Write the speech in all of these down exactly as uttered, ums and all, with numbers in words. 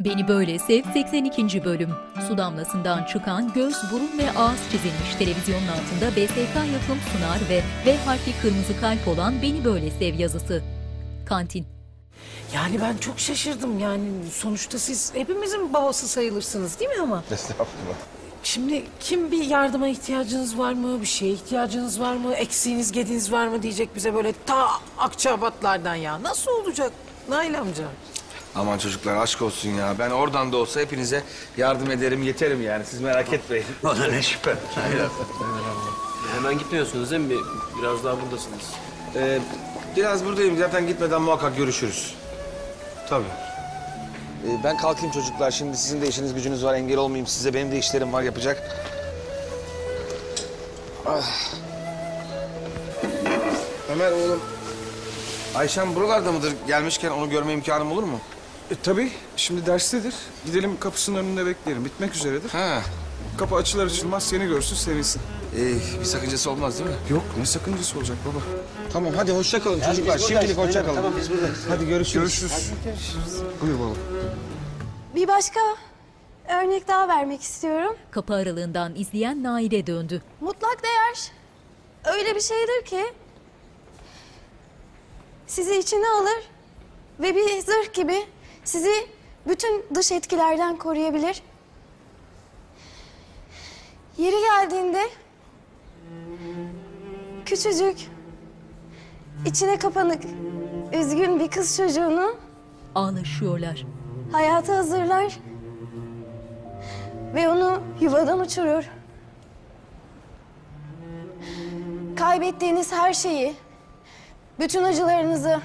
Beni Böyle Sev seksen ikinci bölüm. Su damlasından çıkan göz, burun ve ağız çizilmiş televizyonun altında B S K yapım sunar ve V harfli kırmızı kalp olan Beni Böyle Sev yazısı. Kantin. Yani ben çok şaşırdım yani sonuçta siz hepimizin babası sayılırsınız değil mi ama? Estağfurullah. Şimdi kim bir yardıma ihtiyacınız var mı, bir şeye ihtiyacınız var mı, eksiğiniz gediniz var mı diyecek bize böyle ta Akçabatlardan ya. Nasıl olacak Nail amca? Aman çocuklar aşk olsun ya. Ben oradan da olsa hepinize yardım ederim, yeterim yani. Siz merak etmeyin. O da ne şüphe. Hemen gitmiyorsunuz değil mi? Biraz daha buradasınız. Ee, biraz buradayım. Zaten gitmeden muhakkak görüşürüz. Tabii. Ee, ben kalkayım çocuklar. Şimdi sizin de işiniz gücünüz var. Engel olmayayım size. Benim de işlerim var yapacak. Ah. Ömer oğlum. Ayşem buralarda mıdır? Gelmişken onu görme imkanım olur mu? E, tabii. Şimdi derstedir. Gidelim kapısının önünde bekleyelim. Bitmek üzeredir. Ha. Kapı açılır açılmaz seni görsün, sevinsin. Ee, bir sakıncası olmaz değil mi? Yok, ne sakıncası olacak baba? Tamam hadi hoşça kalın çocuklar. Şimdilik hoşça kalın. Tamam biz buradayız. Hadi görüşürüz. Görüşürüz. Buyur baba. Bir başka örnek daha vermek istiyorum. Kapı aralığından izleyen Nail'e döndü. Mutlak değer öyle bir şeydir ki sizi içine alır ve bir zırh gibi sizi bütün dış etkilerden koruyabilir. Yeri geldiğinde küçücük, içine kapanık, üzgün bir kız çocuğunu Ağlaşıyorlar. hayata hazırlar ve onu yuvadan uçurur. Kaybettiğiniz her şeyi, bütün acılarınızı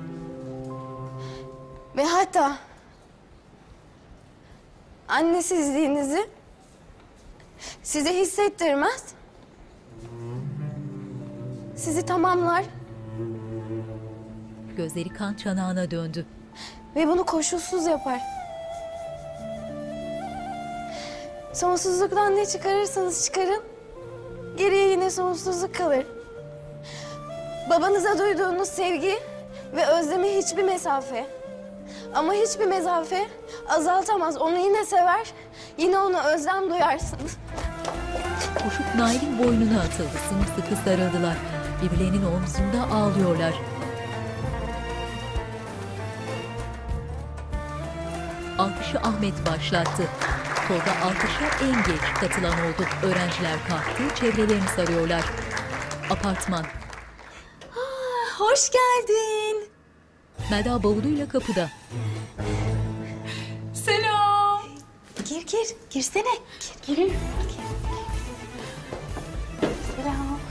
ve hatta annesizliğinizi size hissettirmez. Sizi tamamlar Gözleri kan çanağına döndü. ve bunu koşulsuz yapar. Sonsuzluktan ne çıkarırsanız çıkarın, geriye yine sonsuzluk kalır. Babanıza duyduğunuz sevgi ve özlemi hiçbir mesafe, ama hiçbir mesafe azaltamaz. Onu yine sever, yine ona özlem duyarsınız. Koşup Nail'in boynuna atıldı. Sımsıkı sarıldılar. Birbirlerinin omzunda ağlıyorlar. Alkışı Ahmet başlattı. Tolga alkışa en geç katılan oldu. Öğrenciler kalktı, çevrelerini sarıyorlar. Apartman. Hoş geldin. Melda bavuluyla kapıda. Selam. Gir gir, girsene. Gir, gir. Selam.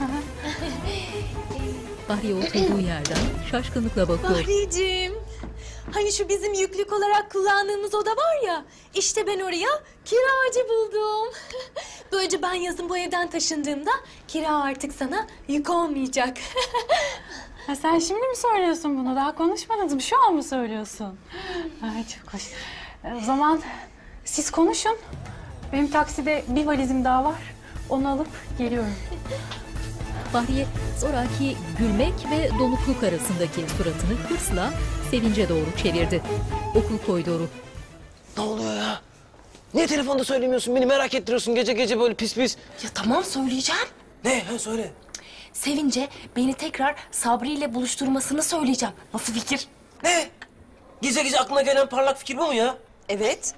Bahriye oturduğu yerden şaşkınlıkla bakıyor. Bahriyeciğim, hani şu bizim yüklük olarak kullandığımız oda var ya, işte ben oraya kiracı buldum. Böylece ben yazın bu evden taşındığımda kira artık sana yük olmayacak. Ha, sen şimdi mi söylüyorsun bunu? Daha konuşmadınız mı? Şu an mı söylüyorsun? Ay çok hoş. E, O zaman siz konuşun. Benim takside bir valizim daha var. Onu alıp geliyorum. Bahriye zoraki gülmek ve donukluk arasındaki suratını hırsla Sevinç'e doğru çevirdi. Okul koridoru. Ne oluyor ya? Niye telefonda söylemiyorsun? Beni merak ettiriyorsun gece gece böyle pis pis. Ya tamam söyleyeceğim. Ne? Ha, söyle. Sevince beni tekrar Sabri ile buluşturmasını söyleyeceğim. Nasıl fikir? Ne? Gece gece aklına gelen parlak fikir bu mu ya? Evet.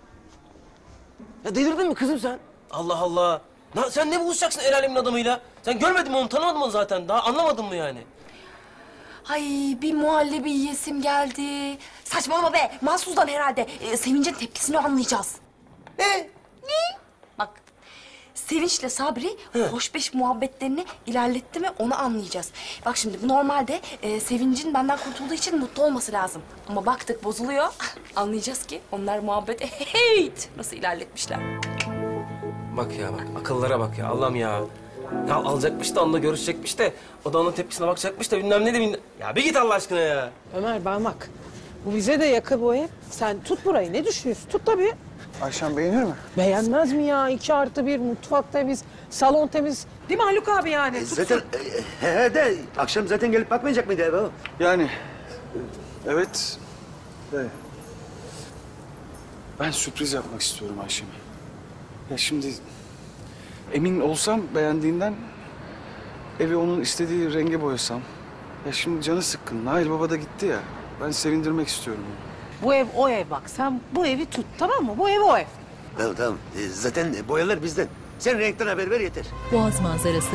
Ya delirdin mi kızım sen? Allah Allah. Na, sen ne buluşacaksın el alemin adamıyla? Sen görmedin mi onu, tanımadın mı zaten? Daha anlamadın mı yani? Ay bir muhallebi yiyesim geldi. Saçmalama be. Mahsus'dan herhalde. Ee, Sevinç'in tepkisini anlayacağız. Ne? Ne? Bak. Sevinç'le Sabri hoşbeş muhabbetlerini ilerletti mi onu anlayacağız. Bak şimdi bu normalde e, Sevinç'in benden kurtulduğu için mutlu olması lazım. Ama baktık bozuluyor. Anlayacağız ki onlar muhabbeti heyt nasıl ilerletmişler. Bak ya bak, akıllara bak ya Allah'ım ya. Ya alacakmış da onunla görüşecekmiş de o da onun tepkisine bakacakmış da bilmem ne de bilmem... Ya bir git Allah aşkına ya. Ömer ben bak, bu bize de yakın bu ev. Sen tut burayı, ne düşünüyorsun? Tut tabii. Ayşen beğenir mi? Beğenmez mi ya? İki artı bir, mutfak temiz, salon temiz. Değil mi Haluk abi yani? Tut, Zaten tut. e, he, he de akşam zaten gelip bakmayacak mıydı eve o? Yani evet. Evet. Ben sürpriz yapmak istiyorum Ayşem'e. Ya şimdi emin olsam beğendiğinden evi onun istediği renge boyasam. Ya şimdi canı sıkkın. Nail Baba da gitti ya. Ben sevindirmek istiyorum onu. Bu ev o ev bak. Sen bu evi tut, tamam mı? Bu ev o ev. Tamam tamam. Ee, zaten boyalar bizden. Sen renkten haber ver yeter. Boğaz manzarası.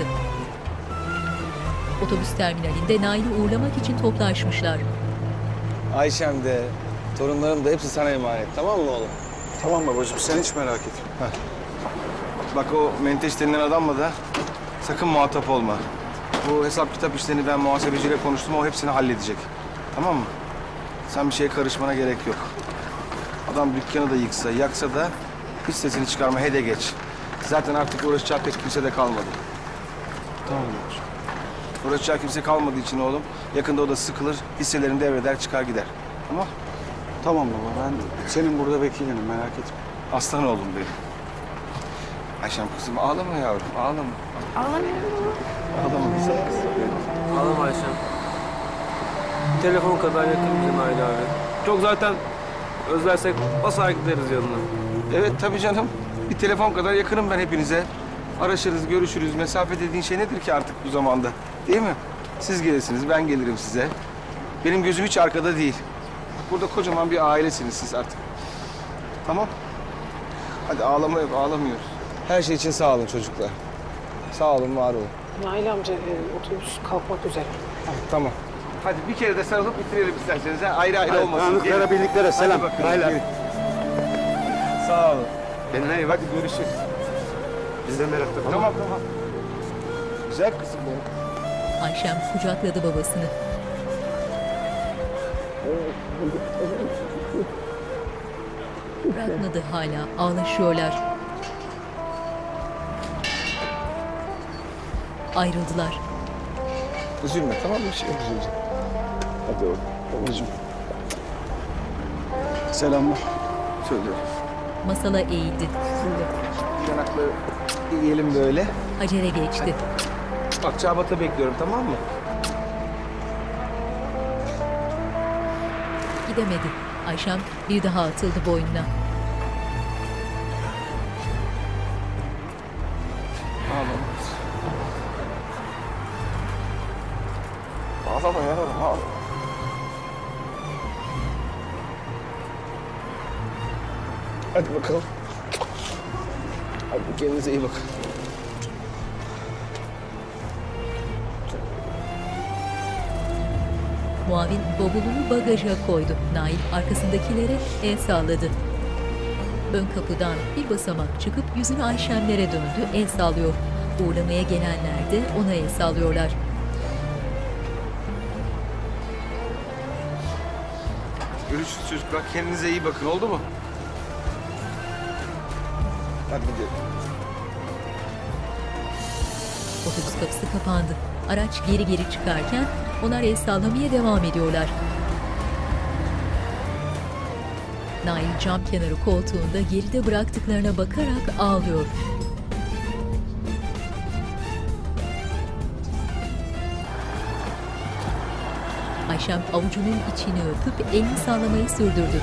Otobüs terminalinde Nail'i uğurlamak için toplaşmışlar. Ayşem de, torunlarım da hepsi sana emanet. Tamam mı oğlum? Tamam babacığım, sen hiç merak etme. Bak o Menteş denilen adamla da sakın muhatap olma. Bu hesap kitap işlerini ben muhasebeciyle konuştum. O hepsini halledecek. Tamam mı? Sen bir şeye karışmana gerek yok. Adam dükkanı da yıksa, yaksa da hiç sesini çıkarma, he de geç. Zaten artık uğraşacak pek kimse de kalmadı. Tamam babacığım. Uğraşacak kimse kalmadığı için oğlum, yakında o da sıkılır, hisselerini devreder, çıkar gider. Tamam? Tamam baba, ben senin burada bekleyenim, merak etme. Aslan oğlum benim. Ayşem kızım ağlama yavrum, ağlama. Ağlamıyorum. Ağlama güzel kızım benim. Ağlama Ayşem. Telefon kadar yakın bizim Nail abi. Çok zaten özlersek basar gideriz yanına. Evet tabii canım. Bir telefon kadar yakınım ben hepinize. Araşırız, görüşürüz. Mesafe dediğin şey nedir ki artık bu zamanda? Değil mi? Siz gelirsiniz, ben gelirim size. Benim gözüm hiç arkada değil. Burada kocaman bir ailesiniz siz artık. Tamam? Hadi ağlama yok, ağlamıyoruz. Her şey için sağ olun çocuklar. Sağ olun, var olun. Nail amca e, otobüs kalkmak üzere. Tamam. Hadi bir kere de sarılıp bitirelim isterseniz. Ha? Ayrı ayrı olmasın. Anıtlara, birliklere selam. Hadi bakalım. Nail abi. gelin. Sağ olun. Kendine iyi bak. Hadi görüşürüz. Biz de merakla. Tamam tamam. Güzel kızım benim. Ayşem kucakladı babasını. Bırakmadı hala, ağlaşıyorlar. Ayrıldılar. Üzülme tamam mı? Bir şey yok üzülecek. Hadi oğlum. Babacığım. Selamlar. Söylüyorum. Masala eğildi. Yanakları yiyelim böyle. Hacer'e geçti. Akçabat'a bekliyorum tamam mı? Gidemedi. Ayşem bir daha atıldı boynuna. Ağlama. Ağlama yavrum ağlama. Hadi bakalım. Hadi kendinize iyi bakın. Muavin bavulunu bagaja koydu. Nail arkasındakilere el salladı. Ön kapıdan bir basamak çıkıp yüzünü Ayşemlere döndü, el sallıyor. Uğurlamaya gelenler de ona el sallıyorlar. Görüşürüz çocuklar. Kendinize iyi bakın oldu mu? Hadi gidelim. Otobüs kapısı kapandı. Araç geri geri çıkarken onlar el sallamaya devam ediyorlar. Nail cam kenarı koltuğunda geride bıraktıklarına bakarak ağlıyor. Ayşem avucunun içini öpüp elini sallamayı sürdürdü.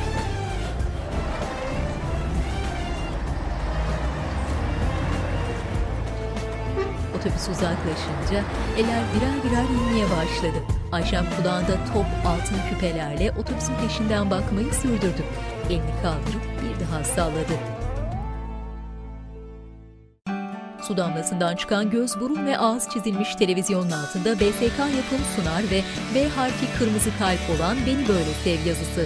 Otobüs uzaklaşınca eller birer birer inmeye başladı. Ayşem kulağında top altın küpelerle otobüsün peşinden bakmayı sürdürdü. Elini kaldırıp bir daha salladı. Su damlasından çıkan göz, burun ve ağız çizilmiş televizyonun altında B S K yapım sunar ve V harfi kırmızı kalp olan Beni Böyle Sev yazısı.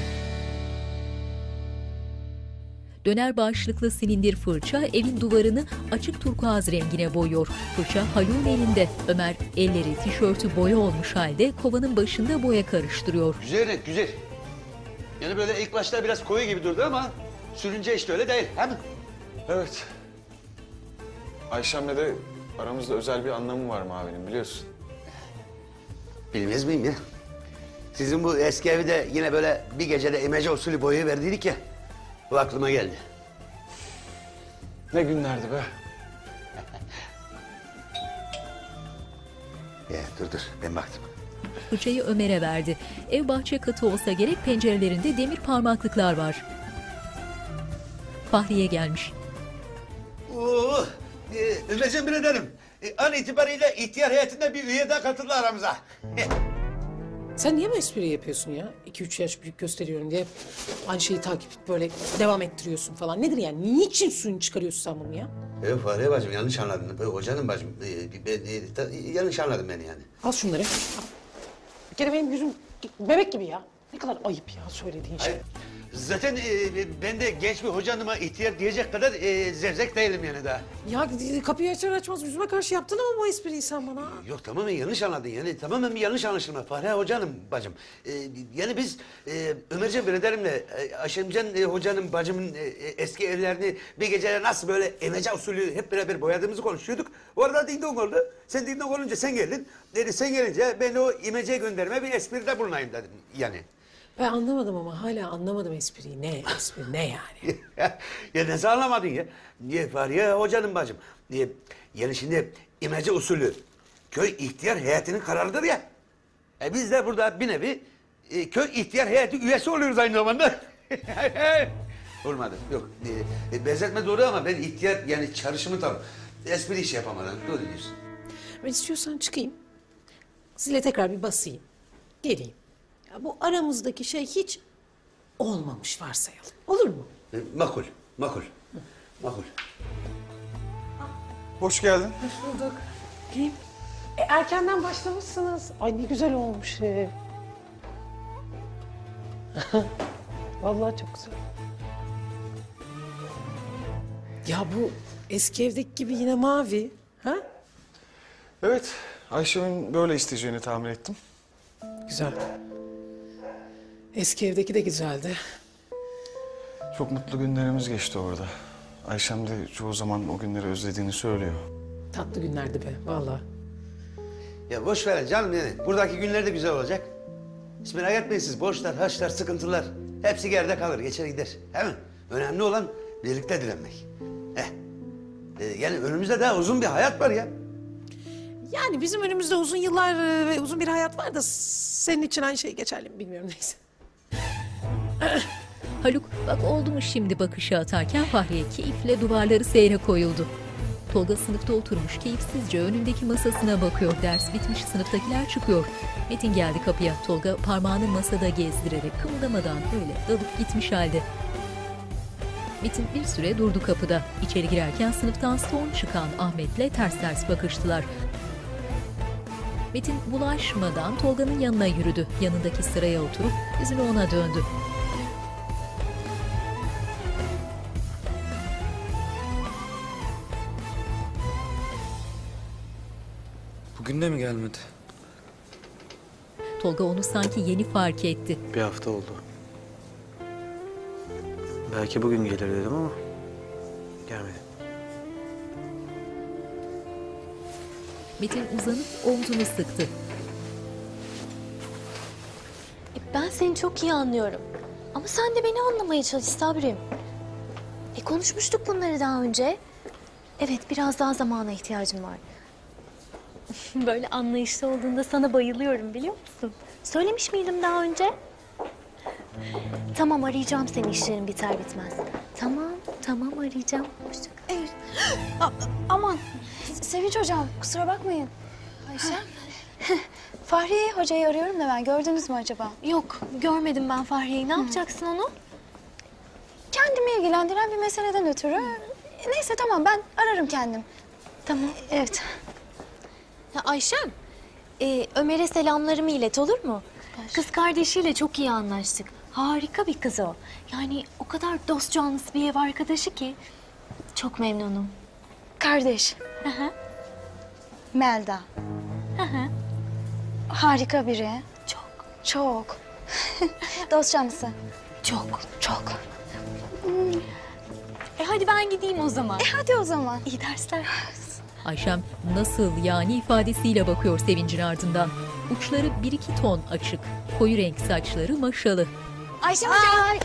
Döner başlıklı silindir fırça evin duvarını açık turkuaz rengine boyuyor. Fırça Haluk'un elinde. Ömer elleri tişörtü boya olmuş halde kovanın başında boya karıştırıyor. Güzel renk, güzel. Yani böyle ilk başta biraz koyu gibi durdu ama sürünce işte öyle değil, he mi? Evet. Ayşem'le de aramızda özel bir anlamı var Mavi'nin biliyorsun. Bilmez miyim ya? Sizin bu eski evi de yine böyle bir gecede imece usulü boyayı verdiydik ya. Bu aklıma geldi. Ne günlerdi be. Ya dur dur, ben baktım. Fırçayı Ömer'e verdi. Ev bahçe katı olsa gerek pencerelerinde demir parmaklıklar var. Fahriye gelmiş. Oo, e, Ömerciğim biraderim. E, an itibariyle ihtiyar heyetinden bir üye daha katıldı aramıza. Sen niye bu espriyi yapıyorsun ya? İki üç yaş büyük gösteriyorum diye aynı şeyi takip edip böyle devam ettiriyorsun falan. Nedir yani? Niçin suyunu çıkarıyorsun sen bunu ya? Yok Fahriye bacım yanlış anladın. Hocanın bacım e, ben, e, ta- yanlış anladın beni yani. Al şunları. Al. Bir kere benim yüzüm bebek gibi ya. Ne kadar ayıp ya söylediğin şey. Hayır. Zaten e, ben de genç bir hocanıma ihtiyar diyecek kadar e, zevzek değilim yani daha. Ya kapıyı açar açmaz yüzüme karşı yaptın ama bu espriyi sen bana. Yok tamamen yanlış anladın yani tamamen bir yanlış anlaşılma Fahriye hocanım bacım. E, yani biz e, Ömercan biraderimle e, Aşemcan e, hocanın bacımın e, eski evlerini bir gecede nasıl böyle emece usulü hep beraber boyadığımızı konuşuyorduk. Orada ding dong oldu. Sen ding dong olunca sen geldin. Dedi sen gelince ben o imece gönderme bir espride bulunayım dedim yani. Ben anlamadım ama hala anlamadım espriyi. Ne espri ne yani? Ya nasıl anlamadın ya? Niye Fahriye hocanın bacım? Niye? Yani şimdi imece usulü köy ihtiyar heyetinin kararıdır ya. E biz de burada bir nevi e, köy ihtiyar heyeti üyesi oluyoruz aynı zamanda. Olmadı. Yok. E, e, benzetme doğru ama ben ihtiyar yani çağrışımı tam espri iş yapamadan. Doğru diyorsun. Ben istiyorsan çıkayım. Zile tekrar bir basayım. Geleyim. Ya bu aramızdaki şey hiç olmamış varsayalım. Olur mu? E, makul. Makul. Makul. Hoş geldin. Hoş bulduk. Geleyim. E, erkenden başlamışsınız. Ay ne güzel olmuş ev. Vallahi çok güzel. Ya bu eski evdeki gibi yine mavi. Ha? Evet, Ayşem'in böyle isteyeceğini tahmin ettim. Güzel. Eski evdeki de güzeldi. Çok mutlu günlerimiz geçti orada. Ayşem de çoğu zaman o günleri özlediğini söylüyor. Tatlı günlerdi be vallahi. Ya boş ver canım yani. Buradaki günler de güzel olacak. Hiç merak etmeyin siz. Borçlar, harçlar, sıkıntılar. Hepsi geride kalır, geçer gider. Değil mi? Önemli olan birlikte direnmek. Heh. Ee, yani önümüzde daha uzun bir hayat var ya. Yani bizim önümüzde uzun yıllar e, ve uzun bir hayat var da senin için aynı şey geçerli mi bilmiyorum neyse. Haluk bak oldu mu şimdi bakışı atarken Fahriye keyifle duvarları seyre koyuldu. Tolga sınıfta oturmuş keyifsizce önündeki masasına bakıyor. Ders bitmiş sınıftakiler çıkıyor. Metin geldi kapıya. Tolga parmağını masada gezdirerek kımıldamadan öyle dalıp gitmiş halde. Metin bir süre durdu kapıda. İçeri girerken sınıftan son çıkan Ahmet'le ters ters bakıştılar. Metin bulaşmadan Tolga'nın yanına yürüdü. Yanındaki sıraya oturup yüzünü ona döndü. Bugün de mi gelmedi? Tolga onu sanki yeni fark etti. Bir hafta oldu. Belki bugün gelir dedim ama gelmedi. Metin uzanıp omzunu sıktı. E, Ben seni çok iyi anlıyorum. Ama sen de beni anlamaya çalış Sabri'm. E konuşmuştuk bunları daha önce. Evet, biraz daha zamana ihtiyacım var. Böyle anlayışlı olduğunda sana bayılıyorum biliyor musun? Söylemiş miydim daha önce? Tamam, arayacağım seni işlerin biter bitmez. Tamam, tamam arayacağım. Hoşça kal. Evet. A- aman. Sevinç hocam kusura bakmayın. Ayşe. Fahriye hocayı arıyorum da ben. Gördünüz mü acaba? Yok, görmedim ben Fahriye'yi. Ne yapacaksın onu? Kendimi ilgilendiren bir meseleden ötürü. Neyse tamam ben ararım kendim. Tamam. Evet. Ya Ayşem, e, Ömer'e selamlarımı ilet olur mu? Kız kardeşiyle çok iyi anlaştık. Harika bir kız o. Yani o kadar dost canlısı bir ev arkadaşı ki. Çok memnunum. Kardeş. Hı hı. Melda. Hı hı. Harika biri. Çok. Çok. Dost canlısı. Çok, çok. E hadi ben gideyim o zaman. E hadi o zaman. İyi dersler. Ayşem nasıl yani ifadesiyle bakıyor Sevinç'in ardından. Uçları bir iki ton açık. Koyu renk saçları maşalı. Ayşe hocam.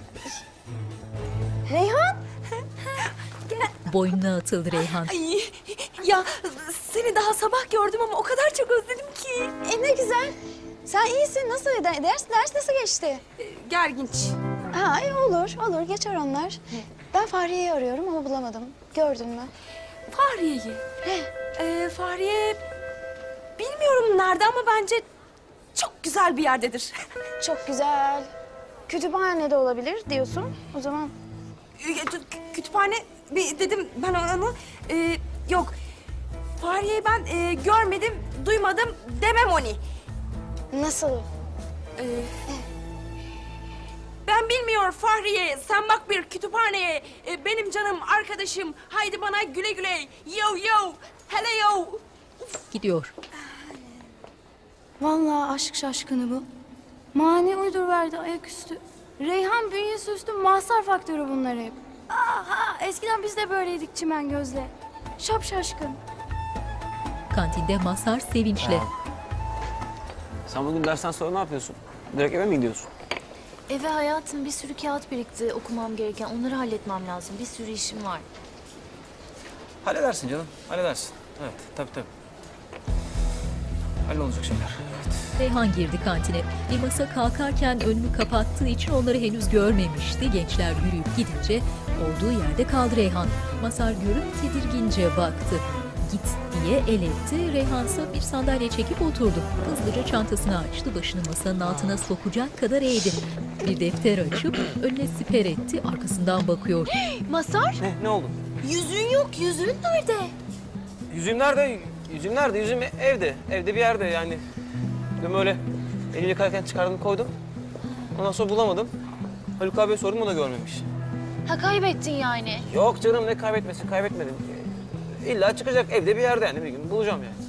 Reyhan. Boynuna atıldı Reyhan. Ay, ya seni daha sabah gördüm ama o kadar çok özledim ki. E ne güzel. Sen iyisin. Nasıl? Ders, ders nasıl geçti? Gerginç. Ha, Ha iyi olur, olur. Geçer onlar. Ben Fahriye'yi arıyorum ama bulamadım. Gördün mü? Fahriye'yi. Ee, Fahriye bilmiyorum nerede ama bence çok güzel bir yerdedir. Çok güzel. Kütüphanede olabilir diyorsun. O zaman Kü- Kütüphane bir dedim ben onu. Ee, yok. Fahriye'yi ben e, görmedim, duymadım demem onu. nasıl? Ee, ben bilmiyorum Fahriye. Sen bak bir kütüphaneye. Ee, benim canım arkadaşım. Haydi bana güle güle. Yo yo. Hele yo. Gidiyor. Vallahi aşk şaşkını bu. Mani uyduruverdi ayaküstü. Reyhan bünyesi üstü mazhar faktörü bunlar hep. Aha, eskiden biz de böyleydik çimen gözle. Şap şaşkın. Kantinde Mazhar sevinçle. Sen bugün dersten sonra ne yapıyorsun? Direkt eve mi gidiyorsun? Eve hayatım bir sürü kağıt birikti okumam gereken. Onları halletmem lazım. Bir sürü işim var. Halledersin canım, halledersin. Evet, tabii tabii. Hallolacak şeyler. Evet. Reyhan girdi kantine. Bir masa kalkarken önünü kapattığı için onları henüz görmemişti. Gençler yürüyüp gidince olduğu yerde kaldı Reyhan. Mazhar görüp tedirgince baktı. Git diye el etti. Reyhan ise bir sandalye çekip oturdu. Hızlıca çantasını açtı. Başını masanın altına sokacak kadar eğdi. Bir defter açıp önüne siper etti. Arkasından bakıyor. Mazhar, Ne, ne oldu? yüzüğün yok. Yüzüğün nerede? Yüzüğüm nerede? Yüzüğüm nerede? Yüzüğüm evde. Evde bir yerde yani. Dün böyle elimi yıkarken çıkardım koydum. Ondan sonra bulamadım. Haluk abiye sordum, o da görmemiş. Ha kaybettin yani. Yok canım, ne kaybetmesi, kaybetmedim. İlla çıkacak, evde bir yerde yani, bir gün bulacağım yani.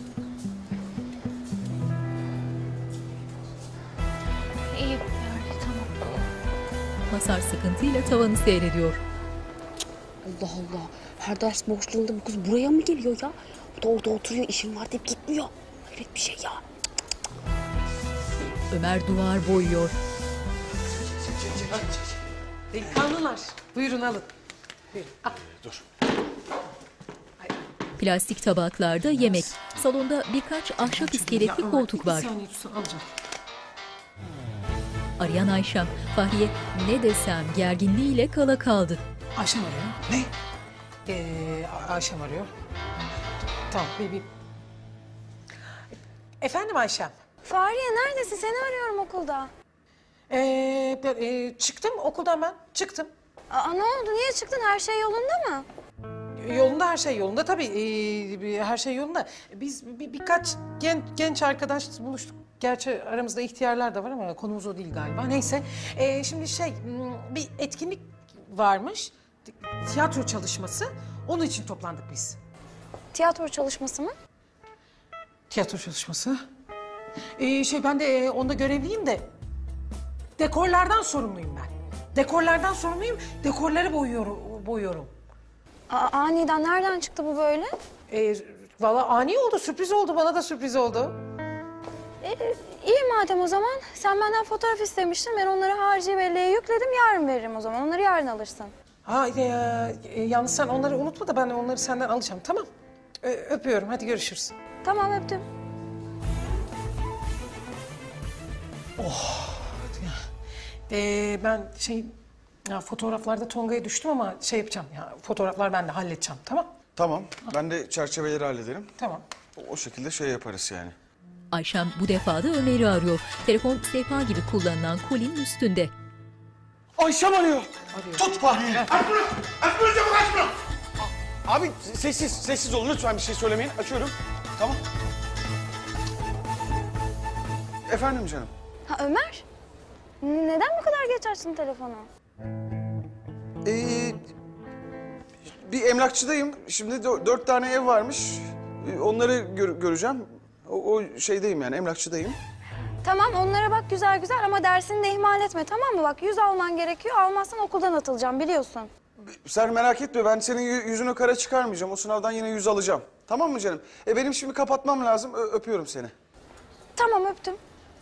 İyi yani tamam. Mazhar sıkıntıyla tavanı seyrediyor. Allah Allah. Her ders boşluğunda bu kız buraya mı geliyor ya? Bu da orada oturuyor, işim var deyip gitmiyor. Hayret bir şey ya. Ömer duvar boyuyor. Delikanlılar, buyurun alın. Buyurun. Al. Plastik tabaklarda yemek. Salonda birkaç ahşap iskeletli koltuk var. Bir saniye tutsun, alacağım. Arayan Ayşem, Fahriye ne desem gerginliğiyle kala kaldı. Ayşem arıyor. Ne? Ee, Ayşem arıyor. Tamam, bir, bir... Efendim Ayşem? Fahriye neredesin? Seni arıyorum okulda. Ee, ben, e, çıktım okuldan ben, çıktım. Aa ne oldu? Niye çıktın? Her şey yolunda mı? Yolunda her şey yolunda tabii. Ee, her şey yolunda. Biz bir, birkaç genç, genç arkadaş buluştuk. Gerçi aramızda ihtiyarlar da var ama konumuz o değil galiba. Neyse. Ee, şimdi şey bir etkinlik varmış. Tiyatro çalışması. Onun için toplandık biz. Tiyatro çalışması mı? Tiyatro çalışması. Ee, şey ben de e, onda görevliyim de dekorlardan sorumluyum ben. Dekorlardan sorumluyum. Dekorları boyuyorum. boyuyorum. Aa, aniden nereden çıktı bu böyle? Ee, Valla ani oldu, sürpriz oldu. Bana da sürpriz oldu. Ee, iyi madem o zaman. Sen benden fotoğraf istemiştin. Ben onları harici belleğe yükledim. Yarın veririm o zaman. Onları yarın alırsın. Ha e, e, yalnız sen onları unutma da ben onları senden alacağım. Tamam. Ö- öpüyorum. Hadi görüşürüz. Tamam öptüm. Ee, ben şey ya fotoğraflarda Tonga'ya düştüm ama şey yapacağım ya fotoğraflar ben de halledeceğim. Tamam. Tamam. Ben de çerçeveleri hallederim. Tamam. O şekilde şey yaparız yani. Ayşem bu defa da Ömer'i arıyor. Telefon sehpa gibi kullanılan kolinin üstünde. Ayşem arıyor. Tut Fahriye. Aç bunu. Aç bunu çabuk aç bunu. Abi sessiz, sessiz olun lütfen bir şey söylemeyin. Açıyorum. Tamam. Efendim canım. Ha Ömer? Neden bu kadar geç açtın telefonu? Ee, bir emlakçıdayım. Şimdi dö- dört tane ev varmış. Ee, onları gör- göreceğim. O, o şeydeyim yani emlakçıdayım. Tamam onlara bak güzel güzel ama dersini de ihmal etme tamam mı? Bak yüz alman gerekiyor. Almazsan okuldan atılacağım biliyorsun. Sen merak etme ben senin yü- yüzünü kara çıkarmayacağım. O sınavdan yine yüz alacağım. Tamam mı canım? E benim şimdi kapatmam lazım. Ö- öpüyorum seni. Tamam öptüm.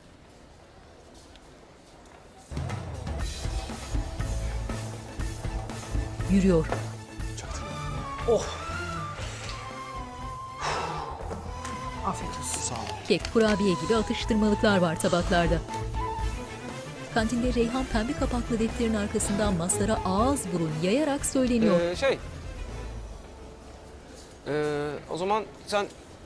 Yürüyor. Oh. Afiyet olsun. Sağ ol. Kek, kurabiye gibi atıştırmalıklar var tabaklarda. Kantinde Reyhan pembe kapaklı defterin arkasından Mazhar'a ağız burun yayarak söyleniyor. Ee, şey... Ee, o zaman sen...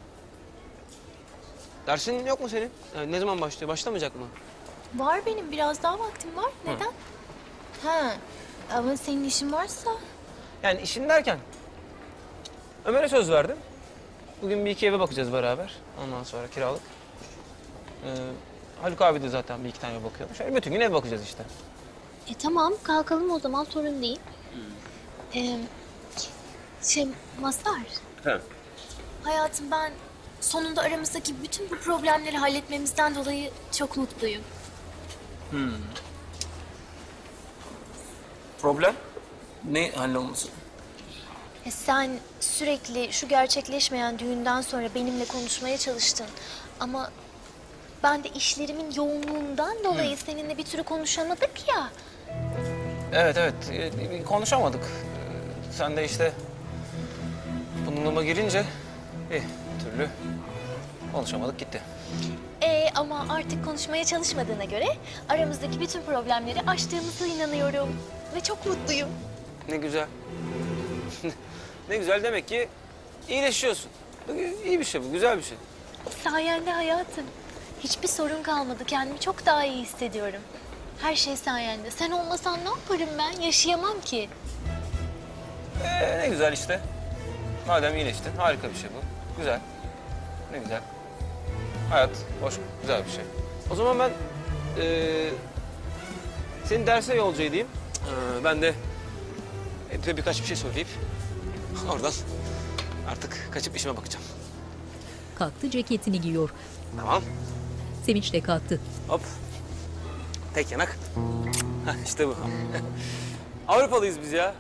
Dersin yok mu senin? Yani ne zaman başlıyor? Başlamayacak mı? Var benim, biraz daha vaktim var. Neden? Ha, ama senin işin varsa... Yani işin derken... Ömer'e söz verdim. Bugün bir iki eve bakacağız beraber. Ondan sonra kiralık. Ee, Haluk abi de zaten bir iki tane bakıyormuş. Yani bütün gün ev bakacağız işte. E tamam, kalkalım o zaman, sorun değil. Ee, şey, Mazhar. He. Hayatım, ben sonunda aramızdaki bütün bu problemleri halletmemizden dolayı çok mutluyum. Hmm. Problem? Ne hallolması? E sen sürekli şu gerçekleşmeyen düğünden sonra benimle konuşmaya çalıştın. Ama ben de işlerimin yoğunluğundan dolayı seninle bir türlü konuşamadık ya. Evet evet ee, konuşamadık. Ee, sen de işte bunalıma girince bir türlü konuşamadık gitti. E ama artık konuşmaya çalışmadığına göre aramızdaki bütün problemleri aştığımıza inanıyorum. Ve çok mutluyum. Ne güzel. Ne güzel, demek ki iyileşiyorsun. İyi bir şey bu, güzel bir şey. Sayende hayatım. Hiçbir sorun kalmadı. Kendimi çok daha iyi hissediyorum. Her şey sayende. Sen olmasan ne yaparım ben? Yaşayamam ki. Ee, ne güzel işte. Madem iyileştin, harika bir şey bu. Güzel. Ne güzel. Hayat hoş, güzel bir şey. O zaman ben ee, seni derse yolcu edeyim. Ee, ben de evde birkaç bir şey söyleyip oradan artık kaçıp işime bakacağım. Kalktı, ceketini giyiyor. Tamam. Sevinç de kalktı. Hop. Tek yanak. İşte bu. Avrupalıyız biz ya.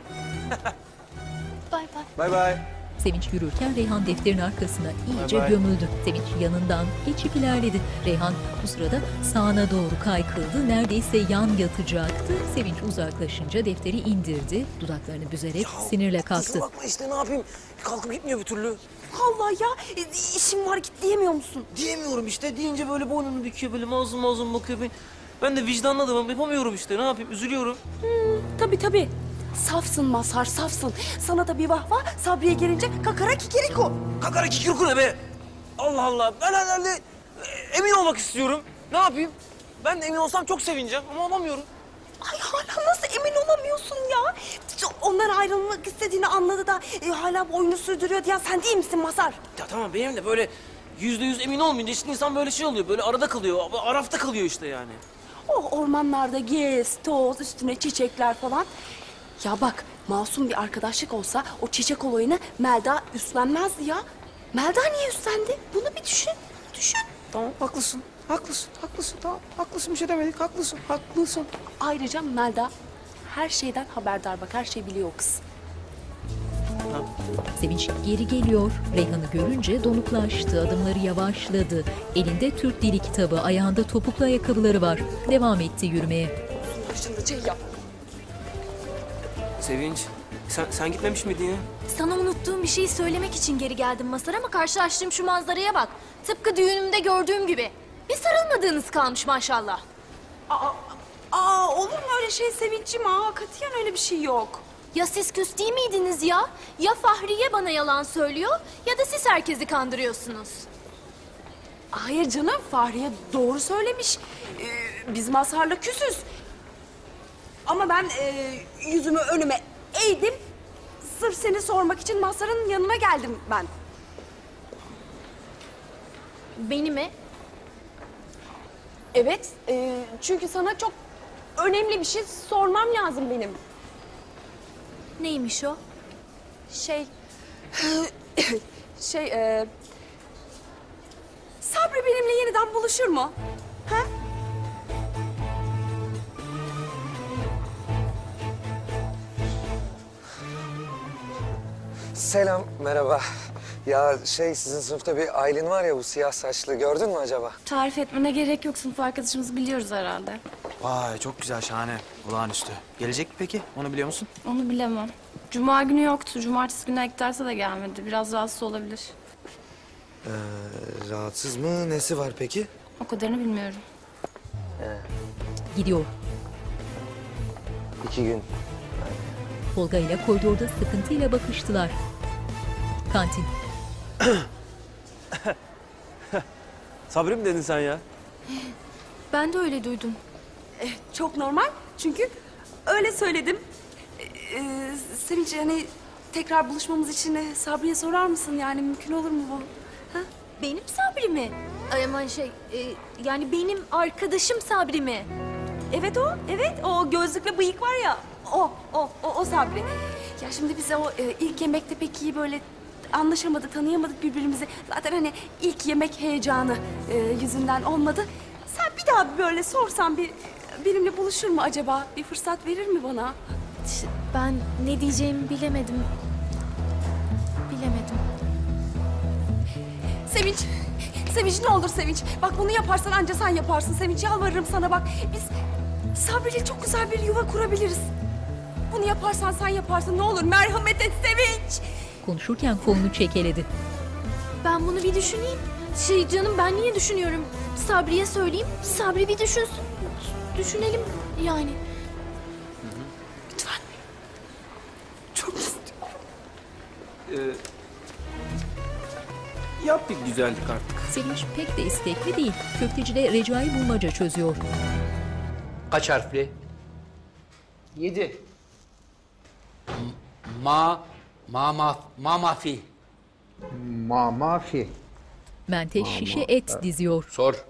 Bay bay. Bay bay. Sevinç yürürken Reyhan defterin arkasına iyice Bay bay. gömüldü. Sevinç yanından geçip ilerledi. Reyhan bu sırada sağına doğru kaykıldı. Neredeyse yan yatacaktı. Sevinç uzaklaşınca defteri indirdi. Dudaklarını büzerek sinirle kalktı. Kusura bakma işte, ne yapayım? Kalkıp gitmiyor bir türlü. Allah ya, e, işim var, git diyemiyor musun? Diyemiyorum işte, deyince böyle boynunu büküyor, böyle mazlum mazlum bakıyor. Ben, ben de vicdanlı adamım, yapamıyorum işte, ne yapayım, üzülüyorum. Tabii tabii. Safsın Mazhar, safsın. Sana da bir vahva, Sabriye gelince kakara kikiriko. Kakara kikirku ne be? Allah Allah, ben herhalde e, emin olmak istiyorum. Ne yapayım? Ben de emin olsam çok sevineceğim ama olamıyorum. Ay hala nasıl emin olamıyorsun ya? Onlar ayrılmak istediğini anladı da e, hala bu oyunu sürdürüyor diyen sen değil misin Mazhar? Ya tamam, benim de böyle yüzde yüz emin olmayınca işte insan böyle şey oluyor, böyle arada kalıyor, arafta kalıyor işte yani. O ormanlarda gez, toz, üstüne çiçekler falan. Ya bak, masum bir arkadaşlık olsa o çiçek olayını Melda üstlenmezdi ya. Melda niye üstlendi? Bunu bir düşün, düşün. Tamam, haklısın, haklısın, haklısın, tamam. Haklısın, bir şey demedik, haklısın, haklısın. Ayrıca Melda her şeyden haberdar, bak her şeyi biliyor o kız. Sevinç geri geliyor. Reyhan'ı görünce donuklaştı. Adımları yavaşladı. Elinde Türk Dili kitabı, ayağında topuklu ayakkabıları var. Devam etti yürümeye. Başında şey yap. Sevinç, sen, sen gitmemiş miydin ya? Sana unuttuğum bir şeyi söylemek için geri geldim Mazhar ama karşılaştığım şu manzaraya bak. Tıpkı düğünümde gördüğüm gibi. Bir sarılmadığınız kalmış maşallah. Aa, aa olur mu öyle şey Sevinç'im? Aa katiyen öyle bir şey yok. Ya siz küs değil miydiniz ya? Ya Fahriye bana yalan söylüyor ya da siz herkesi kandırıyorsunuz. Hayır canım, Fahriye doğru söylemiş. Ee, biz Mazhar'la küsüz. Ama ben e, yüzümü önüme eğdim. Sırf seni sormak için Mazhar'ın yanına geldim ben. Beni mi? Evet, e, çünkü sana çok önemli bir şey sormam lazım benim. Neymiş o? Şey... şey... E, Sabri benimle yeniden buluşur mu? Ha? Selam, merhaba. Ya şey, sizin sınıfta bir Aylin var ya, bu siyah saçlı, gördün mü acaba? Tarif etmene gerek yok. Sınıf arkadaşımızı biliyoruz herhalde. Vay, çok güzel, şahane, olağanüstü. Gelecek mi peki? Onu biliyor musun? Onu bilemem. Cuma günü yoktu. Cumartesi günü eklerse de gelmedi. Biraz rahatsız olabilir. Ee, rahatsız mı? Nesi var peki? O kadarını bilmiyorum. Ee, gidiyor. İki gün. Tolga ile koridorda sıkıntıyla bakıştılar. Kantin. Sabri mi dedin sen ya? Ben de öyle duydum. Eh, çok normal çünkü öyle söyledim. Ee, Sevinç hani tekrar buluşmamız için eh, Sabri'ye sorar mısın yani mümkün olur mu bu? Ha? Benim Sabri mi? Ay aman şey, e, yani benim arkadaşım Sabri mi? Evet o, evet o gözlükle bıyık var ya o, o, o, o Sabri. Ya şimdi biz o e, ilk yemekte pek iyi böyle anlaşamadık, tanıyamadık birbirimizi. Zaten hani ilk yemek heyecanı e, yüzünden olmadı. Sen bir daha bir böyle sorsan bir benimle buluşur mu acaba? Bir fırsat verir mi bana? İşte ben ne diyeceğimi bilemedim. Bilemedim. Sevinç, Sevinç ne olur Sevinç. Bak bunu yaparsan anca sen yaparsın Sevinç. Yalvarırım sana bak. Biz Sabri'yle çok güzel bir yuva kurabiliriz. Bunu yaparsan sen yaparsın. Ne olur merhamet et Sevinç. Konuşurken kolunu çekeledi. Ben bunu bir düşüneyim. Şey canım ben niye düşünüyorum? Sabri'ye söyleyeyim. Sabri bir düşünsün. Düşünelim yani. Lütfen. Çok istiyorum. Ee, yap bir güzellik artık. Sevinç pek de istekli değil. Köftecide Recai bulmaca çözüyor. Kaç harfli? Yedi. Ma, ma, ma, ma, mafi. Ma mafi. Menteş şişe et diziyor. Sor.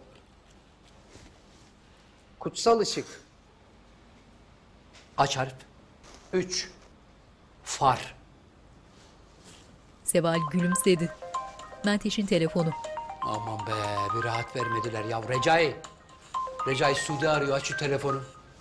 Kutsal ışık. Kaç harf? Üç. Far. Seval gülümsedi. Menteş'in telefonu. Aman be, bir rahat vermediler ya. Recai. Recai Sude arıyor, aç şu telefonu.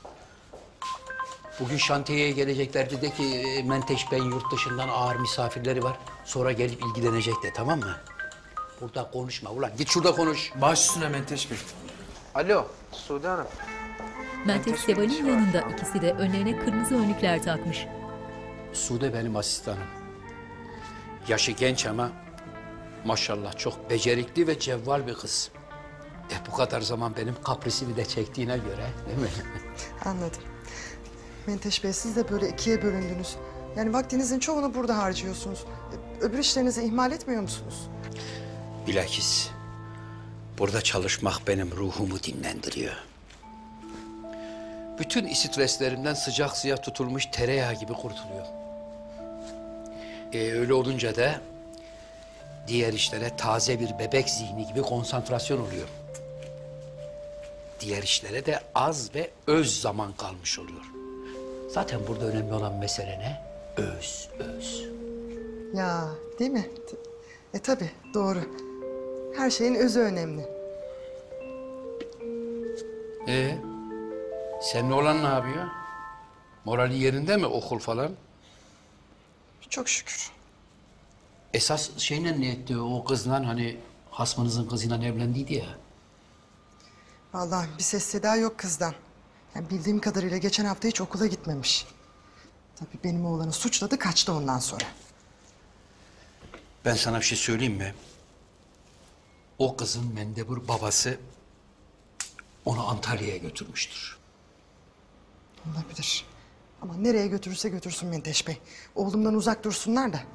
Bugün şantiyeye gelecekler, dedi ki Menteş Bey'in yurt dışından ağır misafirleri var. Sonra gelip ilgilenecek de, tamam mı? Burada konuşma ulan, git şurada konuş. Baş üstüne Menteş Bey. Alo, Sude Hanım. Menteş Seval'in yanında, ikisi de önlerine kırmızı önlükler takmış. Sude benim asistanım. Yaşı genç ama maşallah çok becerikli ve cevval bir kız. E bu kadar zaman benim kaprisimi de çektiğine göre, değil mi? Anladım. Menteş Bey, siz de böyle ikiye bölündünüz. Yani vaktinizin çoğunu burada harcıyorsunuz. Öbür işlerinizi ihmal etmiyor musunuz? Bilakis burada çalışmak benim ruhumu dinlendiriyor. Bütün streslerimden sıcak suya tutulmuş tereyağı gibi kurtuluyor. E, öyle olunca da diğer işlere taze bir bebek zihni gibi konsantrasyon oluyor. Diğer işlere de az ve öz zaman kalmış oluyor. Zaten burada önemli olan mesele ne? Öz, öz. Ya değil mi? E tabii doğru. Her şeyin özü önemli. Ee, senin oğlan ne yapıyor? Morali yerinde mi, okul falan? Çok şükür. Esas şeyle ne etti o kızla, hani hasmınızın kızıyla evlendiydi ya. Vallahi bir ses seda yok kızdan. Yani bildiğim kadarıyla geçen hafta hiç okula gitmemiş. Tabii benim oğlanı suçladı, kaçtı ondan sonra. Ben sana bir şey söyleyeyim mi? O kızın mendebur babası onu Antalya'ya götürmüştür. Olabilir. Ama nereye götürürse götürsün Menteş Bey. Oğlumdan uzak dursunlar da.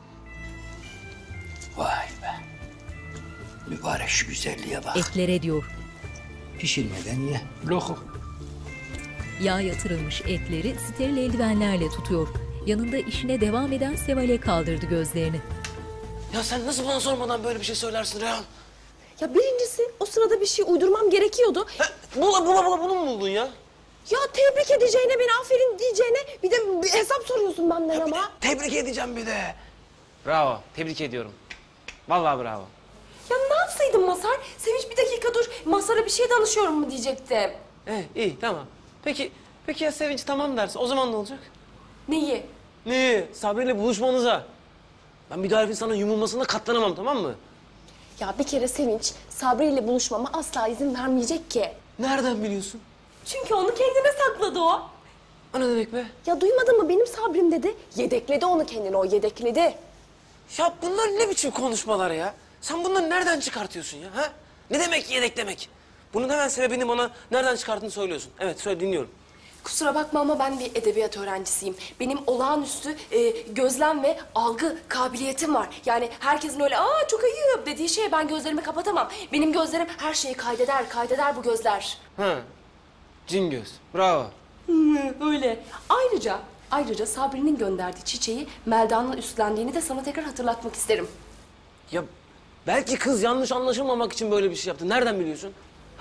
Vay be. Mübarek şu güzelliğe bak. Etlere diyor. Pişirmeden ye. Lokum. Yağ yatırılmış etleri steril eldivenlerle tutuyor. Yanında işine devam eden Seval'e kaldırdı gözlerini. Ya sen nasıl bana sormadan böyle bir şey söylersin Reyhan? Ya birincisi o sırada bir şey uydurmam gerekiyordu. Ha, bula bula bula bunu mu buldun ya? Ya tebrik edeceğine, beni aferin diyeceğine bir de bir hesap soruyorsun benden ama. Tebrik edeceğim bir de. Bravo, tebrik ediyorum. Vallahi bravo. Ya ne yapsaydım Mazhar? Sevinç bir dakika dur, Mazhar'a bir şey danışıyorum mu diyecektim. Eh, iyi tamam. Peki, peki ya Sevinç tamam derse o zaman ne olacak? Neyi? Neyi? Sabri'yle buluşmanıza. Ben bir daha herifin sana yumulmasına katlanamam, tamam mı? Ya bir kere Sevinç, Sabri ile buluşmama asla izin vermeyecek ki. Nereden biliyorsun? Çünkü onu kendine sakladı o. O ne demek be? Ya duymadın mı, benim Sabrim dedi. Yedekledi onu kendine, o yedekledi. Ya bunlar ne biçim konuşmalar ya? Sen bunları nereden çıkartıyorsun ya? Ha? Ne demek yedek demek? Bunun hemen sebebini bana nereden çıkardığını söylüyorsun. Evet, söyle, dinliyorum. Kusura bakma ama ben bir edebiyat öğrencisiyim. Benim olağanüstü e, gözlem ve algı kabiliyetim var. Yani herkesin öyle aa çok ayıp dediği şeye ben gözlerimi kapatamam. Benim gözlerim her şeyi kaydeder, kaydeder bu gözler. Ha, cin göz. Bravo. Öyle. Ayrıca, ayrıca Sabri'nin gönderdiği çiçeği Melda'nın üstlendiğini de sana tekrar hatırlatmak isterim. Ya belki kız yanlış anlaşılmamak için böyle bir şey yaptı. Nereden biliyorsun?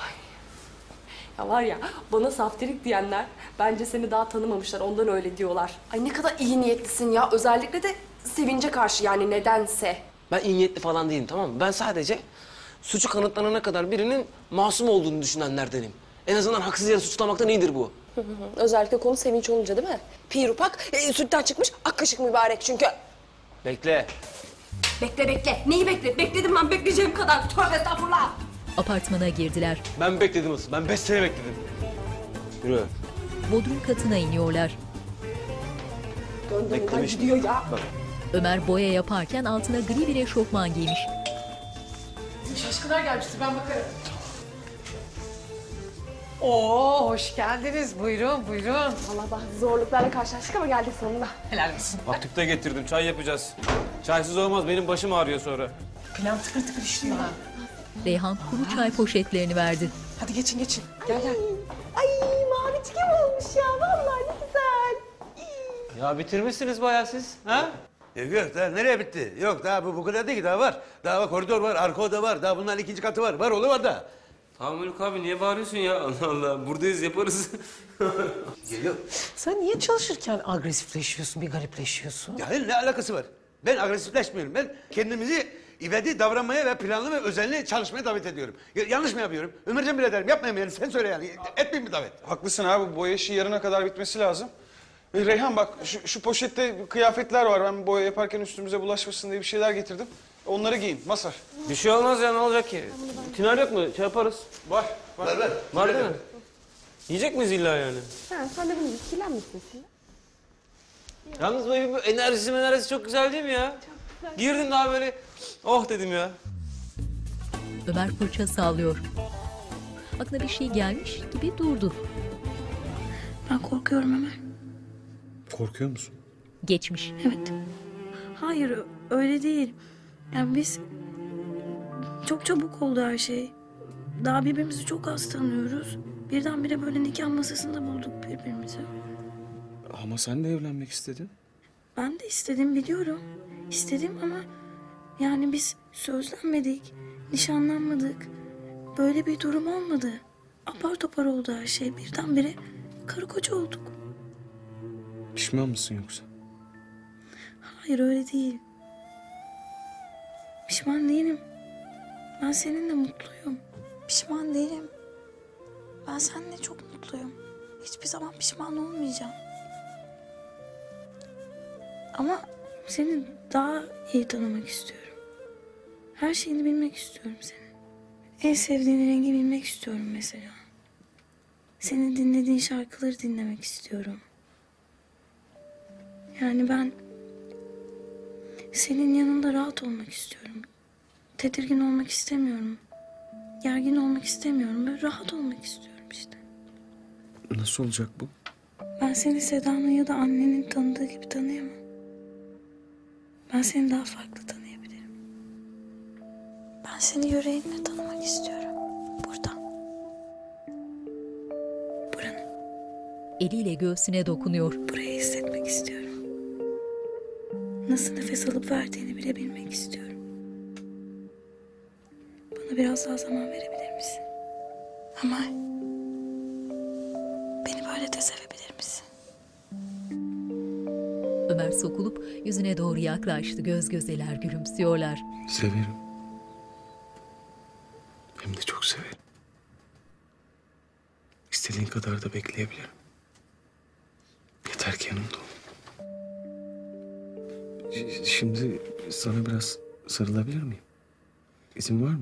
Ya var ya, bana saftirik diyenler bence seni daha tanımamışlar, ondan öyle diyorlar. Ay ne kadar iyi niyetlisin ya, özellikle de Sevinç'e karşı yani nedense. Ben iyi niyetli falan değilim, tamam mı? Ben sadece suçu kanıtlanana kadar birinin masum olduğunu düşünenlerdenim. En azından haksız yere suçlamaktan iyidir bu. Özellikle konu Sevinç olunca değil mi? Pirupak, e, sütten çıkmış ak kaşık mübarek çünkü. Bekle. Bekle bekle, neyi bekle? Bekledim ben bekleyeceğim kadar, tövbe estağfurullah. Apartmana girdiler. Ben bekledim asıl, ben beş sene bekledim. Yürü. Bodrum katına iniyorlar. Döndüğünden gidiyor ya. Bak. Ömer boya yaparken altına gri bir eşofman giymiş. Şaşkınlar gelmiştir, ben bakarım. Oo, hoş geldiniz. Buyurun, buyurun. Vallahi bak zorluklarla karşılaştık ama geldik sonunda. Helal olsun. Bak tüpte getirdim, çay yapacağız. Çaysız olmaz, benim başım ağrıyor sonra. Plan tıkır tıkır işliyor ha. Reyhan kuru çay poşetlerini verdi. Hadi geçin geçin. Gel gel. Ay mavi çikim olmuş ya, vallahi ne güzel. Ya bitirmişsiniz bayağı siz, ha? Yok yok, daha nereye bitti? Yok, daha bu, bu kadar değil ki, daha var. Daha var, koridor var, arka oda var, daha bunların ikinci katı var. Var oğlu var da. Tamam Haluk abi, niye bağırıyorsun ya? Allah Allah, buradayız, yaparız. Geliyor. Sen niye çalışırken agresifleşiyorsun, bir garipleşiyorsun? Ya hayır, ne alakası var? Ben agresifleşmiyorum. Ben kendimizi ivedi davranmaya ve planlı ve özenli çalışmaya davet ediyorum. Ya, yanlış mı yapıyorum? Ömercan bile derim, yapmayayım yani. Sen söyle yani. Etmeyeyim mi davet? Haklısın abi, bu boya işi yarına kadar bitmesi lazım. E, Reyhan bak, şu, şu poşette kıyafetler var. Ben boya yaparken üstümüze bulaşmasın diye bir şeyler getirdim. Onları giyin, Mazhar. Bir şey olmaz ya, ne olacak ki? Tiner yok mu? Şey yaparız. Var, var. Ver ver. Var değil mi? Yiyecek miyiz illa yani? Ha, sen de bunu kirlenmişsin şimdi. Yalnız bu evin enerjisi enerjisi çok güzel değil mi ya? Çok güzel. Girdim daha böyle, oh dedim ya. Ömer fırça sallıyor. Aklına bir şey gelmiş gibi durdu. Ben korkuyorum Ömer. Korkuyor musun? Geçmiş. Evet. Hayır ö- öyle değil. Yani biz çok çabuk oldu her şey. Daha birbirimizi çok az tanıyoruz. Birdenbire böyle nikah masasında bulduk birbirimizi. Ama sen de evlenmek istedin. Ben de istedim biliyorum. İstedim ama yani biz sözlenmedik, nişanlanmadık. Böyle bir durum olmadı. Apar topar oldu her şey. Birdenbire karı koca olduk. Pişman mısın yoksa? Hayır öyle değil. Pişman değilim. Ben seninle mutluyum. Pişman değilim. Ben seninle çok mutluyum. Hiçbir zaman pişman olmayacağım. Ama seni daha iyi tanımak istiyorum. Her şeyini bilmek istiyorum senin. En sevdiğin rengi bilmek istiyorum mesela. Senin dinlediğin şarkıları dinlemek istiyorum. Yani ben senin yanında rahat olmak istiyorum. Tedirgin olmak istemiyorum. Gergin olmak istemiyorum. Böyle rahat olmak istiyorum işte. Nasıl olacak bu? Ben seni Seda'nın ya da annenin tanıdığı gibi tanıyamam. Ben seni daha farklı tanıyabilirim. Ben seni yüreğinle tanımak istiyorum. Buradan. Buranın. Eliyle göğsüne dokunuyor. Burayı hissetmek istiyorum. Nasıl nefes alıp verdiğini bile bilmek istiyorum. Bana biraz daha zaman verebilir misin? Ama beni böyle de sevebilir misin? Ömer sokulup yüzüne doğru yaklaştı. Göz gözeler gülümsüyorlar. Severim. Hem de çok severim. İstediğin kadar da bekleyebilirim. Yeter ki yanımda ol. Ş- Şimdi sana biraz sarılabilir miyim? İzin var mı?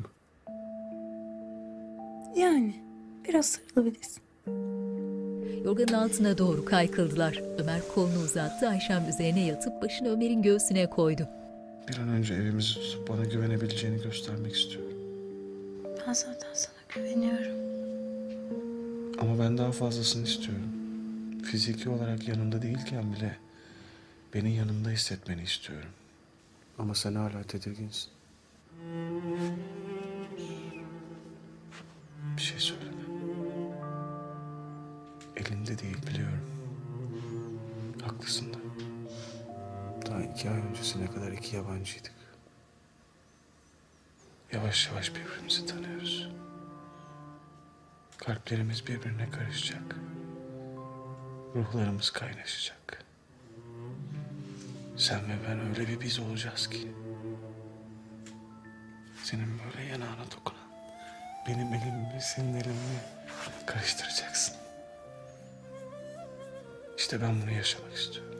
Yani biraz sarılabilirsin. Yorganın altına doğru kaykıldılar. Ömer kolunu uzattı. Ayşem üzerine yatıp başını Ömer'in göğsüne koydu. Bir an önce evimizi tutup bana güvenebileceğini göstermek istiyorum. Ben zaten sana Güveniyorum. Ama ben daha fazlasını istiyorum. Fiziki olarak yanında değilken bile beni yanında hissetmeni istiyorum. Ama sen hala tedirginsin. Bir şey söyleme. Elinde değil biliyorum. Haklısın da. Daha iki ay öncesine kadar iki yabancıydık. Yavaş yavaş birbirimizi tanıyoruz. Kalplerimiz birbirine karışacak. Ruhlarımız kaynaşacak. Sen ve ben öyle bir biz olacağız ki. Senin böyle yanağına dokunan, benim elimi, senin elimi karıştıracaksın. İşte ben bunu yaşamak istiyorum.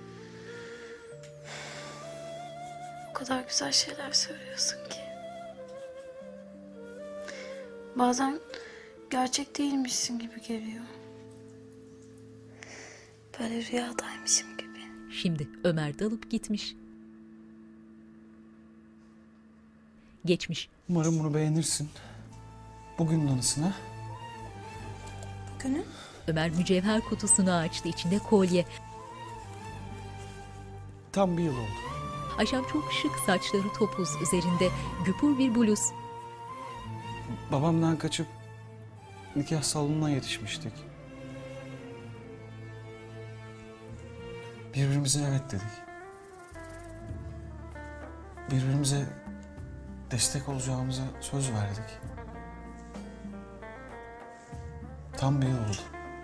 O kadar güzel şeyler söylüyorsun ki. Bazen gerçek değilmişsin gibi geliyor. Böyle rüyadaymışım gibi. Şimdi Ömer dalıp gitmiş. Geçmiş. Umarım bunu beğenirsin. Bugünün anısına. Bugünün? Ömer mücevher kutusunu açtı. İçinde kolye. Tam bir yıl oldu. Ayşem çok şık, saçları topuz, üzerinde güpür bir bluz. Babamdan kaçıp nikah salonuna yetişmiştik. Birbirimize evet dedik. Birbirimize destek olacağımıza söz verdik. Tam bir yıl oldu.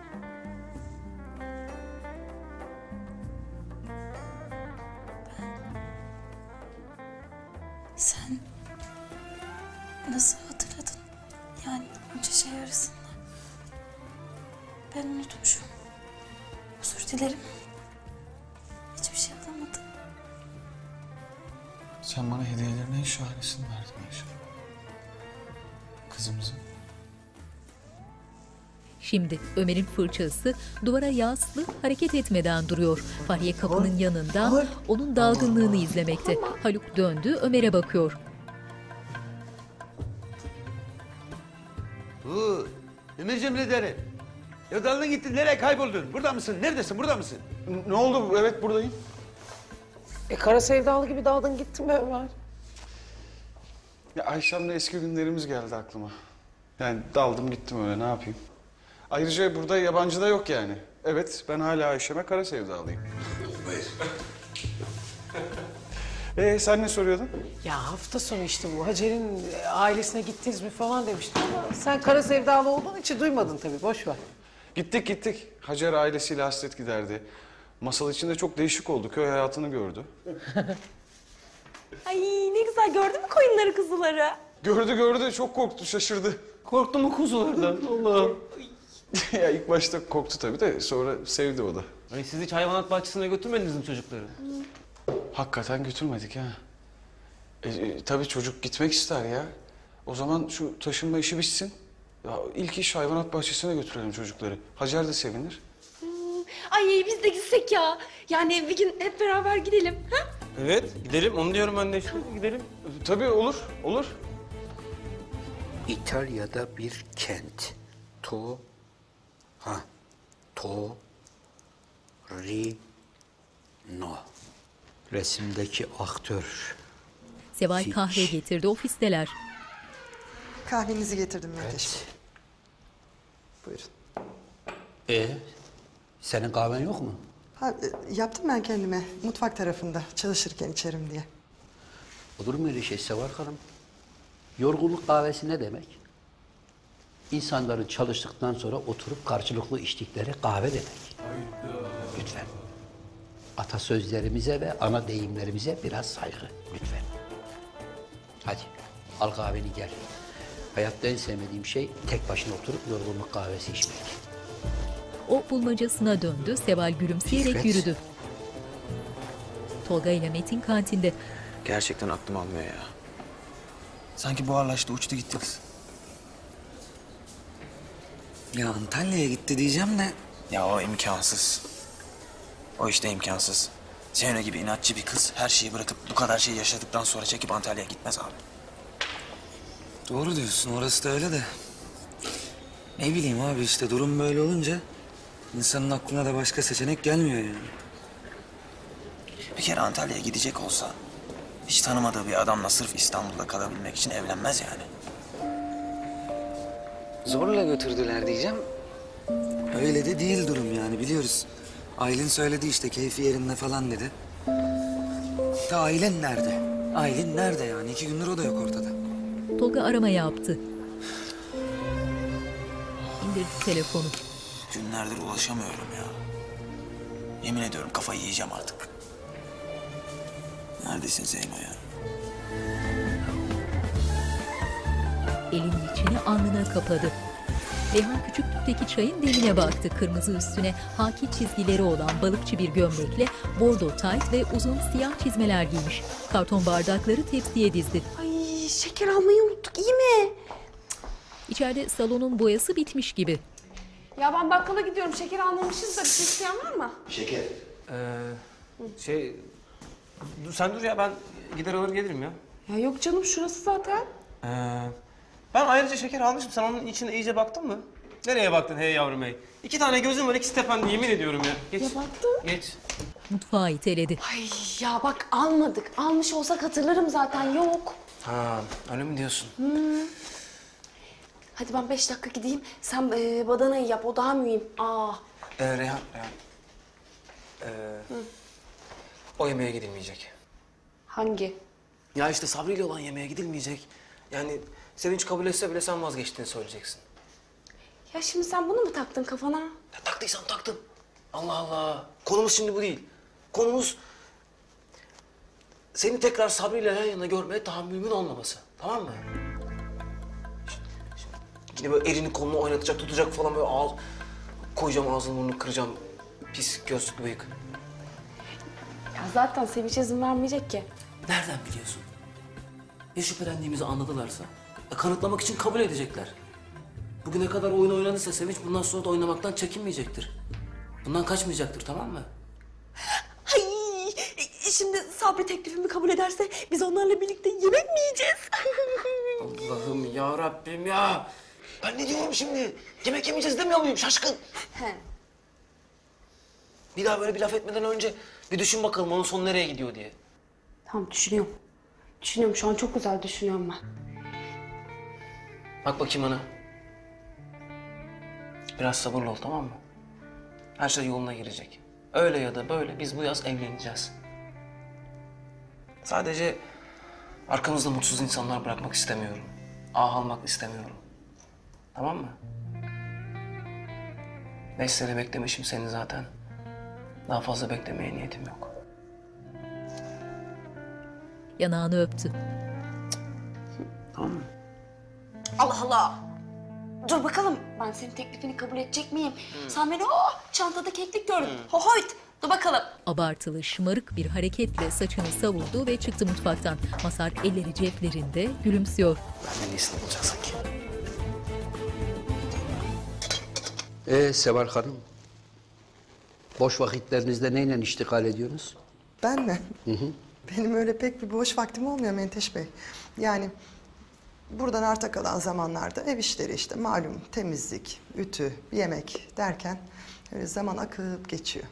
Sen nasıl hatırladın? Yani onca şey arasında. Ben unutmuşum. Özür dilerim. Hiçbir şey alamadım. Sen bana hediyelerin en şahanesini verdin Ayşe. Kızımızı. Şimdi Ömer'in fırçası duvara yaslı, hareket etmeden duruyor. Fahriye kapının yanında onun dalgınlığını izlemekte. Haluk döndü, Ömer'e bakıyor. Bu Ömerciğim ne derim? Ya daldın gittin, nereye kayboldun? Burada mısın? Neredesin? Burada mısın? Ne oldu? Evet buradayım. E kara sevdalı gibi daldın gittin be Ömer. Ya Ayşem'le eski günlerimiz geldi aklıma. Yani daldım gittim öyle, ne yapayım? Ayrıca burada yabancı da yok yani. Evet, ben hala Ayşem'e kara sevdalıyım. Buyur. Ee, sen ne soruyordun? Ya hafta sonu işte bu. Hacer'in ailesine gittiniz mi falan demiştin ama sen kara sevdalı olduğun için duymadın tabii. Boş ver. Gittik gittik. Hacer ailesiyle hasret giderdi. Masal içinde çok değişik oldu. Köy hayatını gördü. Ay ne güzel, gördün mü koyunları kuzuları? Gördü gördü, çok korktu, şaşırdı. Korktu mu kuzulardan? Allah'ım. Ya ilk başta korktu tabii de sonra sevdi o da. Ay siz hiç hayvanat bahçesine götürmediniz mi çocukları? Hakikaten götürmedik ha. E, e, tabii çocuk gitmek ister ya. O zaman şu taşınma işi bitsin. Ya ilk iş hayvanat bahçesine götürelim çocukları. Hacer de sevinir. Ay biz de gitsek ya. Yani bir gün hep beraber gidelim. Ha? Evet gidelim, onu diyorum ben de işte, gidelim. E, tabii olur, olur. İtalya'da bir kent. To... Ha. To... Ri... No. Resimdeki aktör. Seval Hiç. kahve getirdi, ofisteler. Kahvenizi getirdim Menteş Bey. Buyurun. E senin kahven yok mu? Ha, e, yaptım ben kendime mutfak tarafında çalışırken içerim diye. Olur mu öyle şey Seval Hanım? Yorgunluk kahvesi ne demek? İnsanların çalıştıktan sonra oturup karşılıklı içtikleri kahve demek. Lütfen. Atasözlerimize ve ana deyimlerimize biraz saygı lütfen. Hadi al kahveni gel. Hayatta en sevmediğim şey tek başına oturup yorgunluk kahvesi içmek. O bulmacasına döndü, Seval gülümseyerek Fikret. yürüdü. Tolga ile Metin kantinde. Gerçekten aklım almıyor ya. Sanki buharlaştı, uçtu gitti kız. Ya Antalya'ya gitti diyeceğim de. Ya o imkansız. O işte imkansız. Zeyno gibi inatçı bir kız her şeyi bırakıp bu kadar şey yaşadıktan sonra çekip Antalya'ya gitmez abi. Doğru diyorsun, orası da öyle de. Ne bileyim abi işte durum böyle olunca insanın aklına da başka seçenek gelmiyor yani. Bir kere Antalya'ya gidecek olsa hiç tanımadığı bir adamla sırf İstanbul'da kalabilmek için evlenmez yani. Zorla götürdüler diyeceğim. Öyle de değil durum yani biliyoruz. Aylin söyledi işte keyfi yerinde falan dedi. Da Aylin nerede? Aylin nerede yani? İki gündür o da yok ortada. Tolga arama yaptı. İndirdi telefonu. Günlerdir ulaşamıyorum ya. Yemin ediyorum kafayı yiyeceğim artık. Neredesin Zeyno ya? Elinin içini alnına kapadı. Reyhan küçüklükteki çayın demine baktı. Kırmızı üstüne haki çizgileri olan balıkçı bir gömlekle bordo tayt ve uzun siyah çizmeler giymiş. Karton bardakları tepsiye dizdi. Ay şeker almayı unuttuk, iyi mi? İçeride salonun boyası bitmiş gibi. Ya ben bakkala gidiyorum, şeker almamışız da bir şey isteyen var mı? Şeker. Ee, şey... Dur, sen dur ya, ben gider alır gelirim ya. Ya yok canım, şurası zaten. Ee, ben ayrıca şeker almışım. Sen onun içine iyice baktın mı? Nereye baktın hey yavrum hey? İki tane gözüm var, ikisi tepende, yemin ediyorum ya. Geç. Ya baktım. Geç. Mutfağa iteledi. Ay ya bak almadık. Almış olsak hatırlarım zaten, yok. Ha, öyle mi diyorsun? Hmm. Hadi ben beş dakika gideyim. Sen e, badanayı yap, o daha mühim. Aa. Ee, Reyhan, Reyhan. Ee, o yemeğe gidilmeyecek. Hangi? Ya işte Sabri ile olan yemeğe gidilmeyecek. Yani Sevinç kabul etse bile sen vazgeçtiğini söyleyeceksin. Ya şimdi sen bunu mu taktın kafana? Ya taktıysan taktım. Allah Allah. Konumuz şimdi bu değil. Konumuz seni tekrar Sabri ile yan yana görmeye tahammülümün olmaması. Tamam mı? Şimdi, şimdi yine böyle elini kolunu oynatacak, tutacak falan böyle ağız... Koyacağım ağzını burnunu kıracağım. Pis gözlüklü bıyık. Ya zaten Sevinç izin vermeyecek ki. Nereden biliyorsun? Ya şüphelendiğimizi anladılarsa? E, kanıtlamak için kabul edecekler. Bugüne kadar oyun oynanırsa Sevinç bundan sonra da oynamaktan çekinmeyecektir. Bundan kaçmayacaktır, tamam mı? Ay, şimdi Sabri teklifimi kabul ederse biz onlarla birlikte yemek mi yiyeceğiz? Allah'ım ya Rabbim ya! Ben ne diyorum şimdi? Yemek yemeyeceğiz demiyor muyum şaşkın? He. Bir daha böyle bir laf etmeden önce bir düşün bakalım onun sonu nereye gidiyor diye. Tamam düşünüyorum. Düşünüyorum, şu an çok güzel düşünüyorum ben. Bak bakayım bana. Biraz sabırlı ol, tamam mı? Her şey yoluna girecek. Öyle ya da böyle biz bu yaz evleneceğiz. Sadece arkamızda mutsuz insanlar bırakmak istemiyorum. Ah almak istemiyorum. Tamam mı? Beş sene beklemişim seni zaten. Daha fazla beklemeye niyetim yok. Yanağını öptü. Tamam mı? Allah Allah! Dur bakalım, ben senin teklifini kabul edecek miyim? Sen beni oh, çantada keklik gördün. Hohoyt! Dur bakalım. Abartılı, şımarık bir hareketle saçını savurdu ve çıktı mutfaktan. Mazhar elleri ceplerinde gülümsüyor. Benden iyisini olacak sanki. Ee Seval Hanım, boş vakitlerinizde neyle iştigal ediyorsunuz? Ben mi? Hı hı. Benim öyle pek bir boş vaktim olmuyor Menteş Bey. Yani buradan arta kalan zamanlarda ev işleri işte malum temizlik, ütü, yemek derken öyle zaman akıp geçiyor.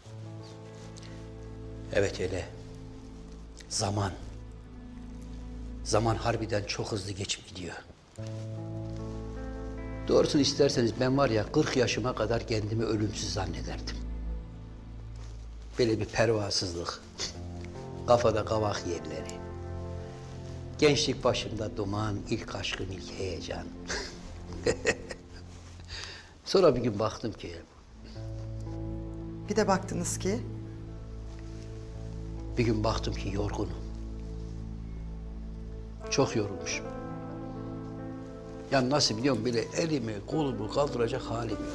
Evet öyle. Zaman. Zaman harbiden çok hızlı geçip gidiyor. Doğrusunu isterseniz ben var ya kırk yaşıma kadar kendimi ölümsüz zannederdim. Böyle bir pervasızlık. Kafada kavak yerleri. Gençlik başımda duman, ilk aşkın ilk heyecan. Sonra bir gün baktım ki... Bir de baktınız ki... Bir gün baktım ki yorgunum. Çok yorulmuşum. Ya nasıl biliyor musun? Böyle elimi, kolumu kaldıracak halim yok.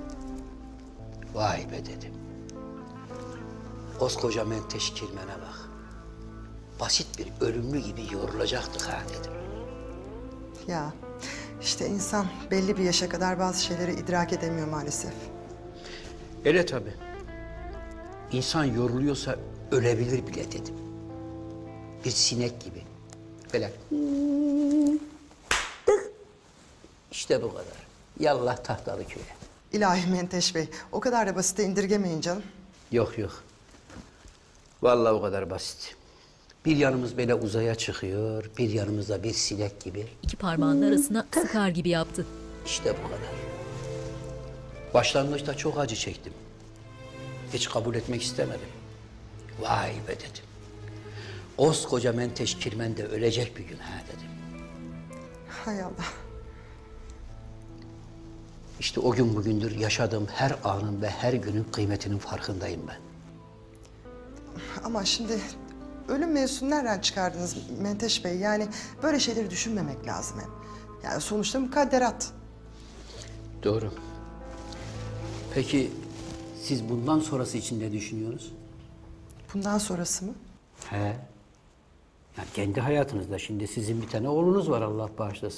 Vay be dedim. Koskoca Menteş Kirmen'e bak. Basit bir ölümlü gibi yorulacaktık ha dedim. Ya işte insan belli bir yaşa kadar bazı şeyleri idrak edemiyor maalesef. Öyle tabii. İnsan yoruluyorsa ölebilir bile dedim. Bir sinek gibi. Böyle. İşte bu kadar. Yallah Tahtalıköy'e. İlahi Menteş Bey, o kadar da basite indirgemeyin canım. Yok yok. Vallahi o kadar basit. Bir yanımız böyle uzaya çıkıyor, bir yanımızda bir sinek gibi. İki parmağının arasına sıkar gibi yaptı. İşte bu kadar. Başlangıçta çok acı çektim. Hiç kabul etmek istemedim. Vay be dedim. Koskoca Menteş Kirmen de ölecek bir gün ha dedim. Hay Allah. İşte o gün bugündür yaşadığım her anın ve her günün kıymetinin farkındayım ben. Ama şimdi ölüm mevzusunu nereden çıkardınız Menteş Bey? Yani böyle şeyleri düşünmemek lazım hep. Yani sonuçta mukadderat. Doğru. Peki siz bundan sonrası için ne düşünüyorsunuz? Bundan sonrası mı? He. Yani kendi hayatınızda şimdi sizin bir tane oğlunuz var Allah bağışlasın.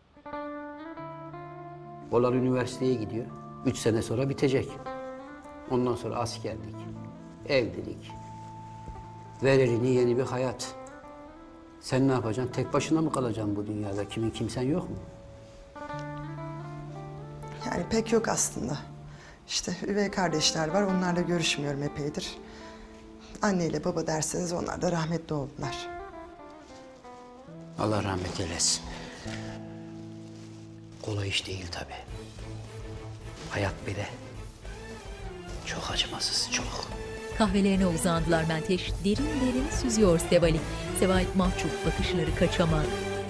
Oğlan üniversiteye gidiyor. Üç sene sonra bitecek. Ondan sonra askerlik, evlilik, ver elini yeni bir hayat. Sen ne yapacaksın? Tek başına mı kalacaksın bu dünyada? Kimin kimsen yok mu? Yani pek yok aslında. İşte üvey kardeşler var, onlarla görüşmüyorum epeydir. Anne ile baba derseniz onlar da rahmetli oldular. Allah rahmet eylesin. Kolay iş değil tabii. Hayat bile çok acımasız, çok. Kahvelerine uzandılar Menteş. Derin derin süzüyor Seval'i. Seval mahcup, bakışları kaçamak.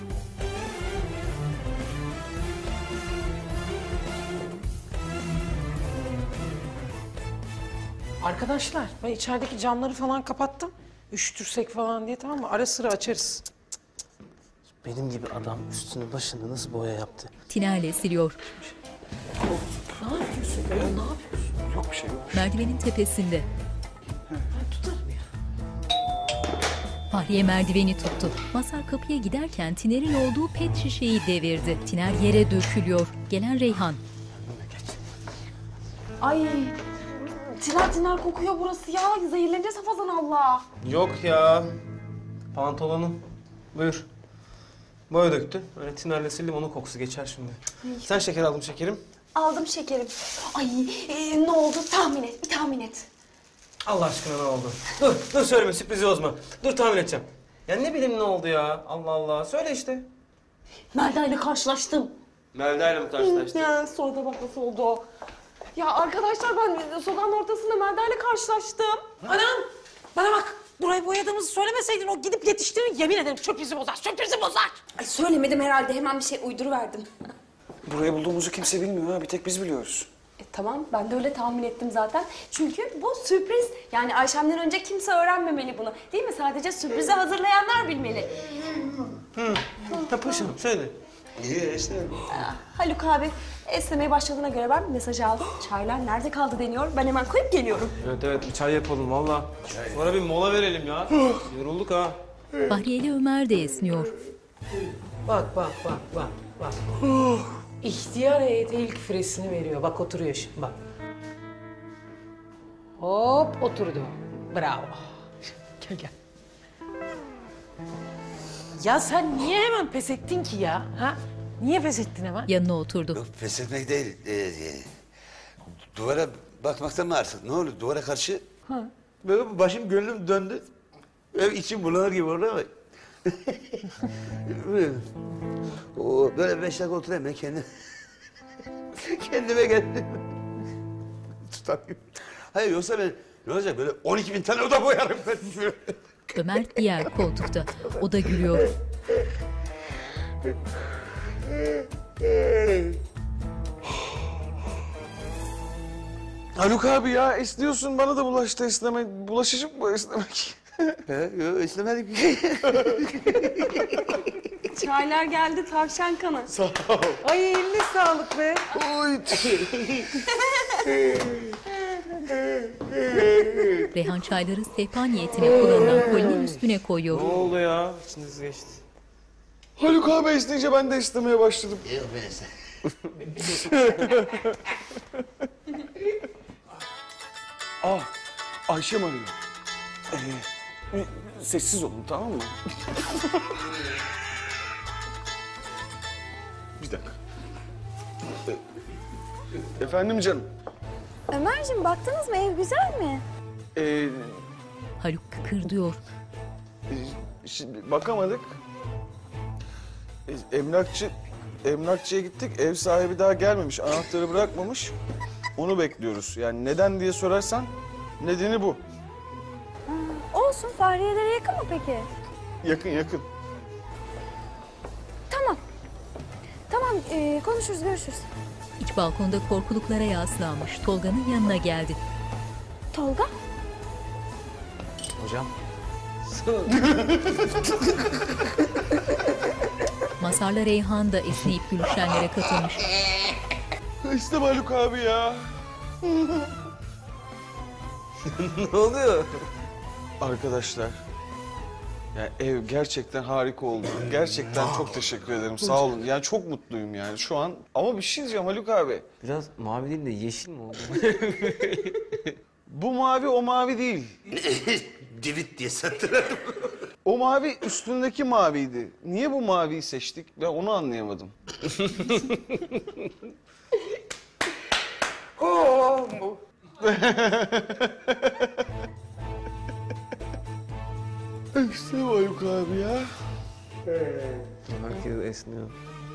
Arkadaşlar ben içerideki camları falan kapattım. Üşütürsek falan diye, tamam mı? Ara sıra açarız. Benim gibi adam üstünü başını nasıl boya yaptı? Tinerle siliyor. Ne yapıyorsun? Ya, ne yapıyorsun? Yok bir şey yok. Merdivenin tepesinde. Ben tutarım ya. Fahriye merdiveni tuttu. Mazhar kapıya giderken Tiner'in olduğu pet şişeyi devirdi. Tiner yere dökülüyor. Gelen Reyhan. Ay tiner tiner kokuyor burası ya. Zehirleneceğiz hafazan Allah. Yok ya. Pantolonum. Buyur. Boya döktün. Öyle tinerle sildim, onun kokusu geçer şimdi. Ay. Sen şeker aldım şekerim. Aldım şekerim. Ay e, ne oldu tahmin et, bir tahmin et. Allah aşkına ne oldu? Dur, dur söyleme, sürprizi bozma. Dur tahmin edeceğim. Ya ne bileyim ne oldu ya? Allah Allah. Söyle işte. Melda ile karşılaştım. Melda ile mi karşılaştın? Ya sonra da bak nasıl oldu o. Ya arkadaşlar ben sokağın ortasında Melda ile karşılaştım. Anam! Bana bak! Burayı boyadığımızı söylemeseydin o gidip yetiştirir, yemin ederim çöpüzü bozar, çöpüzü bozar! Ay söylemedim herhalde, hemen bir şey uyduruverdim. Burayı bulduğumuzu kimse bilmiyor ha. Bir tek biz biliyoruz. E, tamam, ben de öyle tahmin ettim zaten. Çünkü bu sürpriz. Yani Ayşem'den önce kimse öğrenmemeli bunu. Değil mi? Sadece sürprizi hazırlayanlar bilmeli. Hı. Ha paşam, söyle. İyi işte. Haluk abi esnemeye başladığına göre ben mesaj aldım. Çaylar nerede kaldı deniyor. Ben hemen koyup geliyorum. Evet evet, bir çay yapalım valla. Sonra bir mola verelim ya. Yorulduk ha. Fahriye ile Ömer de esniyor. Bak bak bak bak bak. İhtiyar heyeti ilk fresini veriyor. Bak oturuyor şimdi bak. Hop oturdu. Bravo. Gel gel. Ya sen niye hemen pes ettin ki ya? Ha? Niye pes ettin hemen? Yanına oturdu. Yok pes etmek değil. Ee, e, duvara bakmaktan mı artık? Ne olur duvara karşı? Ha. Böyle başım gönlüm döndü. Ev içim bulanır gibi orada ama. O böyle beş dakika oturayım ben kendim. Kendime geldim. Tutamıyorum. Hayır yoksa ben ne olacak böyle on iki bin tane oda boyarım ben. Ömer diğer koltukta. O da gülüyor. Haluk abi ya esniyorsun, bana da bulaştı esnemek. Bulaşıcı mı bu esnemek? He, yok esnemedik. Çaylar geldi tavşan kanı. Sağ ol. Ay eline sağlık be. Oy. Reyhan çayları sehpa niyetine kullanılan kolinin üstüne koyuyor. Ne oldu ya? İçiniz geçti. Haluk abi esneyince ben de esnemeye başladım. Yok ben esne. Aa, Ayşem arıyor. Ee, sessiz olun tamam mı? Bir dakika. Efendim canım. Ömerciğim baktınız mı? Ev güzel mi? Ee, Haluk kıkırdıyor. şimdi bakamadık. Ee, Emlakçı, emlakçıya gittik. Ev sahibi daha gelmemiş. Anahtarı bırakmamış. Onu bekliyoruz. Yani neden diye sorarsan nedeni bu. Olsun. Fahriyelere yakın mı peki? Yakın yakın. Tamam. Tamam ee, konuşuruz, görüşürüz. İç balkonda korkuluklara yaslanmış Tolga'nın yanına geldi. Tolga? Hocam. Mazhar'la Reyhan da esneyip gülüşenlere katılmış. İşte Haluk abi ya. Ne oluyor? Arkadaşlar, yani ev gerçekten harika oldu. Gerçekten çok teşekkür ederim. Sağ olun. Yani çok mutluyum yani şu an. Ama bir şey diyeceğim Haluk abi. Biraz mavi değil de yeşil mi oldu? Bu mavi o mavi değil. Divit diye satırladım. O mavi üstündeki maviydi. Niye bu maviyi seçtik? Ben onu anlayamadım. Oo, bu. İşte Haluk abi ya. Herkes esniyor.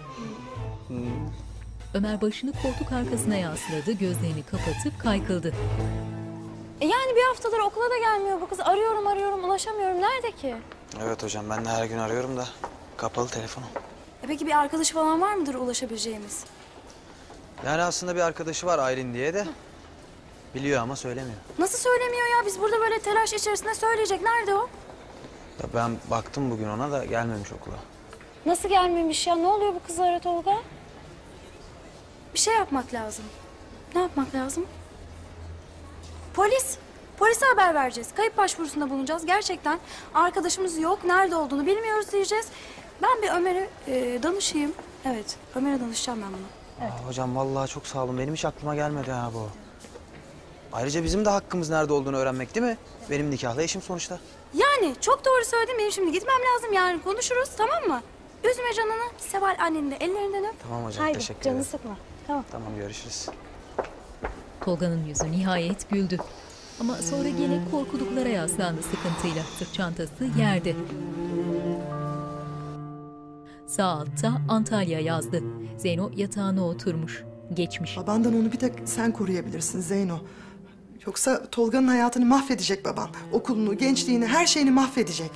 Ömer başını koltuk arkasına yasladı, gözlerini kapatıp kaykıldı. E yani bir haftadır okula da gelmiyor bu kız. Arıyorum arıyorum ulaşamıyorum. Nerede ki? Evet hocam ben de her gün arıyorum da kapalı telefonu. E peki bir arkadaşı falan var mıdır ulaşabileceğimiz? Yani aslında bir arkadaşı var Aylin diye de biliyor ama söylemiyor. Nasıl söylemiyor ya? Biz burada böyle telaş içerisinde söyleyecek. Nerede o? Ya ben baktım bugün ona da gelmemiş okula. Nasıl gelmemiş ya? Ne oluyor bu kızlara Tolga? Bir şey yapmak lazım. Ne yapmak lazım? Polis. Polise haber vereceğiz. Kayıp başvurusunda bulunacağız. Gerçekten arkadaşımız yok. Nerede olduğunu bilmiyoruz diyeceğiz. Ben bir Ömer'e e, danışayım. Evet, Ömer'e danışacağım ben bunu. Evet. Aa, hocam vallahi çok sağ olun. Benim hiç aklıma gelmedi ha bu. Ayrıca bizim de hakkımız nerede olduğunu öğrenmek değil mi? Benim nikahlı eşim sonuçta. Yani çok doğru söyledin. Benim şimdi gitmem lazım. Yani konuşuruz, tamam mı? Üzme canını. Seval annenin de ellerinden öp. Tamam hocam, Haydi, teşekkür canını ederim. sıkma. Tamam. Tamam, görüşürüz. Tolga'nın yüzü nihayet güldü. Ama sonra gene korkuluklara yaslandı sıkıntıyla. Sırt çantası yerde. Sağ altta Antalya yazdı. Zeyno yatağına oturmuş. Geçmiş. Babandan onu bir tek sen koruyabilirsin Zeyno. Yoksa Tolga'nın hayatını mahvedecek baban. Okulunu, gençliğini, her şeyini mahvedecek.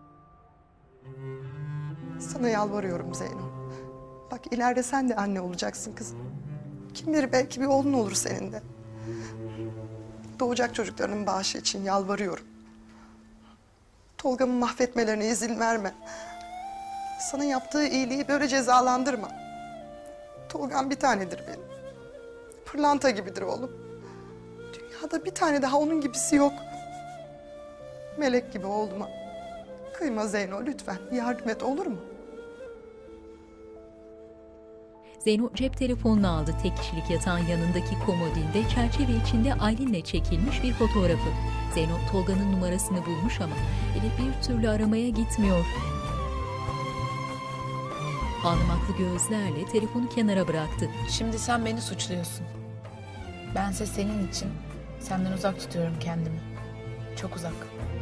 Sana yalvarıyorum Zeyno. Bak ileride sen de anne olacaksın kızım. Kim bilir belki bir oğlun olur senin de. Doğacak çocuklarının bağışı için yalvarıyorum. Tolga'mı mahvetmelerine izin verme. Sana yaptığı iyiliği böyle cezalandırma. Tolga'm bir tanedir benim. Pırlanta gibidir oğlum. Dünyada bir tane daha onun gibisi yok. Melek gibi oğluma. Kıyma Zeyno lütfen. Yardım et olur mu? Zeyno cep telefonunu aldı. Tek kişilik yatağın yanındaki komodinde çerçeve içinde Aylin'le çekilmiş bir fotoğrafı. Zeyno Tolga'nın numarasını bulmuş ama eli bir türlü aramaya gitmiyor. Ağlamaklı gözlerle telefonu kenara bıraktı. Şimdi sen beni suçluyorsun. Bense senin için senden uzak tutuyorum kendimi. Çok uzak.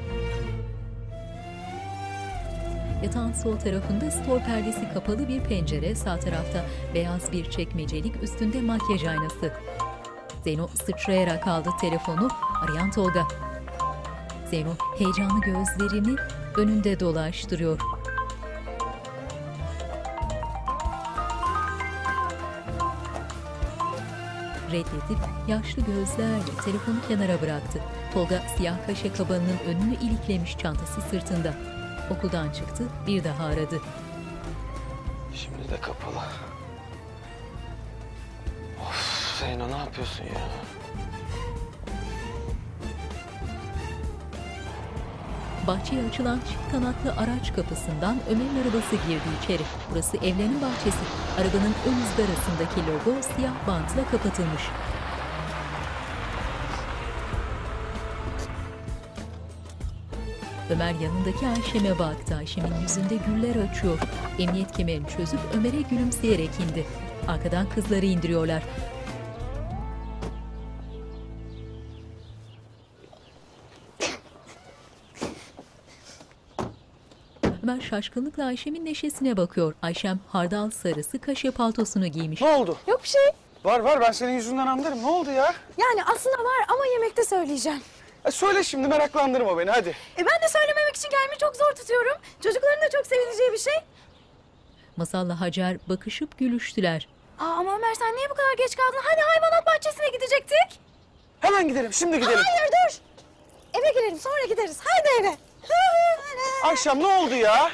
Yatağın sol tarafında stor perdesi kapalı bir pencere, sağ tarafta beyaz bir çekmecelik, üstünde makyaj aynası. Zeyno sıçrayarak aldı telefonu, arayan Tolga. Zeyno heyecanlı gözlerini önünde dolaştırıyor. Reddedip yaşlı gözlerle telefonu kenara bıraktı. Tolga siyah kaşe kabanının önünü iliklemiş, çantası sırtında. Okuldan çıktı, bir daha aradı. Şimdi de kapalı. Of Zeyno ne yapıyorsun ya? Bahçeye açılan çift kanatlı araç kapısından Ömer'in arabası girdi içeri. Burası evlerinin bahçesi. Arabanın ön ızgarasındaki logo siyah bantla kapatılmış. Ömer yanındaki Ayşem'e baktı. Ayşem'in yüzünde güller açıyor. Emniyet kemerini çözüp Ömer'e gülümseyerek indi. Arkadan kızları indiriyorlar. Ömer şaşkınlıkla Ayşem'in neşesine bakıyor. Ayşem hardal sarısı kaşe paltosunu giymiş. Ne oldu? Yok bir şey. Var var, ben senin yüzünden anlarım. Ne oldu ya? Yani aslında var ama yemekte söyleyeceğim. E söyle şimdi, meraklandırma beni hadi. E ben de söylememek için kendimi çok zor tutuyorum. Çocukların da çok sevineceği bir şey. Masal'la Hacer bakışıp gülüştüler. Aa, ama Ömer sen niye bu kadar geç kaldın? Hadi hayvanat bahçesine gidecektik. Hemen gidelim, şimdi gidelim. Hayır dur. Eve girelim sonra gideriz. Haydi eve. Ayşem ne oldu ya?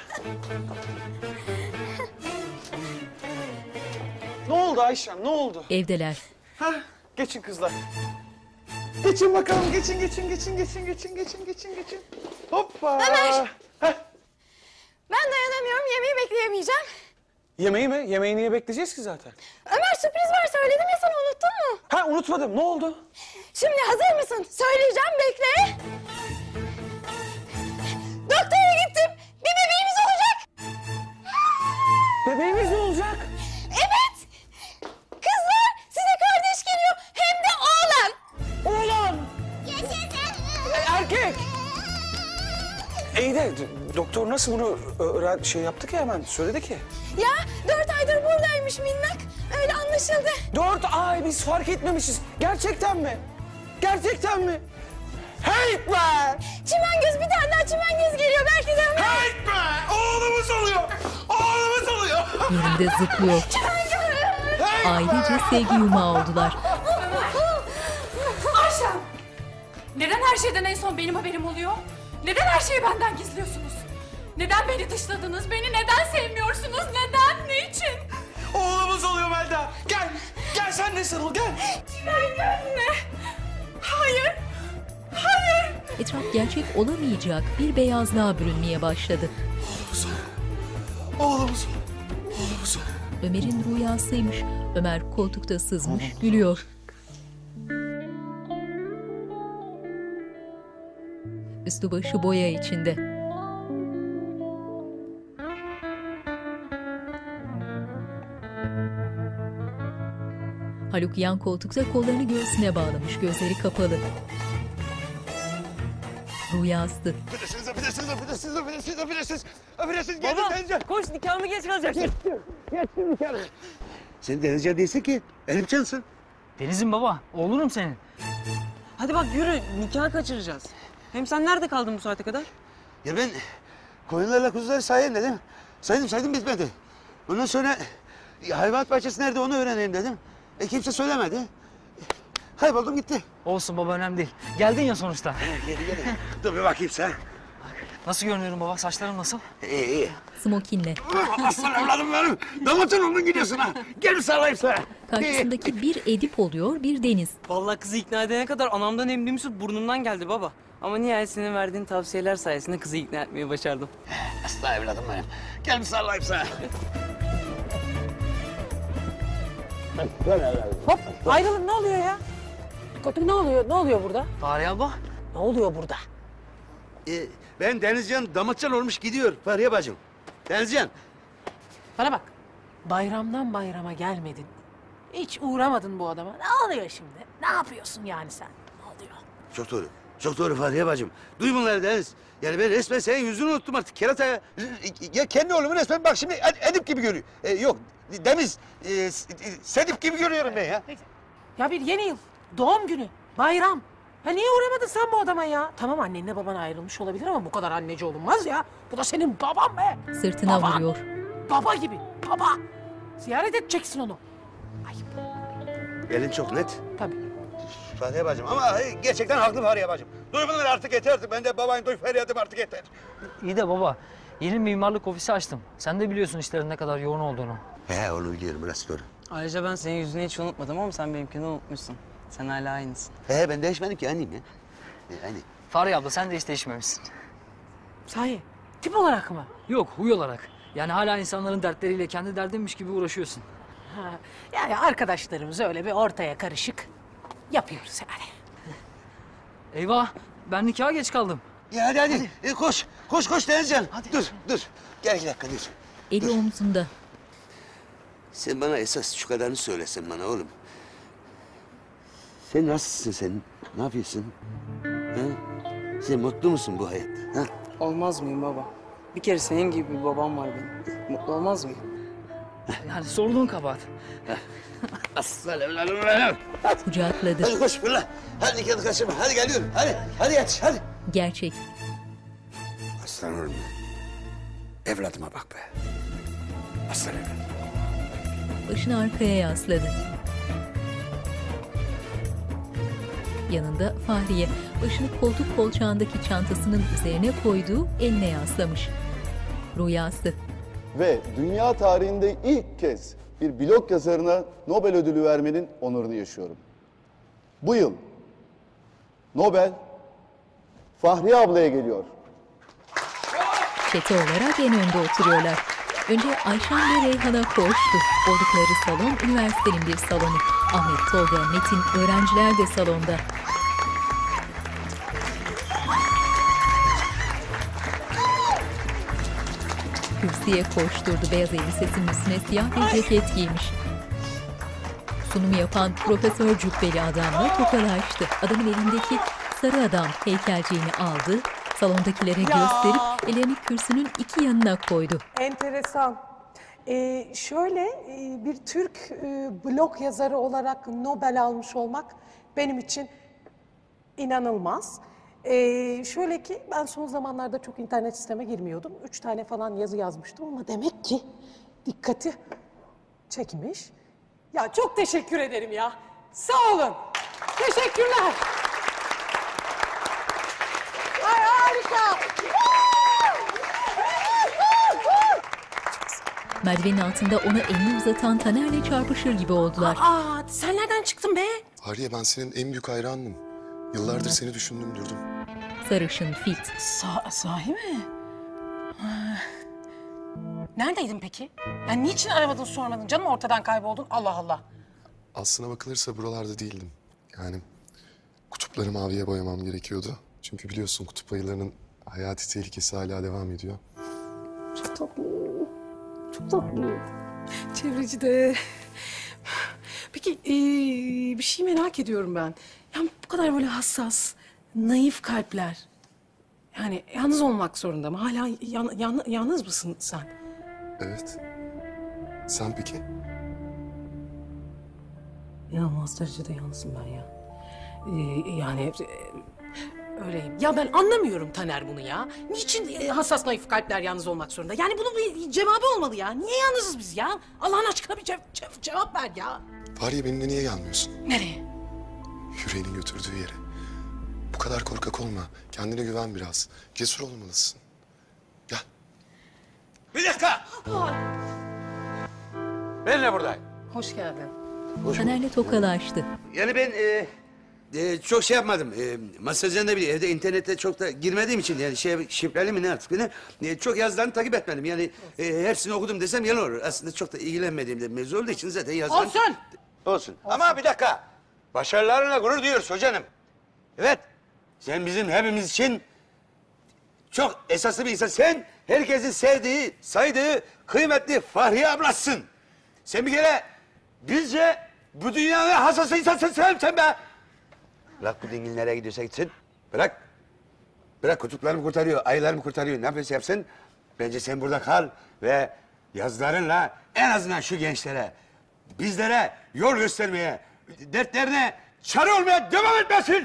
Ne oldu Ayşem, ne oldu? Evdeler. Hah, geçin kızlar. Geçin bakalım, geçin, geçin, geçin, geçin, geçin, geçin, geçin, geçin. Hoppa. Ömer. Heh. Ben dayanamıyorum. Yemeği bekleyemeyeceğim. Yemeği mi? Yemeği niye bekleyeceğiz ki zaten? Ömer sürpriz var söyledim ya sana unuttun mu? Ha unutmadım, ne oldu? Şimdi hazır mısın? Söyleyeceğim bekle. Doktora gittim. Bir bebeğimiz olacak. Bebeğimiz ne olacak? Evet. Kızlar size kardeş geliyor. Hem de oğlan. Oğlan. E, erkek. İyi de doktor nasıl bunu öğren şey yaptı ki hemen söyledi ki. Ya dört aydır buradaymış minnak. Öyle anlaşıldı. Dört ay biz fark etmemişiz. Gerçekten mi? Gerçekten mi? Hey be! Çimengöz bir tane daha çimengöz geliyor. Belki de Ömer. Hey be! Oğlumuz oluyor! Oğlumuz oluyor! Yerinde zıplıyor. Ailece sevgi yumağı oldular. Ayşem! Neden her şeyden en son benim haberim oluyor? Neden her şeyi benden gizliyorsunuz? Neden beni dışladınız? Beni neden sevmiyorsunuz? Neden? Ne için? Oğlumuz oluyor Melda. Gel. Gel sen de sarıl gel. Ben ne? Hayır. Hayır. Etraf gerçek olamayacak bir beyazlığa bürünmeye başladı. Oğlumuz. Oğlumuz. Ömer'in rüyasıymış. Ömer koltukta sızmış, gülüyor. Üstü başı boya içinde. Haluk yan koltukta kollarını göğsüne bağlamış, gözleri kapalı. Rüyası. Affedersiniz, affedersiniz, affedersiniz, affedersiniz, affedersiniz. Affedersiniz, gelin Baba, Denizcan. koş nikahımı geç kalacaksın. Geçtim, geçtim nikahını. Sen Denizcan değilsin ki, Elifcan'sın. Deniz'im baba, oğlunum senin. Hadi bak yürü, nikahı kaçıracağız. Hem sen nerede kaldın bu saate kadar? Ya ben koyunlarla kuzuları sayayım dedim. Saydım saydım bitmedi. Ondan sonra hayvanat bahçesi nerede onu öğreneyim dedim. E kimse söylemedi. Kayboldum gitti. Olsun baba, önemli değil. Geldin ya sonuçta. Geri geri. Dur bir bakayım sen. Nasıl görünüyorum baba? Saçlarım nasıl? İyi iyi. Smokinle. Aslan evladım benim. Damatın oğlun gidiyorsun ha. Gel bir sarılayım sana. Karşısındaki bir Edip oluyor, bir Deniz. Vallahi kızı ikna edene kadar anamdan emdiğim süt burnumdan geldi baba. Ama nihayet senin verdiğin tavsiyeler sayesinde kızı ikna etmeyi başardım. Aslan evladım benim. Gel bir sarılayım sana. Hop ayrılın ne oluyor ya? Kötü ne oluyor? Ne oluyor burada? Fahriye abla. Ne oluyor burada? Ee, ben Denizcan damatcan olmuş gidiyor Fahriye bacım. Denizcan. Bana bak. Bayramdan bayrama gelmedin. Hiç uğramadın bu adama. Ne oluyor şimdi? Ne yapıyorsun yani sen? Ne oluyor? Çok doğru. Çok doğru Fahriye bacım. Duy bunları Deniz. Yani ben resmen senin yüzünü unuttum artık. Kerataya. Ya kendi oğlumu resmen bak şimdi Ed- Edip gibi görüyor. Ee, yok Deniz. E, Sedip gibi görüyorum ben ya. Ya bir yeni yıl, doğum günü, bayram. Ha niye uğramadın sen bu adama ya? Tamam annenle baban ayrılmış olabilir ama bu kadar anneci olunmaz ya. Bu da senin baban be. Sırtına Baba. vuruyor. Baba gibi, baba. Ziyaret edeceksin onu. Elin çok net. Tabii. Fahriye bacım ama gerçekten haklı Fahriye bacım. Duy bunları artık yeter artık. Ben de babayın duy feryadım artık yeter. İyi de baba, yeni mimarlık ofisi açtım. Sen de biliyorsun işlerin ne kadar yoğun olduğunu. He onu biliyorum burası doğru. Ayrıca ben senin yüzünü hiç unutmadım ama sen benimkini unutmuşsun. Sen hala aynısın. He ben değişmedim ki anneyim ya. Yani. Fahriye abla sen de hiç değişmemişsin. Sahi, tip olarak mı? Yok, huy olarak. Yani hala insanların dertleriyle kendi derdinmiş gibi uğraşıyorsun. Ha, yani arkadaşlarımız öyle bir ortaya karışık yapıyoruz yani. Eyvah, ben nikaha geç kaldım. Ya hadi hadi, hadi. E, koş, koş koş Denizcan. Hadi. Dur, dur. Gel iki dakika dur. Eli omzunda. Sen bana esas şu kadarını söylesen bana oğlum. Sen nasılsın sen? Ne yapıyorsun? Ha? Sen mutlu musun bu hayatta? Ha? Olmaz mıyım baba? Bir kere senin gibi bir babam var benim. Mutlu olmaz mıyım? Yani sorduğun kabahat. Aslan evladım benim. Kucakladı. Hadi koş fırla. Hadi nikahını kaçırma. Hadi geliyorum. Hadi. Hadi yetiş hadi. Gerçek. Aslan oğlum benim. Evladıma bak be. Aslan evladım. Başını arkaya yasladı. Yanında Fahriye, başını koltuk kolçağındaki çantasının üzerine koyduğu eline yaslamış. Rüyası. Ve dünya tarihinde ilk kez bir blog yazarına Nobel ödülü vermenin onurunu yaşıyorum. Bu yıl Nobel Fahriye ablaya geliyor. Çete olarak en önde oturuyorlar. Önce Ayşen ve Reyhan'a koştu. Oldukları salon üniversitenin bir salonu. Ahmet, Tolga, Metin, öğrenciler de salonda. Kürsüye koşturdu. Beyaz elbisesinin üstüne siyah bir ceket giymiş. Sunumu yapan Profesör Cübbeli adamla tokalaştı. Adamın elindeki sarı adam heykelciğini aldı. Salondakilere Ya. gösterip ellerini kürsünün iki yanına koydu. Enteresan. Ee, şöyle e, bir Türk e, blog yazarı olarak Nobel almış olmak benim için inanılmaz. Ee, şöyle ki ben son zamanlarda çok internet siteme girmiyordum. Üç tane falan yazı yazmıştım ama demek ki dikkati çekmiş. Ya çok teşekkür ederim ya. Sağ olun. Teşekkürler. Ay harika. Merdivenin altında ona elini uzatan Taner'le çarpışır gibi oldular. Aa, sen nereden çıktın be? Fahriye ben senin en büyük hayranınım. Yıllardır seni düşündüm durdum. Sarışın, fit. Sa sahi mi? Ha. Neredeydin peki? Yani niçin aramadın sormadın canım, ortadan kayboldun? Allah Allah. Aslına bakılırsa buralarda değildim. Yani kutupları maviye boyamam gerekiyordu. Çünkü biliyorsun kutup ayılarının hayati tehlikesi hala devam ediyor. Çok tatlı. Çok tatlı. Çevreci de. Peki ee, bir şey merak ediyorum ben. Yani bu kadar böyle hassas, naif kalpler. Yani yalnız olmak zorunda mı? Hala yan, yan, yalnız mısın sen? Evet. Sen peki? İnanılmaz derecede yalnızım ben ya. Ee, yani e, öyleyim. Ya ben anlamıyorum Taner bunu ya. Niçin e, hassas naif kalpler yalnız olmak zorunda? Yani bunun bir cevabı olmalı ya. Niye yalnızız biz ya? Allah'ın aşkına bir cev- cev- cevap ver ya. Fahriye benimle niye gelmiyorsun? Nereye? Yüreğinin götürdüğü yere. Bu kadar korkak olma. Kendine güven biraz. Cesur olmalısın. Gel. Bir dakika. Ben de buradayım. Hoş geldin. Taner'le tokalaştı. Yani ben e, e, çok şey yapmadım. E, masajdan da bile evde internette çok da girmediğim için yani şey şifreli mi ne artık bile e, çok yazılarını takip etmedim. Yani e, hepsini okudum desem yalan olur. Aslında çok da ilgilenmediğim de mevzu olduğu için zaten yazılarını... Olsun. Olsun. Ama bir dakika. Başarılarına gurur duyuyoruz hocanım. Evet. Sen bizim hepimiz için çok esaslı bir insan. Sen herkesin sevdiği, saydığı kıymetli Fahriye ablasın. Sen bir kere bizce bu dünyanın hassas insansın sen, sen be. Bırak bu dingil nereye gidiyorsa gitsin. Bırak. Bırak kutuplarımı kurtarıyor, ayılarımı kurtarıyor. Ne yapıyorsa yapsın. Bence sen burada kal ve yazılarınla en azından şu gençlere, bizlere yol göstermeye, dertlerine çare olmaya devam etmesin.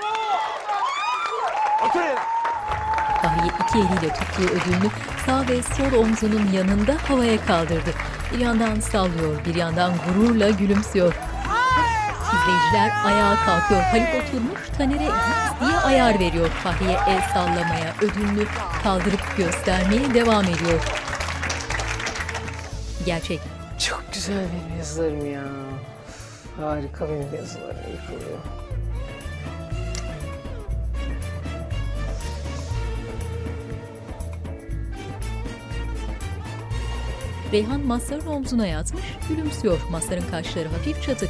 Otur yere. Fahriye iki eliyle tuttuğu ödülünü sağ ve sol omzunun yanında havaya kaldırdı. Bir yandan sallıyor, bir yandan gururla gülümsüyor. İzleyiciler ayağa kalkıyor. Haluk oturmuş, Taner'e "Yes" diye ayar veriyor. Fahriye el sallamaya, ödülünü kaldırıp göstermeye devam ediyor. Gerçek. Çok güzel benim yazılarım ya. Harika benim yazılarım. Yıkılıyor. Reyhan Mazhar'ın omzuna yatmış, gülümsüyor. Mazhar'ın kaşları hafif çatık.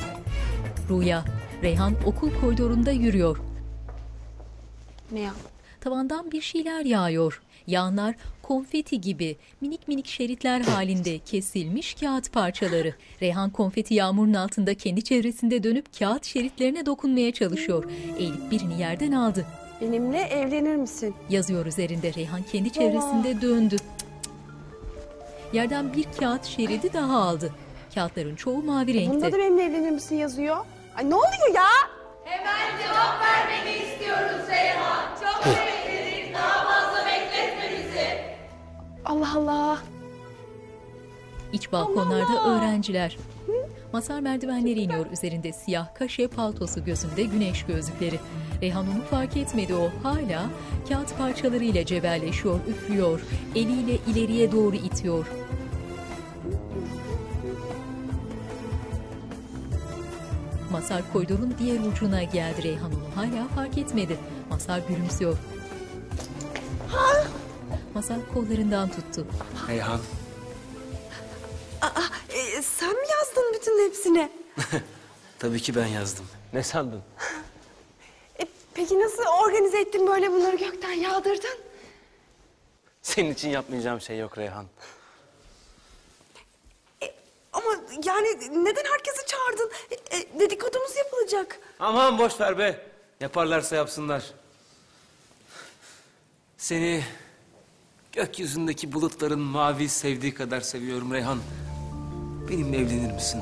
Rüya, Reyhan okul koridorunda yürüyor. Ne ya? Tavandan bir şeyler yağıyor. Yağanlar konfeti gibi minik minik şeritler halinde kesilmiş kağıt parçaları. Reyhan konfeti yağmurun altında kendi çevresinde dönüp kağıt şeritlerine dokunmaya çalışıyor. Eğilip birini yerden aldı. Benimle evlenir misin? Yazıyor üzerinde. Reyhan kendi çevresinde döndü. Yerden bir kağıt şeridi daha aldı. Kağıtların çoğu mavi renkte. Bunda da benimle evlenir misin yazıyor. Ay ne oluyor ya? Hemen cevap vermeni istiyoruz Reyhan. Çok bekledik, daha fazla bekletme bizi. Allah Allah. İç balkonlarda öğrenciler. Masar merdivenleri iniyor, üzerinde siyah kaşe paltosu, gözünde güneş gözlükleri. Reyhan onu fark etmedi, o hala kağıt parçalarıyla cebelleşiyor, üflüyor, eliyle ileriye doğru itiyor. Masar koridorun diğer ucuna geldi, Reyhan onu hala fark etmedi. Masar gülümsüyor. Masar kollarından tuttu. Reyhan. Aa, e, sen mi yazdın bütün hepsini? Tabii ki ben yazdım. Ne sandın? E, peki nasıl organize ettin böyle bunları gökten yağdırdın? Senin için yapmayacağım şey yok Reyhan. Ama yani neden herkesi çağırdın? E, e, dedikodumuz yapılacak. Aman boş ver be. Yaparlarsa yapsınlar. Seni gökyüzündeki bulutların mavi sevdiği kadar seviyorum Reyhan. Benimle evlenir misin?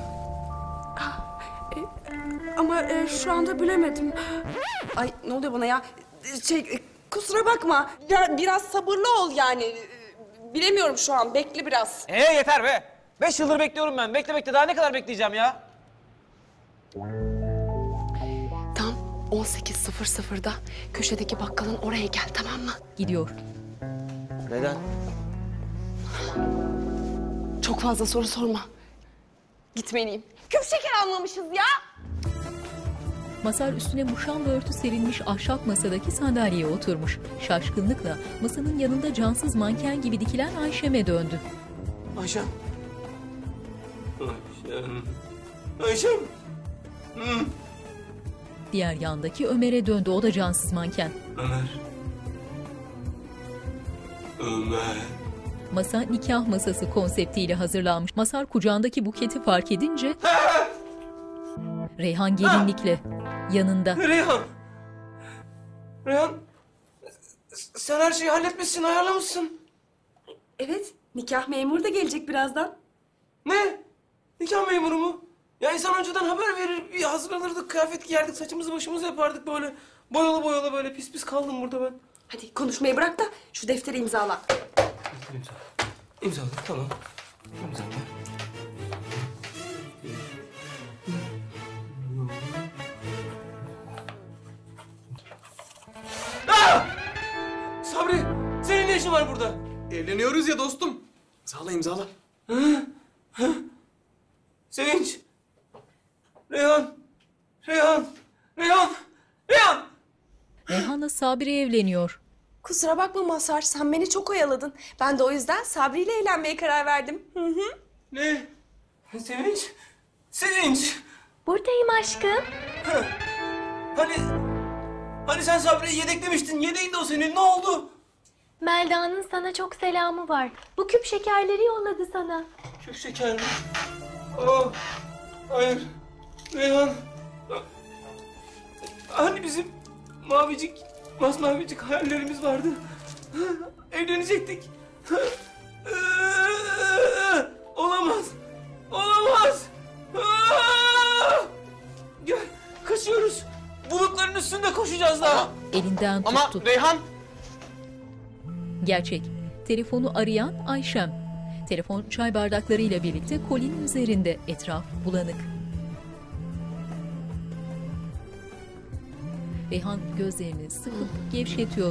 Ama e, şu anda bilemedim. Ay ne oluyor bana ya? Şey e, kusura bakma. Ya, biraz sabırlı ol yani. E, Bilemiyorum şu an. Bekle biraz. Ee yeter be. Beş yıldır bekliyorum ben. Bekle bekle. Daha ne kadar bekleyeceğim ya? Tam on sekiz sıfır sıfırda köşedeki bakkalın oraya gel, tamam mı? Gidiyor. Neden? Çok fazla soru sorma. Gitmeliyim. Küp şeker almamışız ya. Masar üstüne muşamba örtü serilmiş ahşap masadaki sandalyeye oturmuş. Şaşkınlıkla masanın yanında cansız manken gibi dikilen Ayşem'e döndü. Ayşem. Ayşem. Ayşem. Hı. Diğer yandaki Ömer'e döndü, o da cansız manken. Ömer. Ömer. Masa nikah masası konseptiyle hazırlanmış. Masar kucağındaki buketi fark edince... Reyhan gelinlikle yanında. Reyhan. Reyhan. Sen her şeyi halletmişsin, ayarlamışsın. Evet, nikah memuru da gelecek birazdan. Ne? Nikah memuru mu? Ya insan önceden haber verir, bir hazırlanırdık, kıyafet giyerdik, saçımızı başımızı yapardık böyle. Boyalı boyalı böyle pis pis kaldım burada ben. Hadi konuşmayı bırak da şu defteri imzala. İmza. İmzala, tamam. İmzala. Aa! Sabri, senin ne işin var burada? Evleniyoruz ya dostum. İmzala imzala. Hı? Hı? Sevinç. Reyhan. Reyhan. Reyhan. Reyhan. Reyhan'la Sabri evleniyor. Kusura bakma Mazhar, sen beni çok oyaladın. Ben de o yüzden Sabri ile evlenmeye karar verdim. Hı hı. Ne? Sevinç. Sevinç. Buradayım aşkım. Hani... Hani sen Sabri'yi yedeklemiştin. Yedeğinde o senin. Ne oldu? Melda'nın sana çok selamı var. Bu küp şekerleri yolladı sana. Küp şeker mi? Aa, hayır. Reyhan. Hani bizim mavicik, masmavicik hayallerimiz vardı. Evlenecektik. Olamaz. Olamaz. Gel, kaçıyoruz. Bulutların üstünde koşacağız daha. Elinden tuttu. Ama Reyhan... Gerçek. Telefonu arayan Ayşem. Telefon çay bardaklarıyla birlikte kolinin üzerinde. Etraf bulanık. Reyhan gözlerini sıkıp gevşetiyor.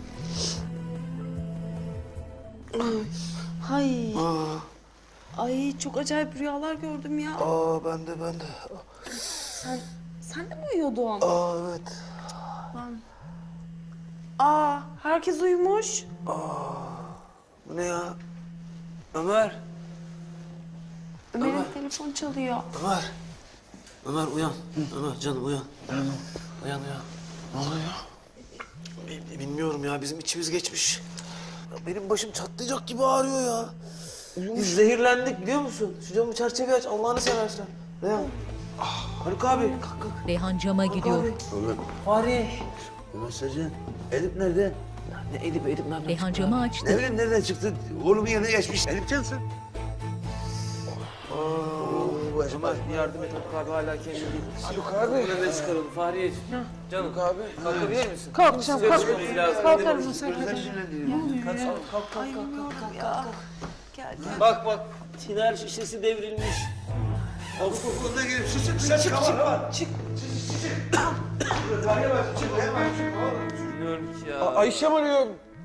Hay. Ay çok acayip rüyalar gördüm ya. Aa ben de ben de. Sen, sen de mi uyuyordun? Aa evet. Ben... Aa herkes uyumuş. Bu ne ya? Ömer. Ömer'in Ömer. telefon çalıyor. Ömer. Ömer uyan. Ömer canım uyan. Uyan uyan. Ne oluyor? Bi- Bilmiyorum ya, bizim içimiz geçmiş. Benim başım çatlayacak gibi ağrıyor ya. Biz zehirlendik biliyor musun? Şu camı çerçeve aç Allah'ını seversen. Reyhan. Ah, Haluk abi kalk kalk. Reyhan cama gidiyor. Oğlum. Fahri. Ömer Sarıcan, Elif nerede? Ne Elif, Elif nereden Reyhan camı açtı. Ne bileyim nereden çıktı? Oğlumun yanına geçmiş. Elif cansın. Ömer bir yardım et, Haluk abi hala kendini değil. Haluk abi. Buradan çıkaralım Fahriyeciğim. Canım. Haluk abi. Kalkabilir misin? Kalkacağım, Size kalk. görüşmemiz lazım. Kalkarım Masar, hadi. Ne oluyor ya? Kalk, kalk, kalk, kalk, kalk, kalk. Bak bak, tiner şişesi devrilmiş. Of of, ondan gelip çık çık çık çık çık. Bilmiyorum ki ya. A- Ayşem arıyor.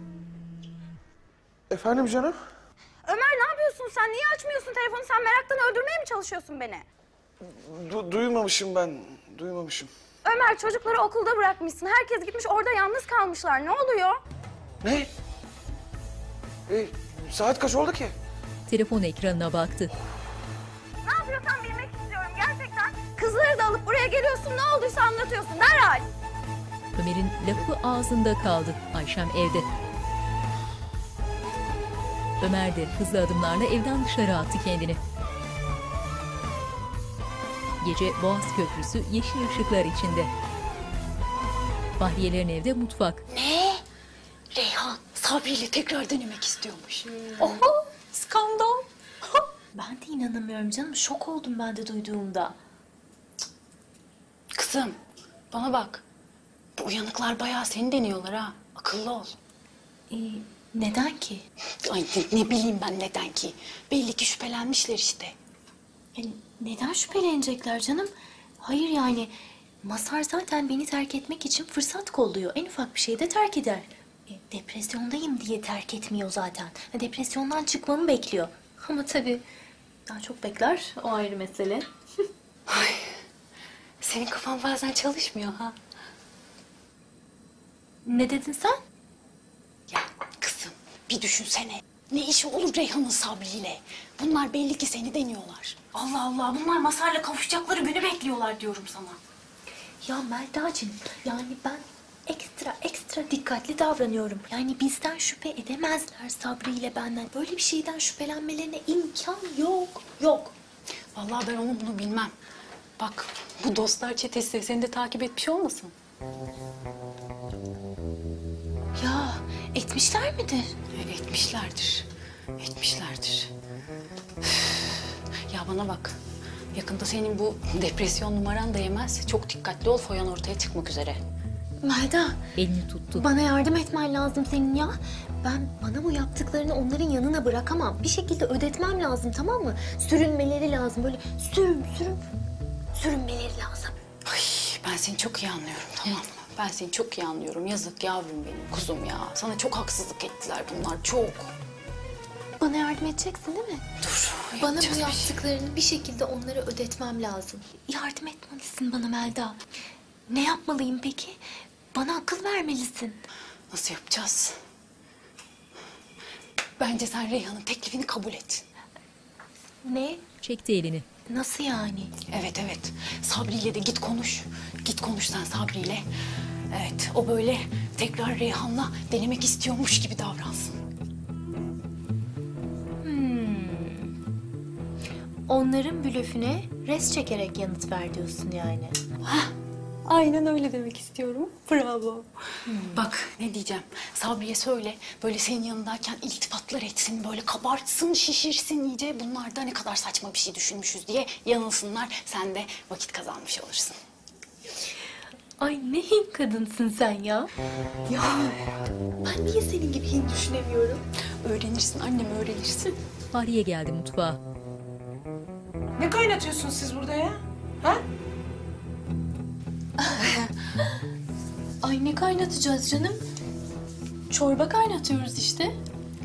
Efendim canım? Ömer ne yapıyorsun sen? Niye açmıyorsun telefonu? Sen meraktan öldürmeye mi çalışıyorsun beni? Du- duymamışım ben. Duymamışım. Ömer çocukları okulda bırakmışsın. Herkes gitmiş orada yalnız kalmışlar. Ne oluyor? Ne? E, saat kaç oldu ki? Telefon ekranına baktı. Ne yapıyorsan bilmek istiyorum gerçekten. Kızları da alıp buraya geliyorsun. Ne olduysa anlatıyorsun derhal. Ömer'in lafı ağzında kaldı. Ayşem evde. Ömer de hızlı adımlarla evden dışarı attı kendini. Gece Boğaz Köprüsü yeşil ışıklar içinde. Fahriyelerin evde mutfak. Ne? Reyhan Sabri ile tekrar denemek istiyormuş. Oho, skandal. Ben de inanamıyorum canım. Şok oldum ben de duyduğumda. Kızım bana bak. Bu uyanıklar bayağı seni deniyorlar ha. Akıllı ol. Ee, neden ki? Ay ne, ne bileyim ben neden ki. Belli ki şüphelenmişler işte. Yani neden şüphelenecekler canım? Hayır yani Masar zaten beni terk etmek için fırsat kolluyor. En ufak bir şeyde terk eder. E, depresyondayım diye terk etmiyor zaten. E, depresyondan çıkmamı bekliyor. Ama tabii daha çok bekler. O ayrı mesele. Ay, senin kafan bazen çalışmıyor ha. Ne dedin sen? Ya kızım bir düşünsene. Ne işi olur Reyhan'ın Sabri'yle? Bunlar belli ki seni deniyorlar. Allah Allah bunlar Masar'la kavuşacakları günü bekliyorlar diyorum sana. Ya Melda'cığım yani ben ekstra ekstra dikkatli davranıyorum. Yani bizden şüphe edemezler Sabri ile benden. Böyle bir şeyden şüphelenmelerine imkan yok. Yok. Vallahi ben onu bunu bilmem. Bak bu dostlar çetesi seni de takip etmiş olmasın? Ya etmişler midir? Etmişlerdir. Etmişlerdir. Ya bana bak. Yakında senin bu depresyon numaran da yemez. Çok dikkatli ol, foyan ortaya çıkmak üzere. Melda. Elini tuttu. Bana yardım etmen lazım senin ya. Ben bana bu yaptıklarını onların yanına bırakamam. Bir şekilde ödetmem lazım tamam mı? Sürünmeleri lazım böyle sürün sürün. Sürünmeleri lazım. Ay, ben seni çok iyi anlıyorum tamam mı? Ben seni çok iyi anlıyorum. Yazık yavrum benim, kuzum ya. Sana çok haksızlık ettiler bunlar, çok. Bana yardım edeceksin değil mi? Dur, Bana yapacağız bu bir şey. yaptıklarını bir şekilde onlara ödetmem lazım. Yardım etmelisin bana Melda. Ne yapmalıyım peki? Bana akıl vermelisin. Nasıl yapacağız? Bence sen Reyhan'ın teklifini kabul et. Ne? Çekti elini. Nasıl yani? Evet evet. Sabri ile de git konuş. Git konuş sen Sabri ile. Evet o böyle tekrar Reyhan'la denemek istiyormuş gibi davransın. Hmm. Onların blöfüne res çekerek yanıt ver diyorsun yani. Hah. Aynen öyle demek istiyorum. Bravo. Bak ne diyeceğim. Sabri'ye söyle böyle senin yanındayken iltifatlar etsin. Böyle kabartsın, şişirsin iyice. Bunlar da ne kadar saçma bir şey düşünmüşüz diye yanılsınlar. Sen de vakit kazanmış olursun. Ay ne hin kadınsın sen ya. Ya ben niye senin gibi hin düşünemiyorum? Öğrenirsin annem öğrenirsin. Fahriye geldi mutfağa. Ne kaynatıyorsunuz siz burada ya? Ha? Ay ne kaynatacağız canım? Çorba kaynatıyoruz işte.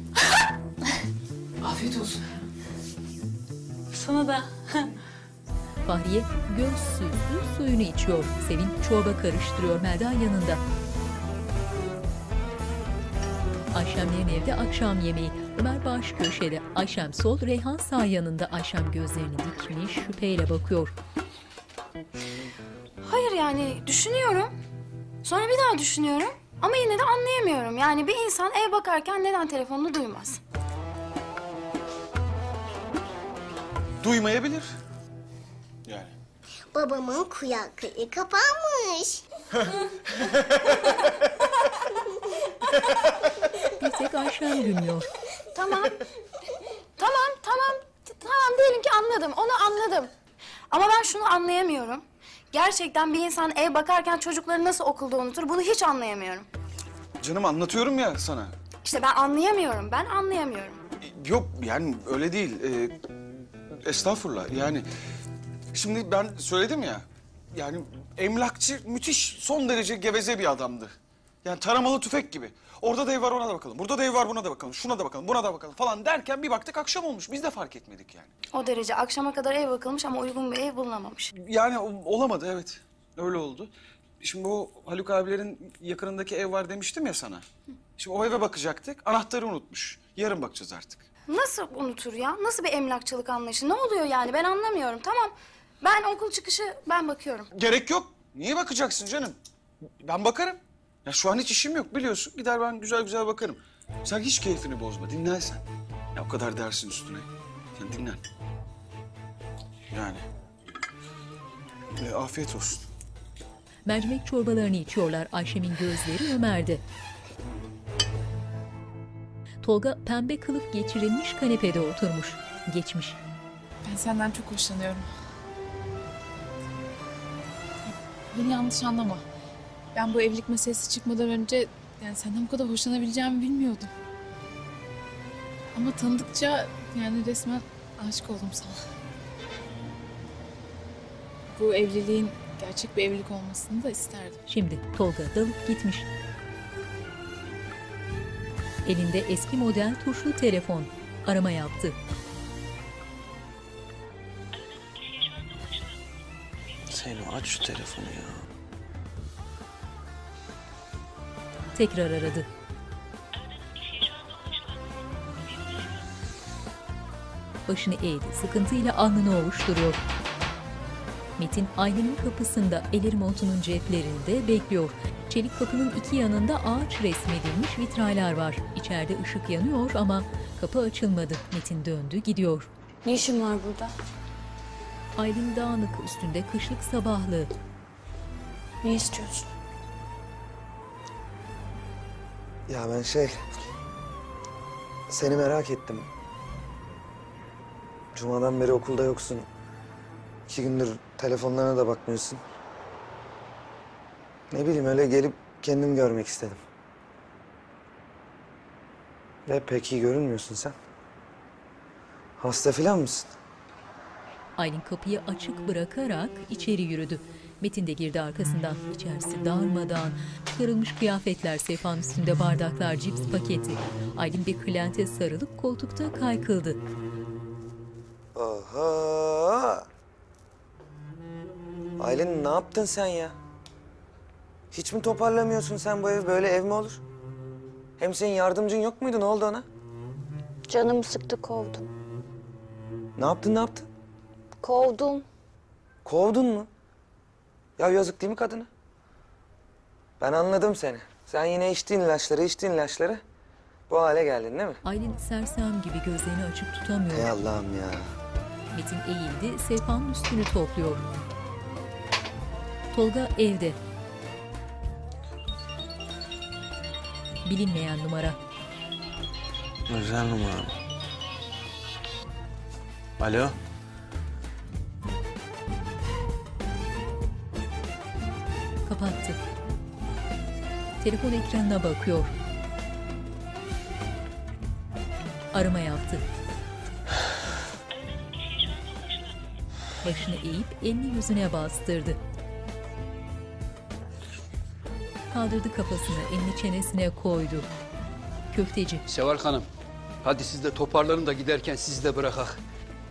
Afiyet olsun. Sana da. Fahriye göz süzlü suyunu içiyor. Sevin çorba karıştırıyor Melda yanında. Ayşemlerin evde akşam yemeği. Ömer baş köşede. Ayşem sol, Reyhan sağ yanında. Ayşem gözlerini dikmiş şüpheyle bakıyor. Hayır yani düşünüyorum. Sonra bir daha düşünüyorum. Ama yine de anlayamıyorum. Yani bir insan ev bakarken neden telefonunu duymaz? Duymayabilir. Yani. Babamın kulaklığı kapanmış. Bir tek Ayşen gülmüyor. Tamam. Tamam, tamam. Tamam diyelim ki anladım. Onu anladım. Ama ben şunu anlayamıyorum. Gerçekten bir insan ev bakarken çocukları nasıl okulda unutur? Bunu hiç anlayamıyorum. Canım anlatıyorum ya sana. İşte ben anlayamıyorum. Ben anlayamıyorum. Yok yani öyle değil. Ee, estağfurullah yani. Şimdi ben söyledim ya. Yani emlakçı müthiş son derece geveze bir adamdı. Yani taramalı tüfek gibi. Orada da ev var ona da bakalım. Burada da ev var buna da bakalım. Şuna da bakalım buna da bakalım falan derken bir baktık akşam olmuş. Biz de fark etmedik yani. O derece akşama kadar ev bakılmış ama uygun bir ev bulunamamış. Yani o- olamadı evet. Öyle oldu. Şimdi bu Haluk abilerin yakınındaki ev var demiştim ya sana. Şimdi o eve bakacaktık. Anahtarı unutmuş. Yarın bakacağız artık. Nasıl unutur ya? Nasıl bir emlakçılık anlayışı? Ne oluyor yani? Ben anlamıyorum. Tamam. Ben okul çıkışı ben bakıyorum. Gerek yok. Niye bakacaksın canım? Ben bakarım. Ya şu an hiç işim yok biliyorsun. Gider ben güzel güzel bakarım. Sen hiç keyfini bozma. Dinlen sen. Ya o kadar dersin üstüne. Sen dinlen. Yani. E, afiyet olsun. Mercimek çorbalarını içiyorlar. Ayşem'in gözleri Ömer'de. Tolga pembe kılıf geçirilmiş kanepede oturmuş. Geçmiş. Ben senden çok hoşlanıyorum. Beni yanlış anlama. Ben bu evlilik meselesi çıkmadan önce yani senden bu kadar hoşlanabileceğimi bilmiyordum. Ama tanıdıkça yani resmen aşık oldum sana. Bu evliliğin gerçek bir evlilik olmasını da isterdim. Şimdi Tolga dalıp gitmiş. Elinde eski model tuşlu telefon. Arama yaptı. Zeyno aç şu telefonu ya. Tekrar aradı. Başını eğdi. Sıkıntıyla alnını ovuşturuyor. Metin Aylin'in kapısında, el montunun ceplerinde bekliyor. Çelik kapının iki yanında ağaç resmedilmiş vitraylar var. İçeride ışık yanıyor ama kapı açılmadı. Metin döndü gidiyor. Ne işin var burada? Aylin dağınık, üstünde kışlık sabahlığı. Ne istiyorsun? Ya ben şey... Seni merak ettim. Cuma'dan beri okulda yoksun. İki gündür telefonlarına da bakmıyorsun. Ne bileyim öyle gelip kendim görmek istedim. Ve pek iyi görünmüyorsun sen. Hasta falan mısın? Aylin kapıyı açık bırakarak içeri yürüdü. Metin de girdi arkasından. İçerisi darmadağın. Çıkarılmış kıyafetler, sehpanın üstünde bardaklar, cips paketi. Aylin bir kılente sarılıp koltukta kaykıldı. Oha! Aylin ne yaptın sen ya? Hiç mi toparlamıyorsun sen bu evi? Böyle ev mi olur? Hem senin yardımcın yok muydu? Ne oldu ona? Canım sıktı, kovdum. Ne yaptın, ne yaptın? Kovdum. Kovdun mu? Ya yazık değil mi kadına? Ben anladım seni. Sen yine içtiğin ilaçları, içtiğin ilaçları bu hale geldin değil mi? Aylin sersem gibi gözlerini açık tutamıyor. Ey Allah'ım ya. Metin eğildi, sehpanın üstünü topluyor. Tolga evde. Bilinmeyen numara. Özel numara. Alo. Kapattı. Telefon ekranına bakıyor. Arama yaptı. Başını eğip elini yüzüne bastırdı. Kaldırdı kafasını, elini çenesine koydu. Köfteci. Seval Hanım, hadi siz de toparlanın da giderken sizi de bırakak.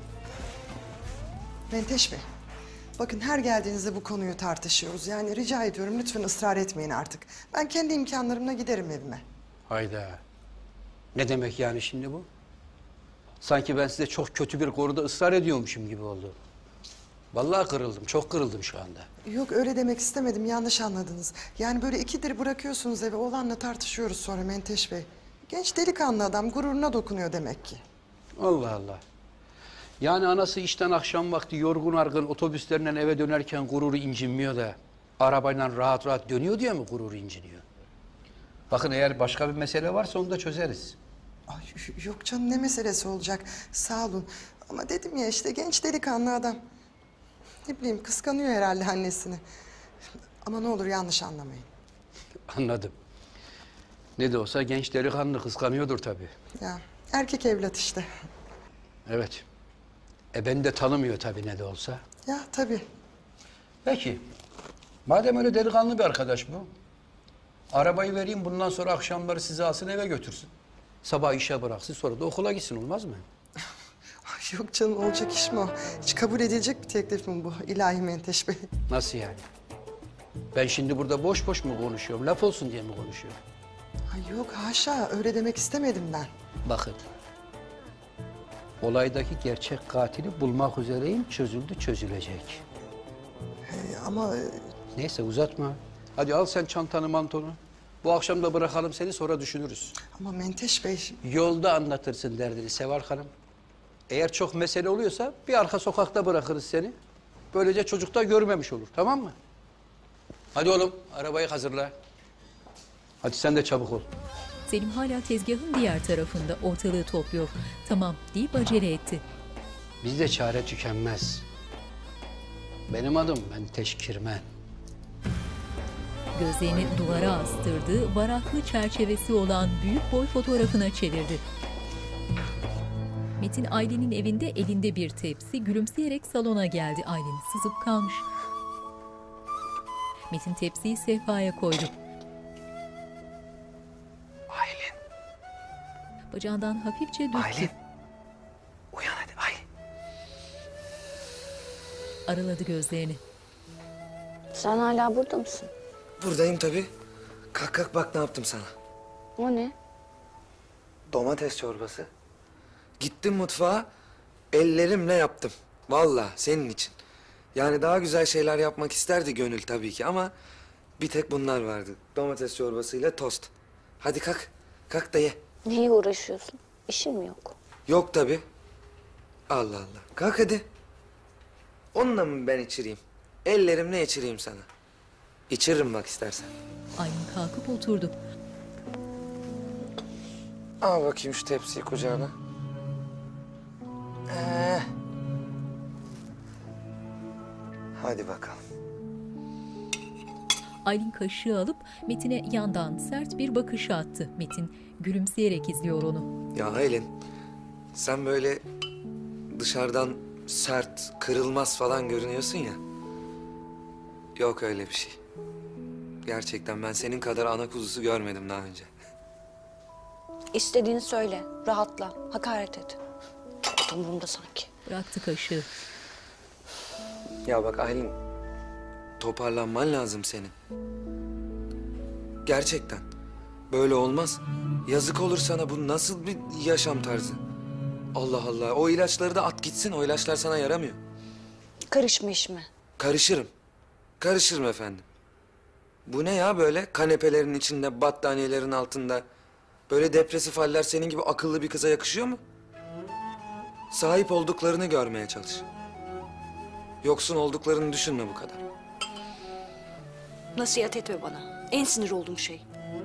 Menteş Bey, bakın her geldiğinizde bu konuyu tartışıyoruz. Yani rica ediyorum lütfen ısrar etmeyin artık. Ben kendi imkanlarımla giderim evime. Hayda. Ne demek yani şimdi bu? Sanki ben size çok kötü bir konuda ısrar ediyormuşum gibi oldu. Vallahi kırıldım, çok kırıldım şu anda. Yok öyle demek istemedim, yanlış anladınız. Yani böyle ikidir bırakıyorsunuz eve, oğlanla tartışıyoruz sonra Menteş Bey. Genç delikanlı adam, gururuna dokunuyor demek ki. Allah Allah. Yani anası işten akşam vakti yorgun argın otobüslerinden eve dönerken gururu incinmiyor da arabayla rahat rahat dönüyor diye mi gururu inciniyor? Bakın eğer başka bir mesele varsa onu da çözeriz. Ay, yok canım, ne meselesi olacak, sağ olun. Ama dedim ya işte, genç delikanlı adam. Ne bileyim, kıskanıyor herhalde annesini. Ama ne olur yanlış anlamayın. Anladım. Ne de olsa genç delikanlı kıskanıyordur tabii. Ya erkek evlat işte. Evet. E beni de tanımıyor tabii ne de olsa. Ya tabii. Peki. Madem öyle delikanlı bir arkadaş bu. Arabayı vereyim, bundan sonra akşamları sizi alsın eve götürsün. Sabah işe bıraksın, sonra da okula gitsin, olmaz mı? Ay, yok canım, olacak iş mi o? Hiç kabul edilecek bir teklif mi bu ilahi Menteş Bey? Nasıl yani? Ben şimdi burada boş boş mu konuşuyorum? Laf olsun diye mi konuşuyorum? Ay yok, haşa, öyle demek istemedim ben. Bakın. Olaydaki gerçek katili bulmak üzereyim, çözüldü çözülecek. Ee, ama... Neyse uzatma. Hadi al sen çantanı mantonu. Bu akşam da bırakalım seni, sonra düşünürüz. Ama Menteş Bey... Yolda anlatırsın derdini Seval Hanım. Eğer çok mesele oluyorsa bir arka sokakta bırakırız seni. Böylece çocuk da görmemiş olur, tamam mı? Hadi oğlum, arabayı hazırla. Hadi sen de çabuk ol. Selim hala tezgahın diğer tarafında ortalığı topluyor. Tamam deyip acele etti. Bizde çare tükenmez. Benim adım Menteş Kirmen. Gözlerini duvara astırdı, varaklı çerçevesi olan büyük boy fotoğrafına çevirdi. Metin Aylin'in evinde elinde bir tepsi, gülümseyerek salona geldi. Aylin sızıp kalmış. Metin tepsiyi sehpaya koydu. Aylin. Bacağından hafifçe dürttü. Aylin. Uyan hadi Aylin. Araladı gözlerini. Sen hala burada mısın? Buradayım tabii. Kalk kalk, bak ne yaptım sana. O ne? Domates çorbası. Gittim mutfağa, ellerimle yaptım. Vallahi senin için. Yani daha güzel şeyler yapmak isterdi gönül tabii ki ama bir tek bunlar vardı. Domates çorbasıyla tost. Hadi kalk, kalk da ye. Niye uğraşıyorsun? İşin mi yok? Yok tabii. Allah Allah. Kalk hadi. Onunla mı ben içireyim? Ellerimle içireyim sana. İçiririm bak istersen. Aylin kalkıp oturdu. Al bakayım şu tepsiyi kucağına. Ee. Hadi bakalım. Aylin kaşığı alıp Metin'e yandan sert bir bakış attı. Metin gülümseyerek izliyor onu. Ya Aylin, sen böyle dışarıdan sert, kırılmaz falan görünüyorsun ya. Yok öyle bir şey. Gerçekten ben senin kadar ana kuzusu görmedim daha önce. İstediğini söyle, rahatla, hakaret et. Çok umurumda sanki. Bıraktı kaşığı. Ya bak Aylin, toparlanman lazım senin. Gerçekten. Böyle olmaz. Yazık olur sana, bu nasıl bir yaşam tarzı? Allah Allah, o ilaçları da at gitsin, o ilaçlar sana yaramıyor. Karışma işime. Karışırım. Karışırım efendim. Bu ne ya böyle kanepelerin içinde, battaniyelerin altında? Böyle depresif haller senin gibi akıllı bir kıza yakışıyor mu? Sahip olduklarını görmeye çalış. Yoksun olduklarını düşünme bu kadar. Nasihat etme bana. En sinir olduğum şey.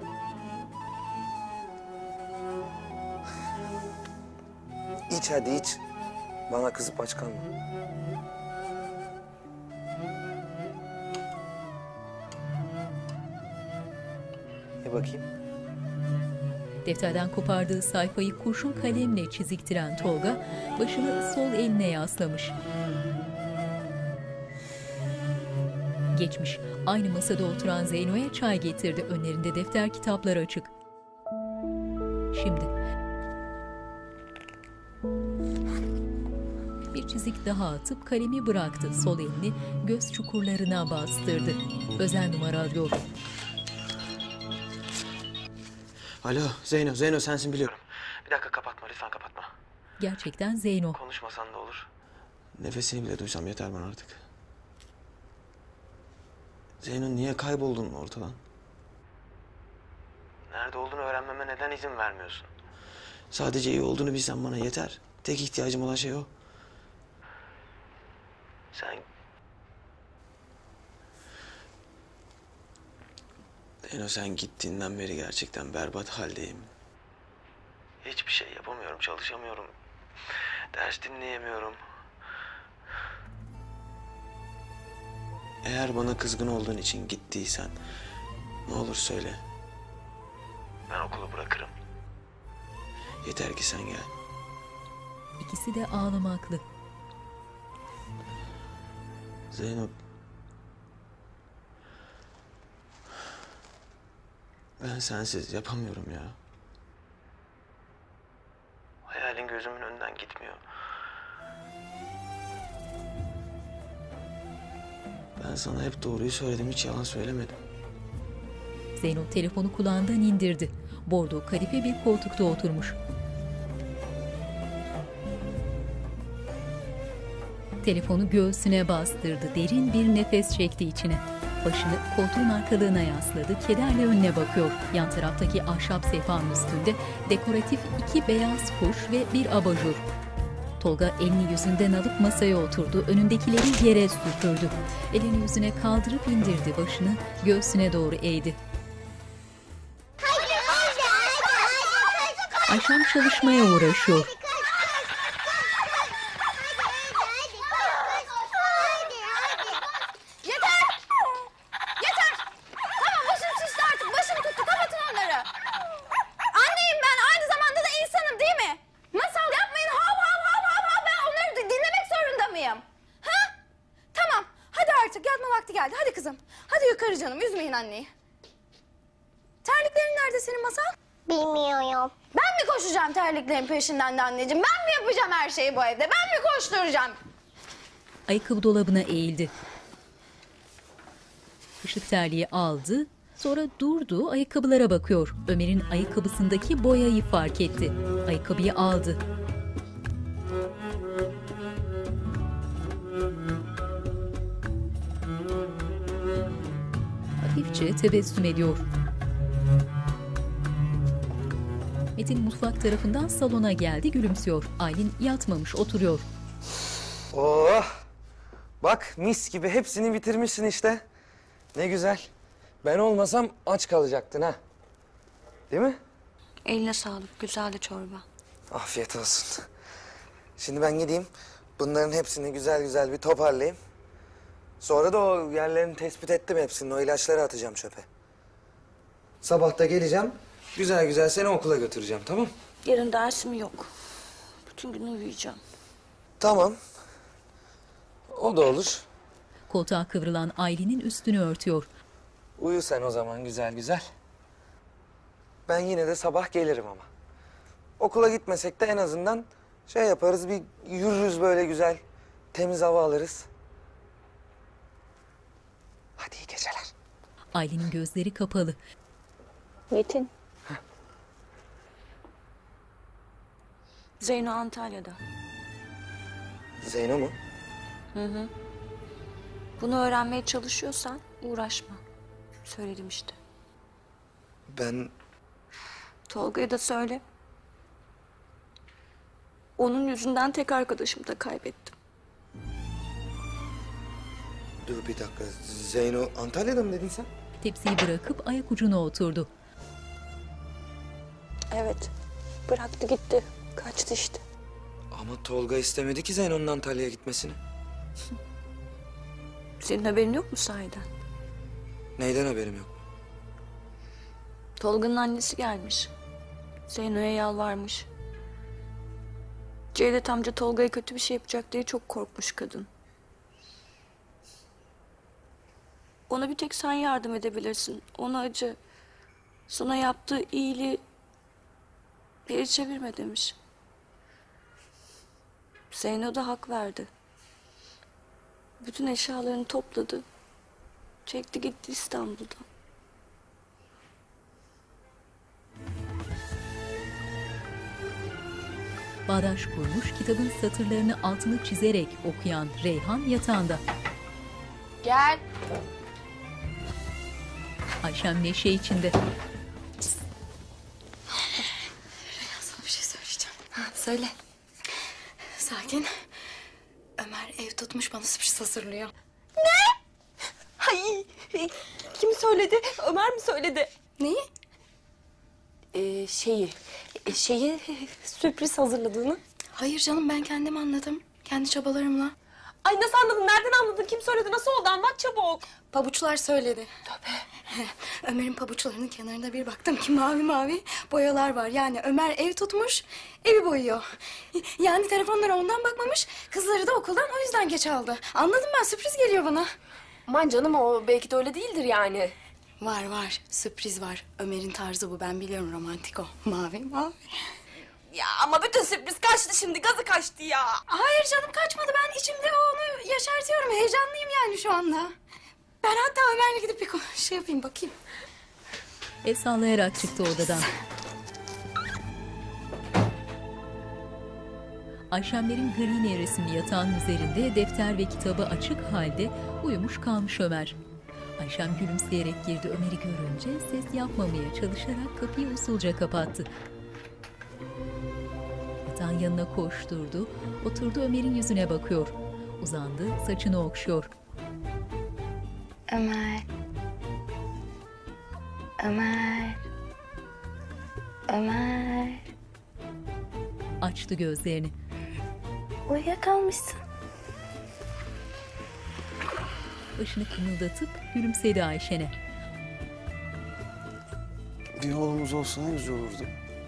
İç hadi iç. Bana kızıp aç kalma. Ye bakayım. Defterden kopardığı sayfayı kurşun kalemle çiziktiren Tolga başını sol eline yaslamış. Geçmiş. Aynı masada oturan Zeyno'ya çay getirdi. Önlerinde defter kitapları açık. Şimdi. Bir çizik daha atıp kalemi bıraktı. Sol elini göz çukurlarına bastırdı. Özel numara arıyor. Alo Zeyno, Zeyno sensin biliyorum. Bir dakika kapatma, lütfen kapatma. Gerçekten Zeyno. Konuşmasan da olur. Nefesini bile duysam yeter bana artık. Zeyno niye kayboldun ortadan? Nerede olduğunu öğrenmeme neden izin vermiyorsun? Sadece iyi olduğunu bilsen bana yeter. Tek ihtiyacım olan şey o. Sen... Zeyno sen gittiğinden beri gerçekten berbat haldeyim. Hiçbir şey yapamıyorum, çalışamıyorum. Ders dinleyemiyorum. Eğer bana kızgın olduğun için gittiysen ne olur söyle. Ben okulu bırakırım. Yeter ki sen gel. İkisi de ağlamaklı. Zeynep. Ben sensiz yapamıyorum ya. Hayalin gözümün önünden gitmiyor. Ben sana hep doğruyu söyledim, hiç yalan söylemedim. Zeyno telefonu kulağından indirdi. Bordo kadife bir koltukta oturmuş. Telefonu göğsüne bastırdı. Derin bir nefes çekti içine. Başını koltuğun arkalığına yasladı. Kederle önüne bakıyor. Yan taraftaki ahşap sehpanın üstünde dekoratif iki beyaz kuş ve bir abajur. Tolga elini yüzünden alıp masaya oturdu. Önündekileri yere süpürdü. Elini yüzüne kaldırıp indirdi. Başını göğsüne doğru eğdi. Ayşem çalışmaya uğraşıyor. Yeter! Yeter! Tamam başım şişti artık. Başım tuttu. Kapatın onları. Anneyim ben. Aynı zamanda da insanım değil mi? Masal yapmayın. Hav hav hav hav hav. Ben onları dinlemek zorunda mıyım? Ha? Tamam. Hadi artık yatma vakti geldi. Hadi kızım. Hadi yukarı canım. Üzmeyin anneyi. Terliklerin nerede senin Masal? Bilmiyorum. Ben mi koşacağım terliklerin peşinden de anneciğim? Ben mi yapacağım her şeyi bu evde? Ben mi koşturacağım? Ayakkabı dolabına eğildi. Işık terliği aldı, sonra durdu, ayakkabılara bakıyor. Ömer'in ayakkabısındaki boyayı fark etti. Ayakkabıyı aldı. Hafifçe tebessüm ediyor. Metin mutfak tarafından salona geldi, gülümsüyor. Aylin yatmamış, oturuyor. Oh! Bak mis gibi hepsini bitirmişsin işte. Ne güzel. Ben olmasam aç kalacaktın ha. Değil mi? Eline sağlık. Güzeldi çorba. Afiyet olsun. Şimdi ben gideyim. Bunların hepsini güzel güzel bir toparlayayım. Sonra da o yerlerini tespit ettim hepsini. O ilaçları atacağım çöpe. Sabah da geleceğim. Güzel güzel seni okula götüreceğim, tamam? Yarın dersim yok. Bütün gün uyuyacağım. Tamam. O da olur. Koltuğa kıvrılan Aylin'in üstünü örtüyor. Uyu sen o zaman güzel güzel. Ben yine de sabah gelirim ama. Okula gitmesek de en azından şey yaparız, bir yürürüz böyle güzel. Temiz hava alırız. Hadi iyi geceler. Aylin'in gözleri kapalı. Metin. Zeyno Antalya'da. Zeyno mu? Hı hı. Bunu öğrenmeye çalışıyorsan uğraşma. Söyledim işte. Ben... Tolga'ya da söyle. Onun yüzünden tek arkadaşımı da kaybettim. Dur bir dakika. Zeyno Antalya'da mı dedin sen? Tepsiyi bırakıp ayak ucuna oturdu. Evet. Bıraktı gitti. Kaçtı işte. Ama Tolga istemedi ki Zeyno'nun Antalya'ya gitmesini. Senin haberin yok mu sahiden? Neyden haberim yok? Tolga'nın annesi gelmiş. Zeyno'ya yalvarmış. Cevdet amca Tolga'ya kötü bir şey yapacak diye çok korkmuş kadın. Ona bir tek sen yardım edebilirsin. Ona acı. Sana yaptığı iyiliği geri çevirme demiş. Zeyno da hak verdi. Bütün eşyalarını topladı. Çekti gitti İstanbul'dan. Bağdaş kurmuş, kitabın satırlarını altını çizerek okuyan Reyhan yatağında. Gel. Ayşem neşe içinde. Sana bir şey söyleyeceğim. Ha, söyle. Sakin. Ömer ev tutmuş, bana sürpriz hazırlıyor. Ne? Ay, kim söyledi? Ömer mi söyledi? Neyi? Ee, şeyi, şeyi sürpriz hazırladığını. Hayır canım, ben kendim anladım. Kendi çabalarımla. Ay nasıl anladın? Nereden anladın? Kim söyledi? Nasıl oldu? Anlat çabuk. Pabuçlar söyledi. Tabii. Ömer'in pabuçlarının kenarında bir baktım ki mavi mavi boyalar var. Yani Ömer ev tutmuş, evi boyuyor. Yani telefonlara ondan bakmamış, kızları da okuldan o yüzden geç aldı. Anladım ben, sürpriz geliyor bana. Aman canım, o belki de öyle değildir yani. Var var, sürpriz var. Ömer'in tarzı bu, ben biliyorum, romantik o. Mavi mavi. Ya ama bütün sürpriz kaçtı şimdi, gazı kaçtı ya. Hayır canım, kaçmadı. Ben içimde onu yaşartıyorum. Heyecanlıyım yani şu anda. Ben hatta Ömer'le gidip bir konuş- şey yapayım, bakayım. El sallayarak çıktı odadan. Ayşemlerin gri nevresimli yatağın üzerinde defter ve kitabı açık halde uyumuş kalmış Ömer. Ayşem gülümseyerek girdi. Ömer'i görünce ses yapmamaya çalışarak kapıyı usulca kapattı. Yatağın yanına koşturdu, oturdu, Ömer'in yüzüne bakıyor. Uzandı, saçını okşuyor. Ömer. Ömer. Ömer. Açtı gözlerini. Uyuyakalmışsın. Başını kımıldatıp gülümsedi Ayşen'e. Bir oğlumuz olsa ne güzel olurdu.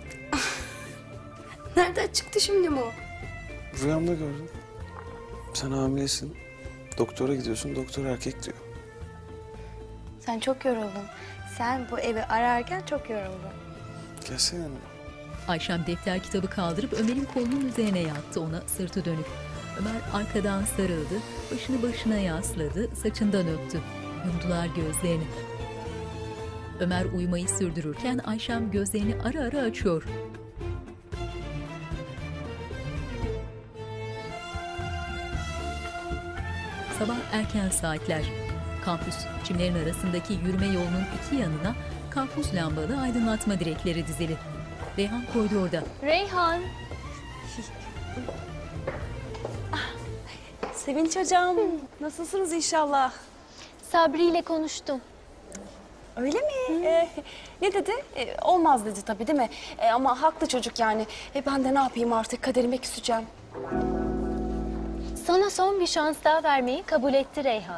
Nereden çıktı şimdi bu? Rüyamda gördüm. Sen hamilesin. Doktora gidiyorsun, doktor erkek diyor. Sen çok yoruldun. Sen bu evi ararken çok yoruldun. Gelsene yanıma. Ayşem defter kitabı kaldırıp Ömer'in kolunun üzerine yattı, ona sırtı dönük. Ömer arkadan sarıldı, başını başına yasladı, saçından öptü. Yumdular gözlerini. Ömer uyumayı sürdürürken Ayşem gözlerini ara ara açıyor. Sabah erken saatler. Kampüs, çimlerin arasındaki yürüme yolunun iki yanına karpuz lambalı aydınlatma direkleri dizili. Reyhan koridorda. Reyhan. Sevinç hocam, nasılsınız inşallah? Sabri ile konuştum. Öyle mi? Ee, ne dedi? Ee, olmaz dedi tabii, değil mi? Ee, ama haklı çocuk yani. E, ben de ne yapayım artık, kaderime küseceğim. Sana son bir şans daha vermeyi kabul etti Reyhan.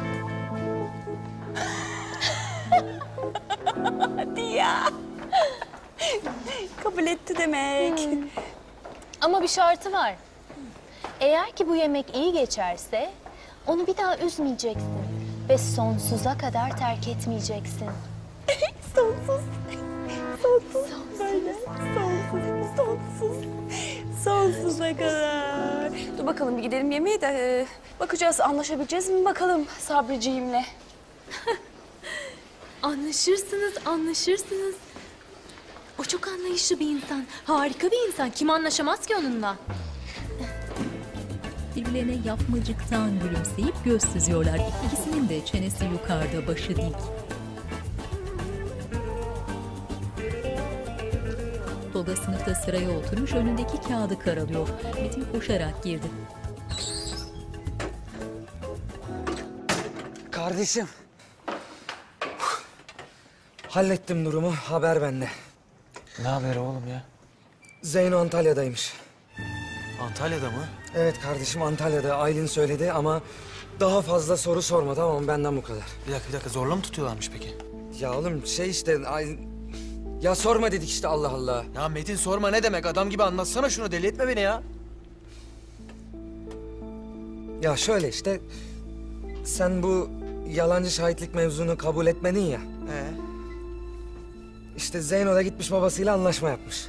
Hadi ya. Kabul etti demek. Hmm. Ama bir şartı var. Eğer ki bu yemek iyi geçerse onu bir daha üzmeyeceksin ve sonsuza kadar terk etmeyeceksin. Sonsuz. Sonsuz. Böyle. Sonsuz. Sonsuz. Sonsuza kadar. Dur bakalım, bir gidelim yemeğe de e, bakacağız, anlaşabileceğiz mi bakalım Sabriciğimle. Anlaşırsınız, anlaşırsınız. O çok anlayışlı bir insan. Harika bir insan. Kim anlaşamaz ki onunla? Birbirlerine yapmacıktan gülümseyip göz süzüyorlar. İkisinin de çenesi yukarıda, başı dik. Tolga sınıfta sıraya oturmuş, önündeki kağıdı karalıyor. Metin koşarak girdi. Kardeşim. Hallettim durumu, haber bende. Ne haberi oğlum ya? Zeyno Antalya'daymış. Antalya'da mı? Evet kardeşim, Antalya'da. Aylin söyledi ama daha fazla soru sorma, tamam mı? Benden bu kadar. Bir dakika bir dakika, zorla mı tutuyorlarmış peki? Ya oğlum şey işte... Aylin... Ya sorma dedik işte, Allah Allah. Ya Metin sorma ne demek? Adam gibi anlatsana şunu, deli etme beni ya. Ya şöyle işte... Sen bu yalancı şahitlik mevzunu kabul etmedin ya. Ee? İşte Zeyno da gitmiş babasıyla anlaşma yapmış.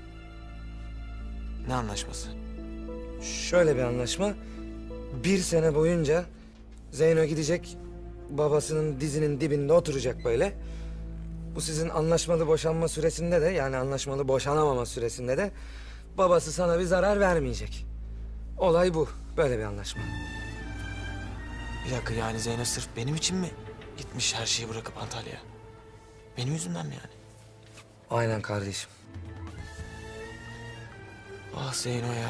Ne anlaşması? Şöyle bir anlaşma. Bir sene boyunca Zeyno gidecek, babasının dizinin dibinde oturacak böyle. Bu sizin anlaşmalı boşanma süresinde de, yani anlaşmalı boşanamama süresinde de babası sana bir zarar vermeyecek. Olay bu. Böyle bir anlaşma. Bir dakika, yani Zeynep sırf benim için mi gitmiş her şeyi bırakıp Antalya'ya? Benim yüzümden mi yani? Aynen kardeşim. Ah Zeyno ya.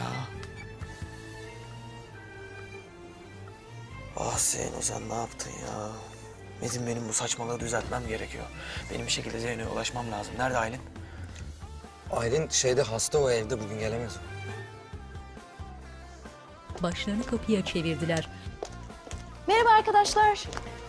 Ah Zeyno sen ne yaptın ya? Metin benim bu saçmalığı düzeltmem gerekiyor. Benim bir şekilde Zeyno'ya ulaşmam lazım. Nerede Aylin? Aylin şeyde hasta o evde bugün gelemez. Başlarını kapıya çevirdiler. Merhaba arkadaşlar.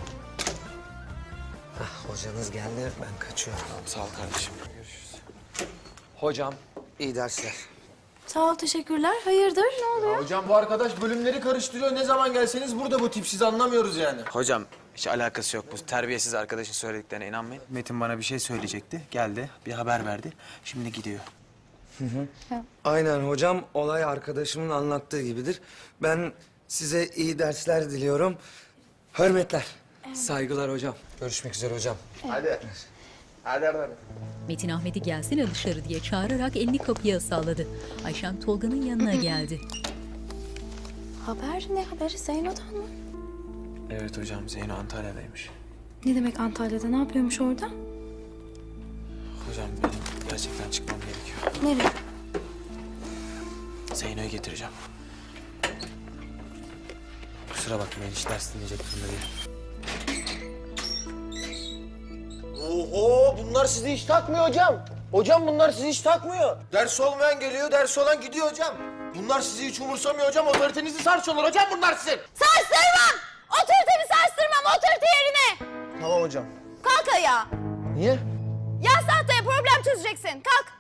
Hah, hocanız geldi ben kaçıyorum. Tamam, sağ ol kardeşim. Görüşürüz. Hocam iyi dersler. Sağ ol, teşekkürler. Hayırdır, ne oluyor? Hocam bu arkadaş bölümleri karıştırıyor. Ne zaman gelseniz burada bu tip. Siz anlamıyoruz yani. Hocam hiç alakası yok. Bu terbiyesiz arkadaşın söylediklerine inanmayın. Metin bana bir şey söyleyecekti. Geldi, bir haber verdi. Şimdi gidiyor. Hı hı. Aynen hocam olay arkadaşımın anlattığı gibidir. Ben size iyi dersler diliyorum. Hürmetler. Saygılar hocam. Görüşmek üzere hocam. Hadi. Hadi hadi. Metin Ahmet'i gelsene dışarı diye çağırarak elini kapıya salladı. Ayşem Tolga'nın yanına geldi. Haber ne haberi? Zeyno'dan mı? Evet hocam, Zeyno Antalya'daymış. Ne demek Antalya'da? Ne yapıyormuş orada? Hocam benim gerçekten çıkmam gerekiyor. Nereye? Zeyno'yu getireceğim. Kusura bakmayın, hiç ders dinleyecek durumda değil. Oho bunlar sizi hiç takmıyor hocam. Hocam bunlar sizi hiç takmıyor. Ders olmayan geliyor, ders olan gidiyor hocam. Bunlar sizi hiç umursamıyor hocam. Otoritenizi sarsıyorlar hocam bunlar sizin. Sarsırmam! Otoritemi sarstırmam, otorite yerine! Tamam hocam. Kalk ayağa! Niye? Yaz tahtaya problem çözeceksin, kalk!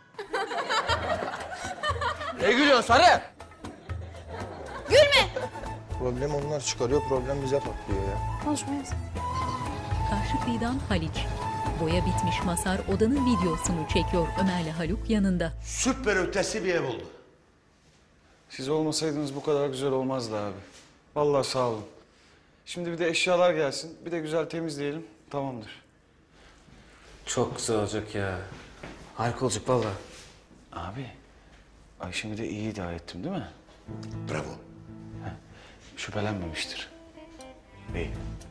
Ne gülüyorsun Sarı? Gülme! Problem onlar çıkarıyor, problem bize patlıyor ya. Konuşmayız. Karşı kıyıdan Haliç. Boya bitmiş Masar odanın videosunu çekiyor. Ömer'le Haluk yanında. Süper ötesi bir ev oldu. Siz olmasaydınız bu kadar güzel olmazdı abi. Vallahi sağ olun. Şimdi bir de eşyalar gelsin. Bir de güzel temizleyelim. Tamamdır. Çok güzel olacak ya. Harika olacak vallahi. Abi, Ayşem'i de iyi idare ettim değil mi? Bravo. Heh, şüphelenmemiştir. İyi.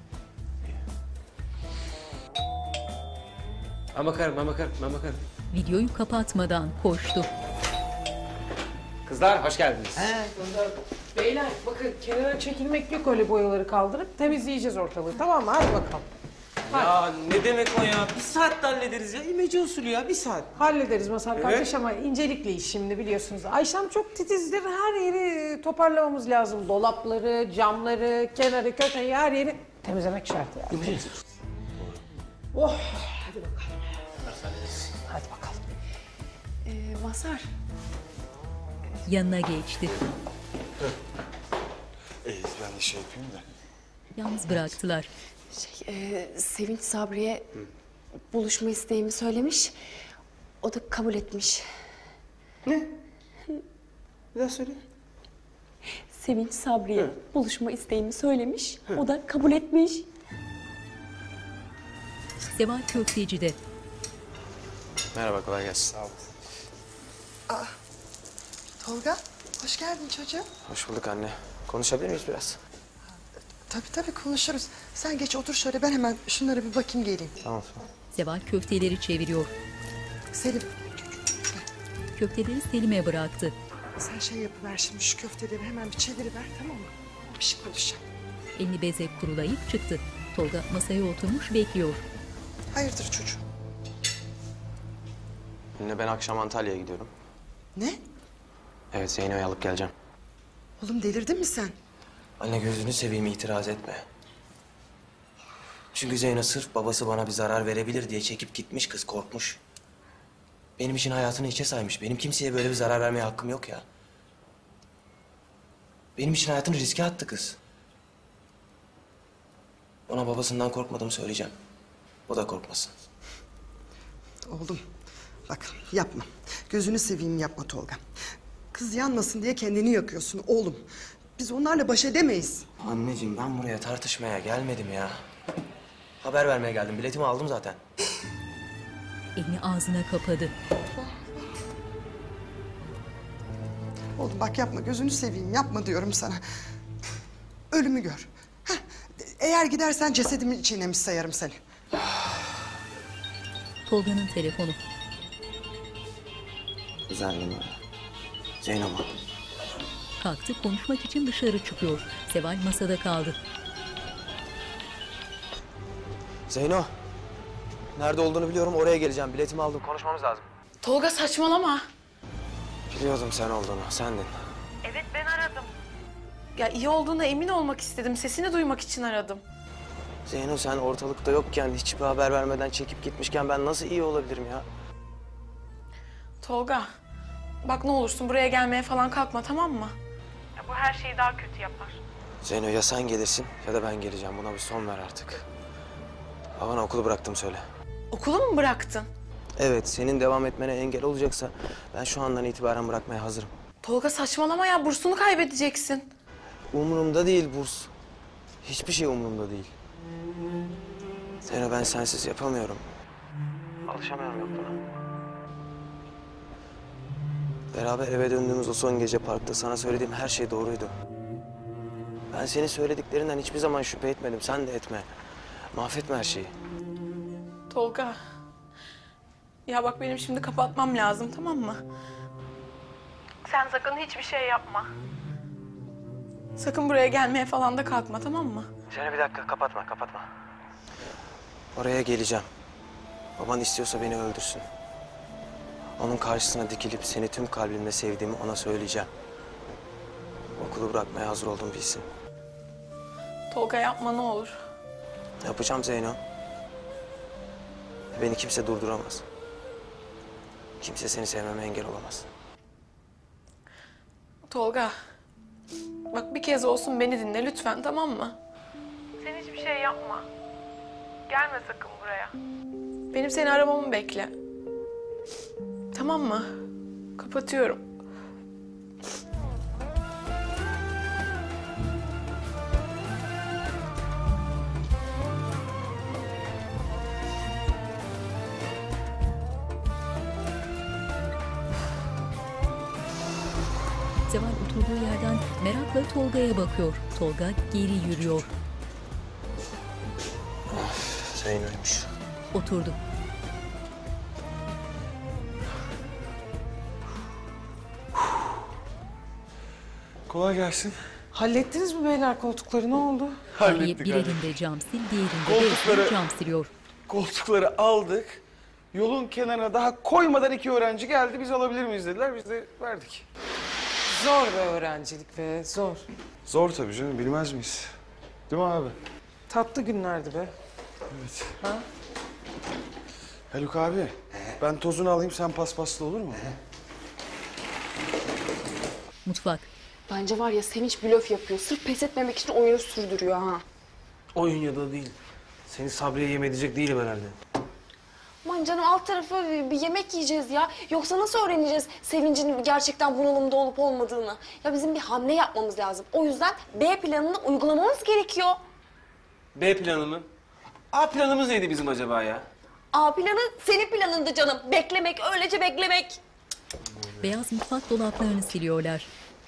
Ben bakarım, ben bakarım, ben bakarım. Videoyu kapatmadan koştu. Kızlar hoş geldiniz. Beyler bakın kenara çekilmek yok, öyle boyaları kaldırıp temizleyeceğiz ortalığı, tamam mı? Hadi bakalım. Ya ne demek o ya? Bir saatte hallederiz ya. İmece usulü ya, bir saat. Hallederiz Masar Evet. kardeş ama incelikle iş şimdi biliyorsunuz. Ayşem çok titizdir, her yeri toparlamamız lazım. Dolapları, camları, kenarı, köşeyi, her yeri temizlemek şart yani. Oh, hadi bakalım. Hadi bakalım. Ee, Mazhar. Yanına geçti. Ee, ben de şey yapayım da. Yalnız bıraktılar. Şey, e, Sevinç Sabri'ye buluşma isteğimi söylemiş. O da kabul etmiş. Ne? Bir daha söyle. Sevinç Sabri'ye buluşma isteğimi söylemiş. O da kabul etmiş. Seval Köfteci'de. Merhaba, kolay gelsin. Sağ ol. Aa, Tolga, hoş geldin çocuğum. Hoş bulduk anne. Konuşabilir miyiz biraz? Tabii tabii konuşuruz. Sen geç otur şöyle, ben hemen şunlara bir bakayım geleyim. Tamam. Seval köfteleri çeviriyor. Selim, Köfteleri Selim'e bıraktı. sen şey yapıver şimdi, şu köfteleri hemen bir çeviriver, tamam mı? Bir şey konuşacağım. Elini beze kurulayıp çıktı. Tolga masaya oturmuş bekliyor. Hayırdır çocuğum? Anne ben akşam Antalya'ya gidiyorum. Ne? Evet, Zeyno'yu alıp geleceğim. Oğlum delirdin mi sen? Anne gözünü seveyim, itiraz etme. Çünkü Zeyno sırf babası bana bir zarar verebilir diye çekip gitmiş, kız korkmuş. Benim için hayatını hiçe saymış. Benim kimseye böyle bir zarar vermeye hakkım yok ya. Benim için hayatını riske attı kız. Ona babasından korkmadığımı söyleyeceğim. O da korkmasın. Oğlum bak yapma. Gözünü seveyim yapma Tolga. Kız yanmasın diye kendini yakıyorsun oğlum. Biz onlarla baş edemeyiz. Anneciğim ben buraya tartışmaya gelmedim ya. Haber vermeye geldim. Biletimi aldım zaten. Elini ağzına kapadı. Oğlum bak yapma, gözünü seveyim yapma diyorum sana. Ölümü gör. Heh, eğer gidersen cesedimi çiğnemiş sayarım seni. Tolga'nın telefonu. Güzel numara. Zeyno mu? Kalktı, konuşmak için dışarı çıkıyor. Seval masada kaldı. Zeyno. Nerede olduğunu biliyorum, oraya geleceğim. Biletimi aldım, konuşmamız lazım. Tolga saçmalama. Biliyordum sen olduğunu, sendin. Evet ben aradım. Ya iyi olduğuna emin olmak istedim. Sesini duymak için aradım. Zeyno sen ortalıkta yokken, hiçbir haber vermeden çekip gitmişken ben nasıl iyi olabilirim ya? Tolga, bak ne olursun buraya gelmeye falan kalkma, tamam mı? Ya bu her şeyi daha kötü yapar. Zeyno ya sen gelirsin ya da ben geleceğim. Buna bir son ver artık. Babana okulu bıraktım söyle. Okulu mu bıraktın? Evet, senin devam etmene engel olacaksa ben şu andan itibaren bırakmaya hazırım. Tolga saçmalama ya, bursunu kaybedeceksin. Umurumda değil burs. Hiçbir şey umurumda değil. Zeyno ben sensiz yapamıyorum. Alışamıyorum yokluğuna. Beraber eve döndüğümüz o son gece parkta sana söylediğim her şey doğruydu. Ben senin söylediklerinden hiçbir zaman şüphe etmedim. Sen de etme. Mahvetme her şeyi. Tolga. Ya bak benim şimdi kapatmam lazım, tamam mı? Sen sakın hiçbir şey yapma. Sakın buraya gelmeye falan da kalkma, tamam mı? Zeyno bir dakika, kapatma, kapatma. Oraya geleceğim. Baban istiyorsa beni öldürsün. Onun karşısına dikilip seni tüm kalbimle sevdiğimi ona söyleyeceğim. Okulu bırakmaya hazır olduğumu bilsin. Tolga yapma ne olur. Yapacağım Zeyno. Beni kimse durduramaz. Kimse seni sevmeme engel olamaz. Tolga. Bak bir kez olsun beni dinle lütfen, tamam mı? Sen hiçbir şey yapma. Gelme sakın buraya. Benim seni aramamı bekle. Tamam mı? Kapatıyorum. Seval oturduğu yerden merakla Tolga'ya bakıyor. Tolga geri yürüyor. Zeyno'ymuş. Oturdu. Kolay gelsin. Hallettiniz mi beyler koltukları, ne oldu? Fahriye bir elinde cam sil, diğerinde Koltukları- de cam siliyor. Koltukları aldık. Yolun kenarına daha koymadan iki öğrenci geldi. Biz alabilir miyiz dediler. Biz de verdik. Zor be öğrencilik be, zor. Zor tabii canım. Bilmez miyiz? Değil mi abi? Tatlı günlerdi be. Evet. Ha? Haluk abi, ben tozunu alayım, sen paspaslı olur mu? Mutfak. Bence var ya Sevinç blöf yapıyor. Sırf pes etmemek için oyunu sürdürüyor ha. Oyun ya da değil. Seni Sabriye yem edecek değilim herhalde. Aman canım alt tarafı bir yemek yiyeceğiz ya. Yoksa nasıl öğreneceğiz Sevinç'in gerçekten bunalımda olup olmadığını? Ya bizim bir hamle yapmamız lazım. O yüzden B planını uygulamamız gerekiyor. B planı mı? A planımız neydi bizim acaba ya? A planı senin planındı canım. Beklemek, öylece beklemek. Beyaz mutfak dolaplarını siliyorlar.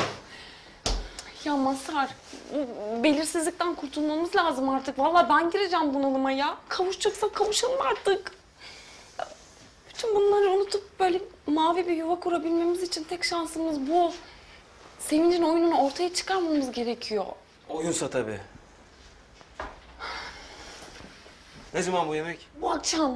Ya Mazhar, belirsizlikten kurtulmamız lazım artık. Vallahi ben gireceğim bunalıma ya. Kavuşacaksak kavuşalım artık. Bütün bunları unutup böyle mavi bir yuva kurabilmemiz için tek şansımız bu. Sevinç'in oyununu ortaya çıkarmamız gerekiyor. Oyunsa tabii. Ne zaman bu yemek? Bu akşam.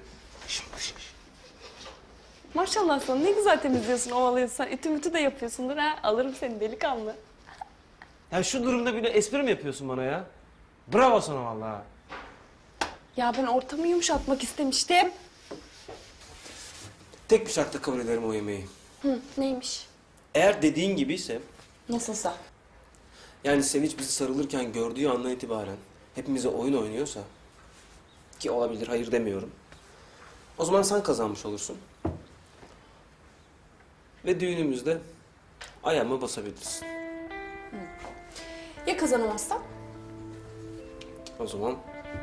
Maşallah sana ne güzel temizliyorsun, ovalıyorsun. Ütü mütü de yapıyorsundur ha. Alırım seni delikanlı. Ya şu durumda bile espri mi yapıyorsun bana ya? Bravo sana vallahi. Ya ben ortamı yumuşatmak istemiştim. Tek bir şartla kabul ederim o yemeği. Hı, neymiş? Eğer dediğin gibiyse, Nasılsa. yani Sevinç bizi sarılırken gördüğü andan itibaren hepimize oyun oynuyorsa, ki olabilir, hayır demiyorum. O zaman sen kazanmış olursun. Ve düğünümüzde ayağıma basabilirsin. Ya kazanamazsam? O zaman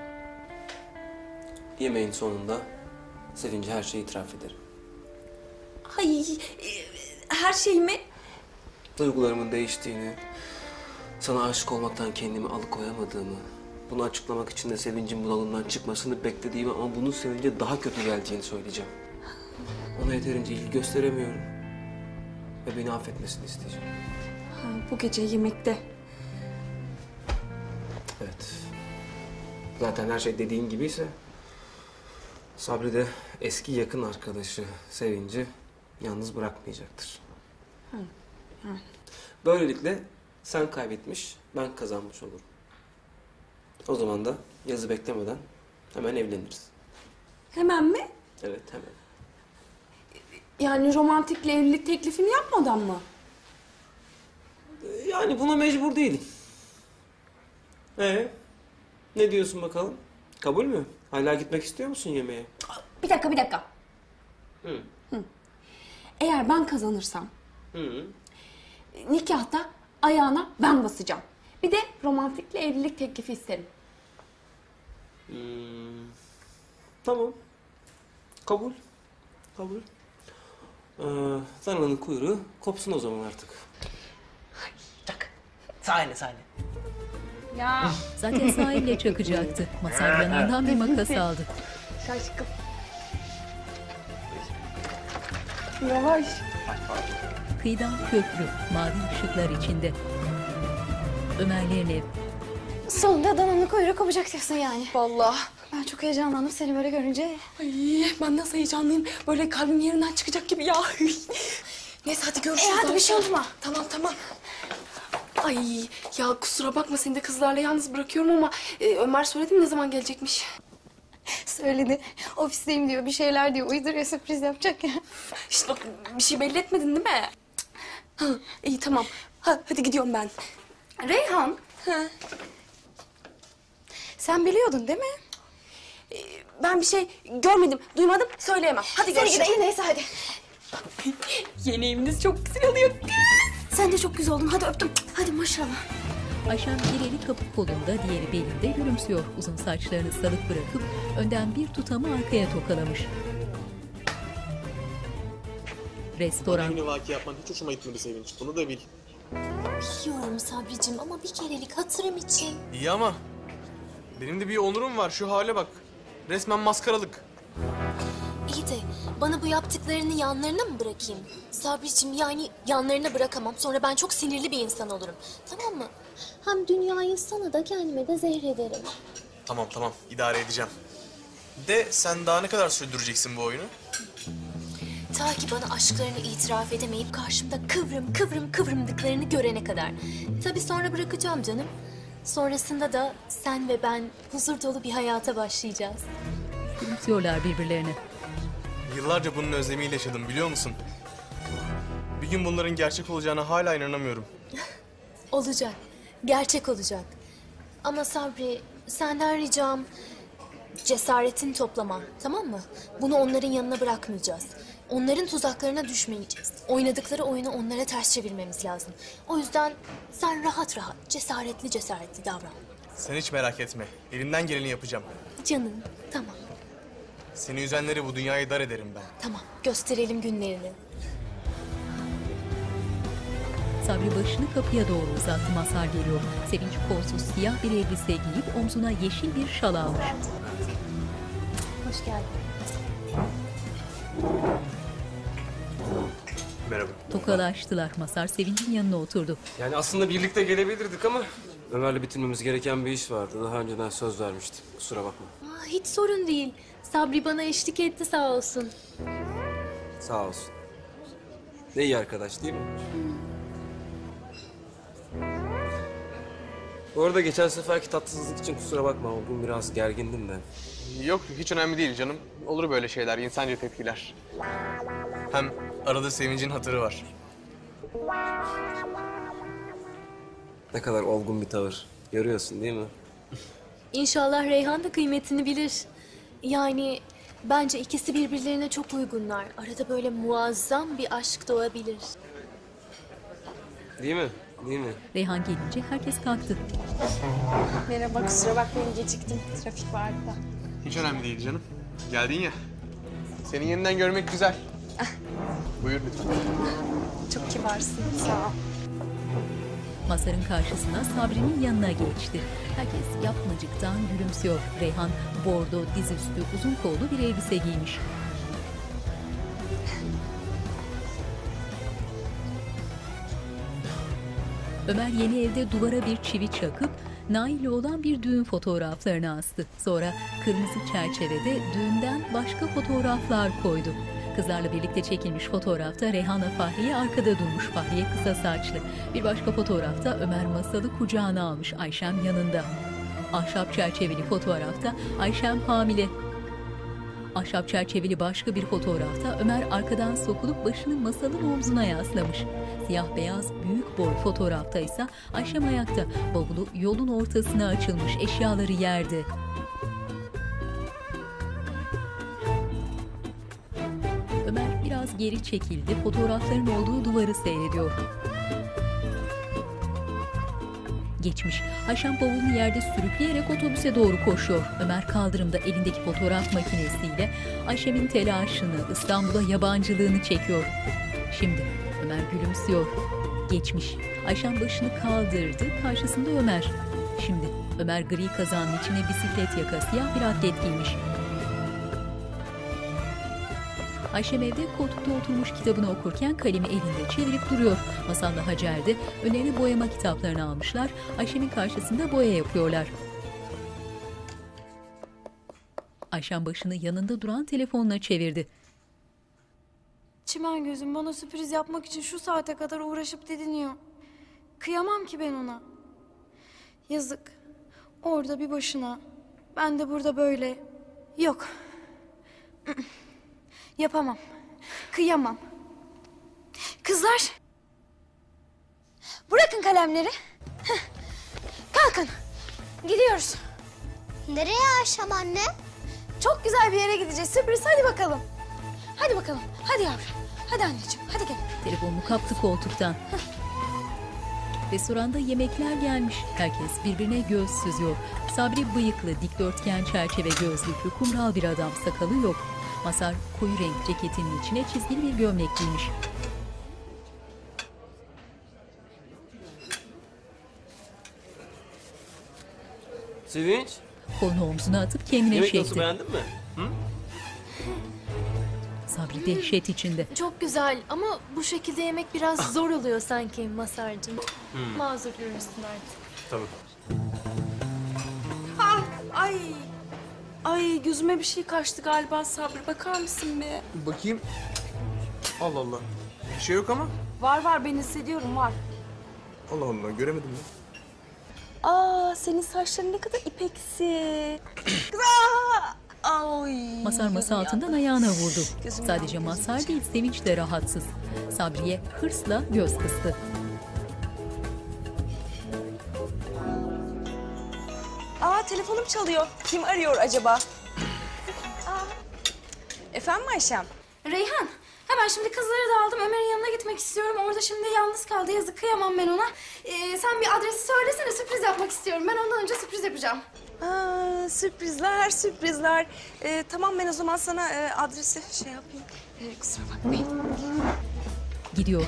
yemeğin sonunda Sevinç'e her şeyi itiraf ederim. Ay, her şey mi? Duygularımın değiştiğini, sana aşık olmaktan kendimi alıkoyamadığımı, Bunu açıklamak için de Sevinç'in bunalımdan çıkmasını beklediğimi ama bunun Sevinç'e daha kötü geleceğini söyleyeceğim. Ona yeterince ilgi gösteremiyorum. Ve beni affetmesini isteyeceğim. Ha, bu gece yemekte. Evet. Zaten her şey dediğin gibiyse Sabri de eski yakın arkadaşı Sevinç'i yalnız bırakmayacaktır. Hı. Hı. Böylelikle sen kaybetmiş, ben kazanmış olurum. O zaman da yazı beklemeden hemen evleniriz. Hemen mi? Evet, hemen. Yani romantikle evlilik teklifini yapmadan mı? Yani buna mecbur değilim. Ee, ne diyorsun bakalım? Kabul mü? Hala gitmek istiyor musun yemeğe? Bir dakika, bir dakika. Hı. Hı. Eğer ben kazanırsam Hı. nikahta ayağına ben basacağım. Bir de romantikle evlilik teklifi isterim. Hmm. Tamam. Kabul. Kabul. Ee, Zana'nın kuyruğu kopsun o zaman artık. Sahne sahne. Ya. Zaten sahille çakacaktı. Masar yanından bir makas aldı. Şaşkın. Yavaş. Kıyıdan köprü, mavi ışıklar içinde. Ömerlerin ev. Sonunda dananın kuyruğu kopacak diyorsun yani. Vallahi. Ben çok heyecanlandım seni böyle görünce. Ay ben nasıl heyecanlıyım. Böyle kalbim yerinden çıkacak gibi ya. Neyse hadi görüşürüz. E, hadi bir şey Ayşe. unutma. Tamam tamam. Ay ya kusura bakma seni de kızlarla yalnız bırakıyorum ama e, Ömer söyledi mi ne zaman gelecekmiş? Söyledi. Ofisteyim diyor, bir şeyler diyor. Uyduruyor, sürpriz yapacak ya. İşte bak bir şey belli etmedin değil mi? Ha, iyi tamam. Ha, hadi gidiyorum ben. Reyhan. Ha. Sen biliyordun değil mi? Ee, ben bir şey görmedim, duymadım, söyleyemem. Hadi Seni görüşürüz. gideyim, neyse hadi. Yeni eviniz çok güzel oluyor. Sen de çok güzel oldun. Hadi öptüm. Hadi maşallah. Ayşem bir eli kapı kolunda, diğeri belinde gülümsüyor. Uzun saçlarını salık bırakıp önden bir tutamı arkaya tokalamış. Restoran. Aynı vaki yapman hiç hoşuma gitmedi Sevinç. Bunu da bil. Biliyorum Sabricim ama bir kerelik hatırım için. İyi ama benim de bir onurum var. Şu hale bak. Resmen maskaralık. İyi de bana bu yaptıklarını yanlarına mı bırakayım? Sabricim yani yanlarına bırakamam. Sonra ben çok sinirli bir insan olurum. Tamam mı? Hem dünyayı sana da kendime de zehrederim. Tamam tamam idare edeceğim. De sen daha ne kadar sürdüreceksin bu oyunu? Ta ki bana aşklarını itiraf edemeyip karşımda kıvrım kıvrım kıvrımdıklarını görene kadar. Tabii sonra bırakacağım canım. Sonrasında da sen ve ben huzur dolu bir hayata başlayacağız. Gülümsüyorlar birbirlerine. Yıllarca bunun özlemiyle yaşadım biliyor musun? Bir gün bunların gerçek olacağına hala inanamıyorum. Olacak. Gerçek olacak. Ama Sabri, senden ricam cesaretini toplaman, tamam mı? Bunu onların yanına bırakmayacağız. Onların tuzaklarına düşmeyeceğiz. Oynadıkları oyunu onlara ters çevirmemiz lazım. O yüzden sen rahat rahat, cesaretli cesaretli davran. Sen hiç merak etme. Elimden geleni yapacağım. Canım, tamam, Seni üzenleri bu dünyayı dar ederim ben. tamam. Gösterelim günlerini. Sabri başını kapıya doğru uzattı. Mazhar geliyor. Sevinç kolsuz siyah bir elbise giyip omzuna yeşil bir şal almış. Hoş geldin. Merhaba. Tokalaştılar. Mazhar Sevinç'in yanına oturdu. Yani aslında birlikte gelebilirdik ama Ömer'le bitirmemiz gereken bir iş vardı. Daha önceden söz vermiştim. Kusura bakma. Aa, hiç sorun değil. Sabri bana eşlik etti sağ olsun. Sağ olsun. Ne iyi arkadaş değil mi? Bu arada geçen seferki tatsızlık için kusura bakma. O gün biraz gergindim de. Yok hiç önemli değil canım. Olur böyle şeyler, insanca tepkiler. Hem arada Sevinç'in hatırı var. Ne kadar olgun bir tavır. Görüyorsun değil mi? İnşallah Reyhan da kıymetini bilir. Yani bence ikisi birbirlerine çok uygunlar. Arada böyle muazzam bir aşk doğabilir. Değil mi? Değil mi? Reyhan gelince herkes kalktı. Merhaba, kusura bakmayın geciktim. Trafik vardı da. Hiç önemli değil canım. Geldin ya. Seni yeniden görmek güzel. Buyur lütfen. Çok kibarsın, sağ ol. Mazhar'ın karşısına Sabri'nin yanına geçti. Herkes yapmacıktan gülümsüyor. Reyhan bordo, dizüstü, uzun kollu bir elbise giymiş. Ömer yeni evde duvara bir çivi çakıp Nail'le olan bir düğün fotoğraflarını astı. Sonra kırmızı çerçevede düğünden başka fotoğraflar koydu. Kızlarla birlikte çekilmiş fotoğrafta Reyhan'la Fahriye arkada durmuş. Fahriye kısa saçlı. Bir başka fotoğrafta Ömer Masal'ı kucağına almış. Ayşem yanında. Ahşap çerçeveli fotoğrafta Ayşem hamile. Ahşap çerçeveli başka bir fotoğrafta Ömer arkadan sokulup başını Masal'ın omzuna yaslamış. Siyah beyaz büyük boy fotoğrafta ise Ayşem ayakta, bavulu yolun ortasına açılmış, eşyaları yerde. Ömer biraz geri çekildi, fotoğrafların olduğu duvarı seyrediyor. Geçmiş. Ayşem bavulunu yerde sürükleyerek otobüse doğru koşuyor. Ömer kaldırımda elindeki fotoğraf makinesiyle Ayşem'in telaşını, İstanbul'a yabancılığını çekiyor. Şimdi Ömer gülümsüyor. Geçmiş. Ayşem başını kaldırdı, karşısında Ömer. Şimdi Ömer gri kazanın içine bisiklet yaka, siyah bir atlet giymiş. Ayşem evde koltukta oturmuş kitabını okurken kalemi elinde çevirip duruyor. Masal'la Hacer de önlerine boyama kitaplarını almışlar. Ayşem'in karşısında boya yapıyorlar. Ayşem başını yanında duran telefonuna çevirdi. Çimen gözüm bana sürpriz yapmak için şu saate kadar uğraşıp didiniyor. Kıyamam ki ben ona. Yazık. Orada bir başına. Ben de burada böyle. Yok. Yapamam. Kıyamam. Kızlar. Bırakın kalemleri. Heh. Kalkın. Gidiyoruz. Nereye Ayşem anne? Çok güzel bir yere gideceğiz. Sürpriz, hadi bakalım. Hadi bakalım. Hadi yavrum. Hadi anneciğim. Hadi gel. Telefonunu kaptı koltuktan. Restoranda yemekler gelmiş. Herkes birbirine göz süzüyor. Sabri bıyıklı, dikdörtgen çerçeve gözlüklü, kumral bir adam, sakalı yok. Mazhar koyu renk ceketinin içine çizgili bir gömlek giymiş. Sevinç. Kolunu omzuna atıp kendine Yemek çekti. nasıl, beğendin mi? Hı? Sabri dehşet içinde. Çok güzel ama bu şekilde yemek biraz zor oluyor sanki Mazhar'cığım. Hmm. Mazur görürsün artık. Tabii. Ah, ay. Ay gözüme bir şey kaçtı galiba Sabri. Bakar mısın be? Bakayım. Allah Allah. Bir şey yok ama. Var var ben hissediyorum var. Allah Allah göremedim ya. Aa senin saçların ne kadar ipeksi. Aa, ay. Mazhar masa altından ayağına vurdu. Sadece Mazhar değil, Sevinç de rahatsız. Sabriye hırsla göz kıstı. Aa telefonum çalıyor. Kim arıyor acaba? Aa. Efendim Ayşem? Reyhan, hemen şimdi kızları da aldım. Ömer'in yanına gitmek istiyorum. Orada şimdi yalnız kaldı. Yazık, kıyamam ben ona. Ee, sen bir adresi söylesene, sürpriz yapmak istiyorum. Ben ondan önce sürpriz yapacağım. Aa, sürprizler, sürprizler. Ee, tamam ben o zaman sana e, adresi şey yapayım. Ee, kusura bakmayın. Gidiyor.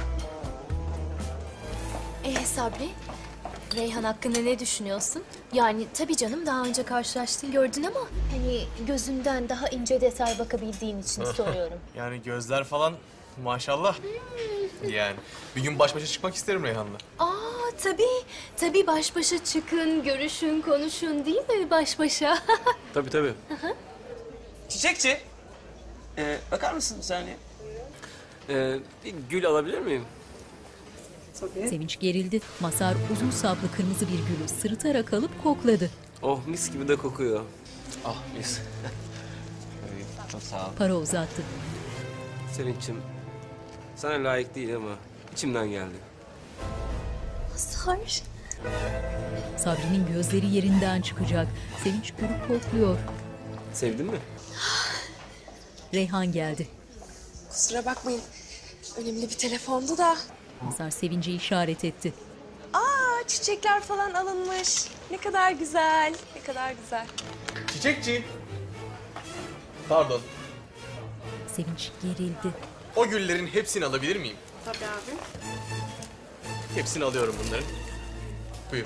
Ee Sabri, Reyhan hakkında ne düşünüyorsun? Yani tabii canım daha önce karşılaştın gördün ama hani gözünden daha ince detay bakabildiğin için soruyorum. Yani gözler falan maşallah. Yani bir gün baş başa çıkmak isterim Reyhan'la. Aa tabii, tabii baş başa çıkın, görüşün, konuşun değil mi baş başa? Tabii tabii. Çiçekçi. Ee, bakar mısın bir saniye? Ee, bir gül alabilir miyim? Sevinç gerildi. Mazhar uzun saplı kırmızı bir gülü sırıtarak alıp kokladı. Oh mis gibi de kokuyor. Ah mis. Çok sağ ol. Para uzattı. Sevinç'im, sana layık değil ama içimden geldi. Mazhar. Sabri'nin gözleri yerinden çıkacak. Sevinç gülü kokluyor. Sevdin mi? Reyhan geldi. Kusura bakmayın. Önemli bir telefondu da. Mazhar Sevinç'e işaret etti. Aa çiçekler falan alınmış. Ne kadar güzel, ne kadar güzel. Çiçekçi. Pardon. Sevinç gerildi. O güllerin hepsini alabilir miyim? Tabii abi. Hepsini alıyorum bunların. Buyur.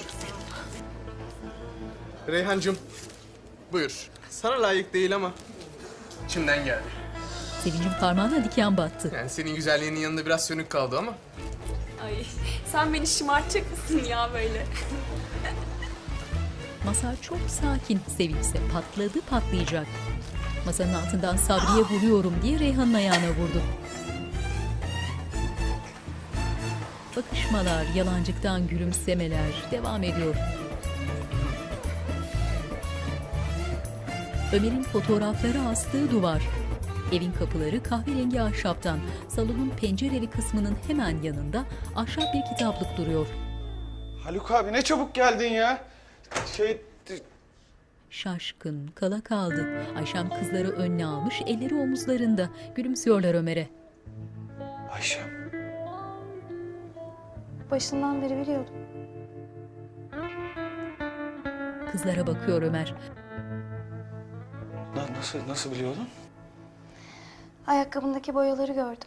Reyhancığım, buyur. Sana layık değil ama içimden geldi. Sevinç'in parmağına diken battı. Yani senin güzelliğinin yanında biraz sönük kaldı ama. Ay sen beni şımartacak mısın ya böyle? Mazhar çok sakin, Sevinç'se patladı patlayacak. Masanın altından Sabri'ye vuruyorum diye Reyhan'ın ayağına vurdu. Bakışmalar, yalancıktan gülümsemeler devam ediyor. Ömer'in fotoğrafları astığı duvar. Evin kapıları kahverengi ahşaptan. Salonun pencereli kısmının hemen yanında ahşap bir kitaplık duruyor. Haluk abi ne çabuk geldin ya. Şey... Şaşkın, kala kaldı. Ayşem kızları önüne almış, elleri omuzlarında. Gülümsüyorlar Ömer'e. Ayşem. Başından beri biliyordum. Kızlara bakıyor Ömer. Na, nasıl, nasıl biliyordun? Ayakkabındaki boyaları gördüm.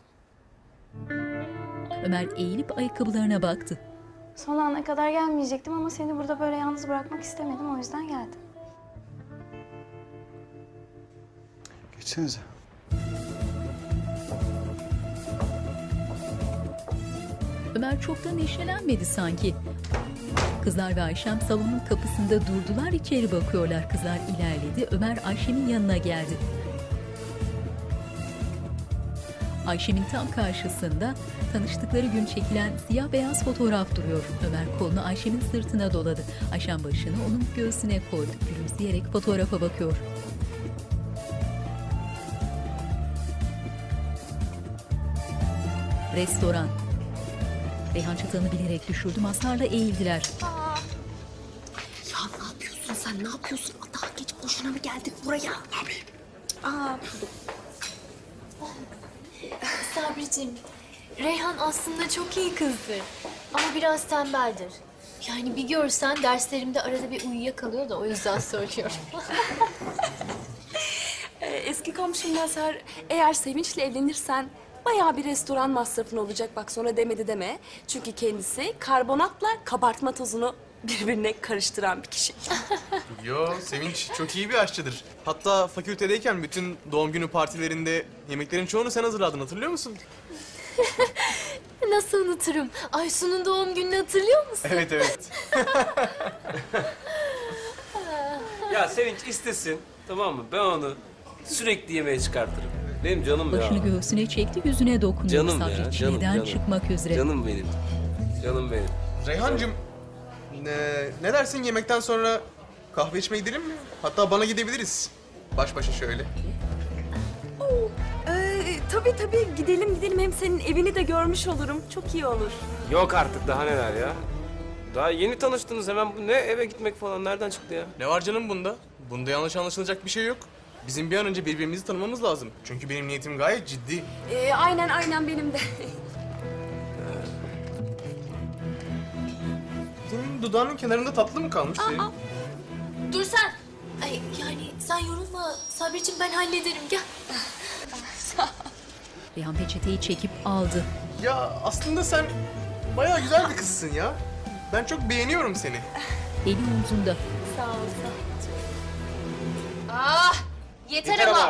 Ömer eğilip ayakkabılarına baktı. Son ana kadar gelmeyecektim ama seni burada böyle yalnız bırakmak istemedim. O yüzden geldim. Geçsenize. Ömer çok da neşelenmedi sanki. Kızlar ve Ayşem salonun kapısında durdular, içeri bakıyorlar. Kızlar ilerledi, Ömer Ayşem'in yanına geldi. Ayşem'in tam karşısında tanıştıkları gün çekilen siyah beyaz fotoğraf duruyor. Ömer kolunu Ayşem'in sırtına doladı. Ayşem başını onun göğsüne koydu. Gülümseyerek fotoğrafa bakıyor. Restoran. Reyhan çatalını bilerek düşürdü. Mazhar'la eğildiler. Aa. Ya ne yapıyorsun sen? Ne yapıyorsun? Daha geç boşuna mı geldik buraya? Abi. Aa. Sabricim, Reyhan aslında çok iyi kızdır. Ama biraz tembeldir. Yani bir görsen derslerimde arada bir uyuyakalıyor da o yüzden söylüyorum. Ee, eski komşum Mazhar, eğer Sevinç'le evlenirsen bayağı bir restoran masrafın olacak. Bak sonra demedi deme. Çünkü kendisi karbonatla kabartma tozunu birbirine karıştıran bir kişi. Yo, Sevinç çok iyi bir aşçıdır. Hatta fakültedeyken bütün doğum günü partilerinde yemeklerin çoğunu sen hazırladın, hatırlıyor musun? Nasıl unuturum? Aysun'un doğum gününü hatırlıyor musun? Evet, evet. Ya Sevinç istesin, tamam mı? Ben onu sürekli yemeğe çıkartırım. Benim canım ya. Başını göğsüne çekti, yüzüne dokunuyor. Canım Sabri ya, çileden canım, canım. çıkmak üzere. Canım benim. Canım benim. Reyhancığım, ne, ne dersin yemekten sonra kahve içmeye gidelim mi? Hatta bana gidebiliriz. Baş başa şöyle. Ee, tabii tabii gidelim gidelim. Hem senin evini de görmüş olurum. Çok iyi olur. Yok artık daha neler ya. Daha yeni tanıştınız hemen bu ne eve gitmek falan nereden çıktı ya? Ne var canım bunda? Bunda yanlış anlaşılacak bir şey yok. Bizim bir an önce birbirimizi tanımamız lazım. Çünkü benim niyetim gayet ciddi. Ee, aynen aynen benim de. Senin dudağının kenarında tatlı mı kalmış? Senin? Aa, dur sen. Ay, yani sen yorulma Sabricim, ben hallederim, gel. Reyhan peçeteyi çekip aldı. Ya aslında sen bayağı güzel bir kızsın ya. Ben çok beğeniyorum seni. Eli omzunda. Sağ ol, sağ ol. Ah, yeter, Yeter ama. ama.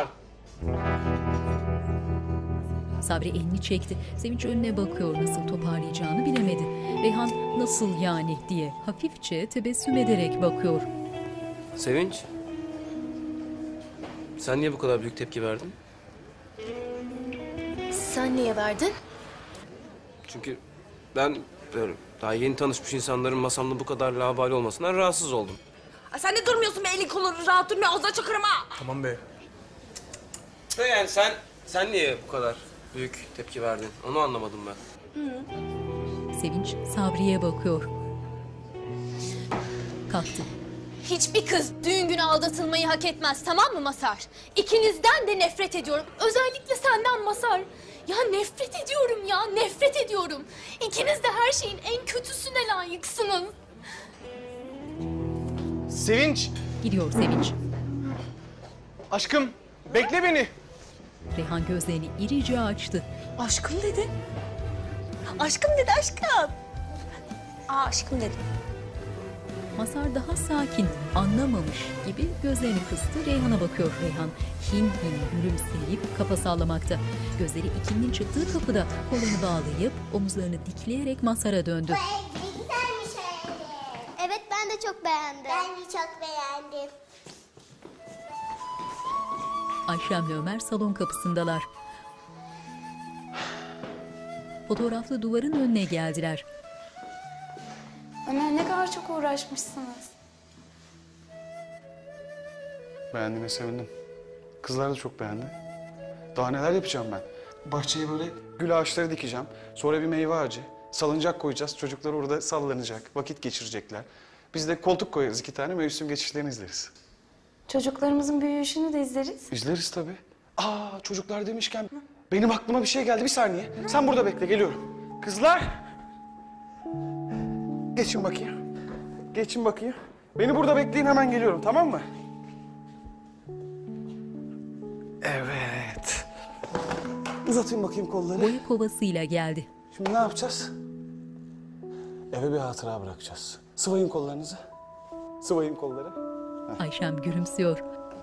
Sabri elini çekti. Sevinç önüne bakıyor, nasıl toparlayacağını bilemedi. Reyhan nasıl yani diye hafifçe tebessüm ederek bakıyor. Sevinç. Sen niye bu kadar büyük tepki verdin? Sen niye verdin? Çünkü ben böyle daha yeni tanışmış insanların masamda bu kadar laubali olmasından rahatsız oldum. Ay, sen de durmuyorsun be, elin kolun rahat durmuyor. Ağzına çakırım ha. Tamam be. Yani sen sen niye bu kadar büyük tepki verdin? Onu anlamadım ben. Hı. Sevinç Sabri'ye bakıyor. Kalktı. Hiçbir kız düğün günü aldatılmayı hak etmez, tamam mı Mazhar? İkinizden de nefret ediyorum. Özellikle senden Mazhar. Ya nefret ediyorum ya, nefret ediyorum. İkiniz de her şeyin en kötüsüne layıksınız. Sevinç. Gidiyor Sevinç. Aşkım, bekle beni. Reyhan gözlerini irice açtı. Aşkım dedi. Aşkım dedi aşkım. Aa aşkım dedi. Masar daha sakin, anlamamış gibi gözlerini kıstı. Reyhan'a bakıyor Reyhan. Hin hin gülümseyip kafa sallamakta. Gözleri ikinin çıktığı kapıda kolunu bağlayıp omuzlarını dikleyerek Masar'a döndü. Evet ben de çok beğendim. Ben de çok beğendim. Ayşem'le Ömer salon kapısındalar. Fotoğraflı duvarın önüne geldiler. Ömer ne kadar çok uğraşmışsınız. Beğendiğime sevindim. Kızlar da çok beğendi. Daha neler yapacağım ben? Bahçeye böyle gül ağaçları dikeceğim. Sonra bir meyve ağacı. Salıncak koyacağız. Çocuklar orada sallanacak, vakit geçirecekler. Biz de koltuk koyarız iki tane, mevsim geçişlerini izleriz. Çocuklarımızın büyüyüşünü de izleriz. İzleriz tabii. Aa, çocuklar demişken benim aklıma bir şey geldi. Bir saniye. Sen burada bekle, geliyorum. Kızlar! Geçin bakayım. Geçin bakayım. Beni burada bekleyin, hemen geliyorum, tamam mı? Evet. Uzatayım bakayım kolları. Boya kovasıyla geldi. Şimdi ne yapacağız? Eve bir hatıra bırakacağız. Sıvayın kollarınızı. Sıvayın kolları. Heh. Ayşem gülümsüyor.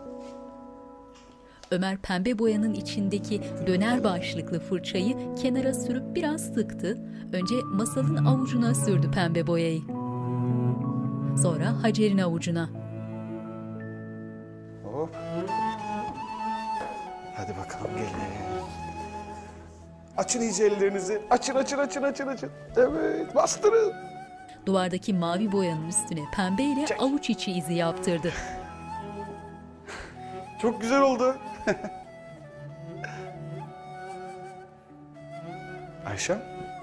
Ömer pembe boyanın içindeki döner başlıklı fırçayı kenara sürüp biraz sıktı. Önce Masal'ın avucuna sürdü pembe boyayı. Sonra Hacer'in avucuna. Hop. Hadi bakalım gelin. Açın iyice ellerinizi. Açın, açın, açın, açın, açın. Evet, bastırın. Duvardaki mavi boyanın üstüne pembeyle avuç içi izi yaptırdı. Çok güzel oldu. Ayşem?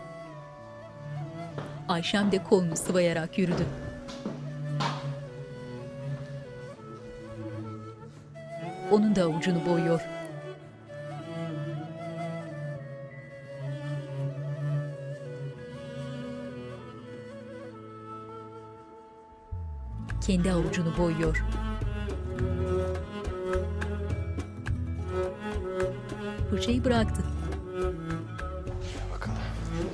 Ayşem de kolunu sıvayarak yürüdü. Onun da avucunu boyuyor. Kendi avucunu boyuyor. Fırçayı bıraktı. Bakalım.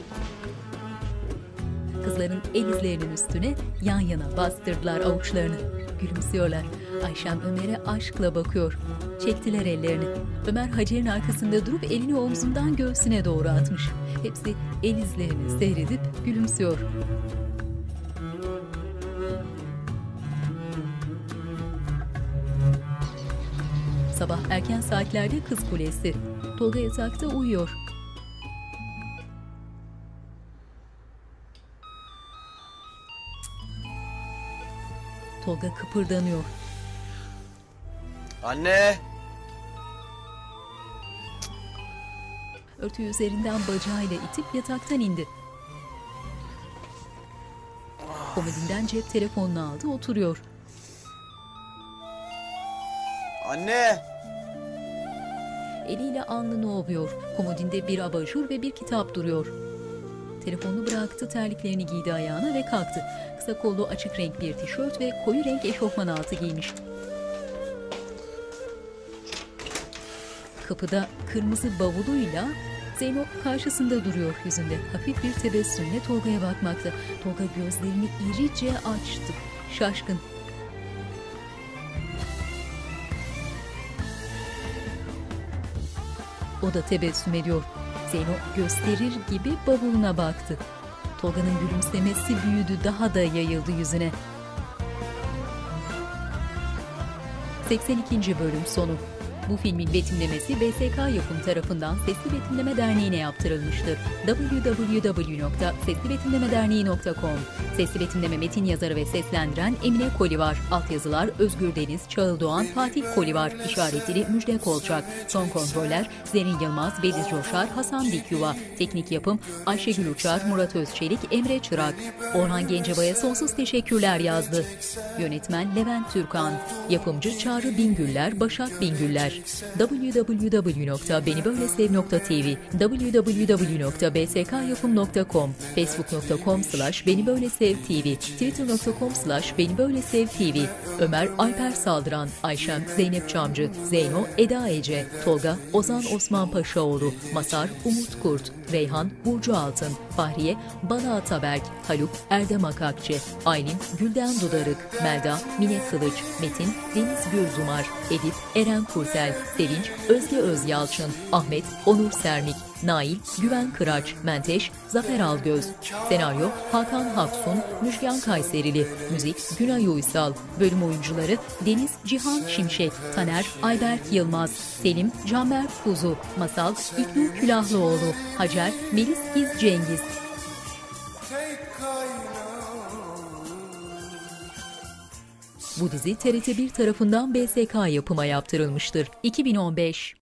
Kızların el izlerinin üstüne yan yana bastırdılar avuçlarını. Gülümsüyorlar. Ayşem Ömer'e aşkla bakıyor. Çektiler ellerini. Ömer Hacer'in arkasında durup elini omzundan göğsüne doğru atmış. Hepsi el izlerini seyredip gülümsüyor. Sabah erken saatlerde Kız Kulesi. Tolga yatakta uyuyor. Tolga kıpırdanıyor. Anne! Örtüyü üzerinden bacağıyla itip yataktan indi. Komodinden cep telefonunu aldı, oturuyor. Anne! Eliyle alnını ovuyor. Komodinde bir abajur ve bir kitap duruyor. Telefonunu bıraktı, terliklerini giydi ayağına ve kalktı. Kısa kollu açık renk bir tişört ve koyu renk eşofman altı giymiş. Kapıda kırmızı bavuluyla Zeyno karşısında duruyor, yüzünde hafif bir tebessümle Tolga'ya bakmakta. Tolga gözlerini irice açtı, şaşkın. O da tebessüm ediyor. Zeyno gösterir gibi bavuluna baktı. Tolga'nın gülümsemesi büyüdü, daha da yayıldı yüzüne. seksen ikinci bölüm sonu. Bu filmin betimlemesi B S K Yapım tarafından Sesli Betimleme Derneği'ne yaptırılmıştır. double-u double-u double-u nokta sesli betimleme derneği nokta com. Sesli Betimleme metin yazarı ve seslendiren Emine Kolivar. Altyazılar Özgür Deniz, Çağıl Doğan, Fatih Kolivar. İşaretleri Müjde Kolçak. Son kontroller Zerin Yılmaz, Bediz Coşar, Hasan Dikyuva. Teknik yapım Ayşegül Uçar, Murat Özçelik, Emre Çırak. Orhan Gencebay'a sonsuz teşekkürler yazdı. Yönetmen Levent Türkan. Yapımcı Çağrı Bingüller, Başak Bingüller. yapılmıştır. double-u double-u double-u nokta beni böyle sev nokta t v, double-u double-u double-u nokta b s k yapım nokta com, facebook nokta com slash beni böyle sev t v, twitter nokta com slash beni böyle sev t v, Ömer Alper Saldıran, Ayşem Zeynep Çamcı, Zeyno Eda Ece, Tolga Ozan Osman Paşaoğlu, Masar Umut Kurt, Reyhan Burcu Altın, Fahriye Bala Ataberk, Haluk Erdem Akakçı, Aylin Gülden Dudarık, Melda Mine Kılıç, Metin Deniz Gürzumar, Edip Eren Kurtel, Sevinç Özge Özyalçın, Ahmet Onur Sermik, Nail Güven Kıraç, Menteş Zafer Algöz. Senaryo Hakan Haksun, Müjgan Kayserili, müzik Günay Uysal, bölüm oyuncuları Deniz Cihan Şimşek, Taner Ayberk Yılmaz, Selim Canberk Kuzu, Masal İknur Külahlıoğlu, Hacer Melis İz Cengiz. Bu dizi T R T bir tarafından B S K yapıma yaptırılmıştır. iki bin on beş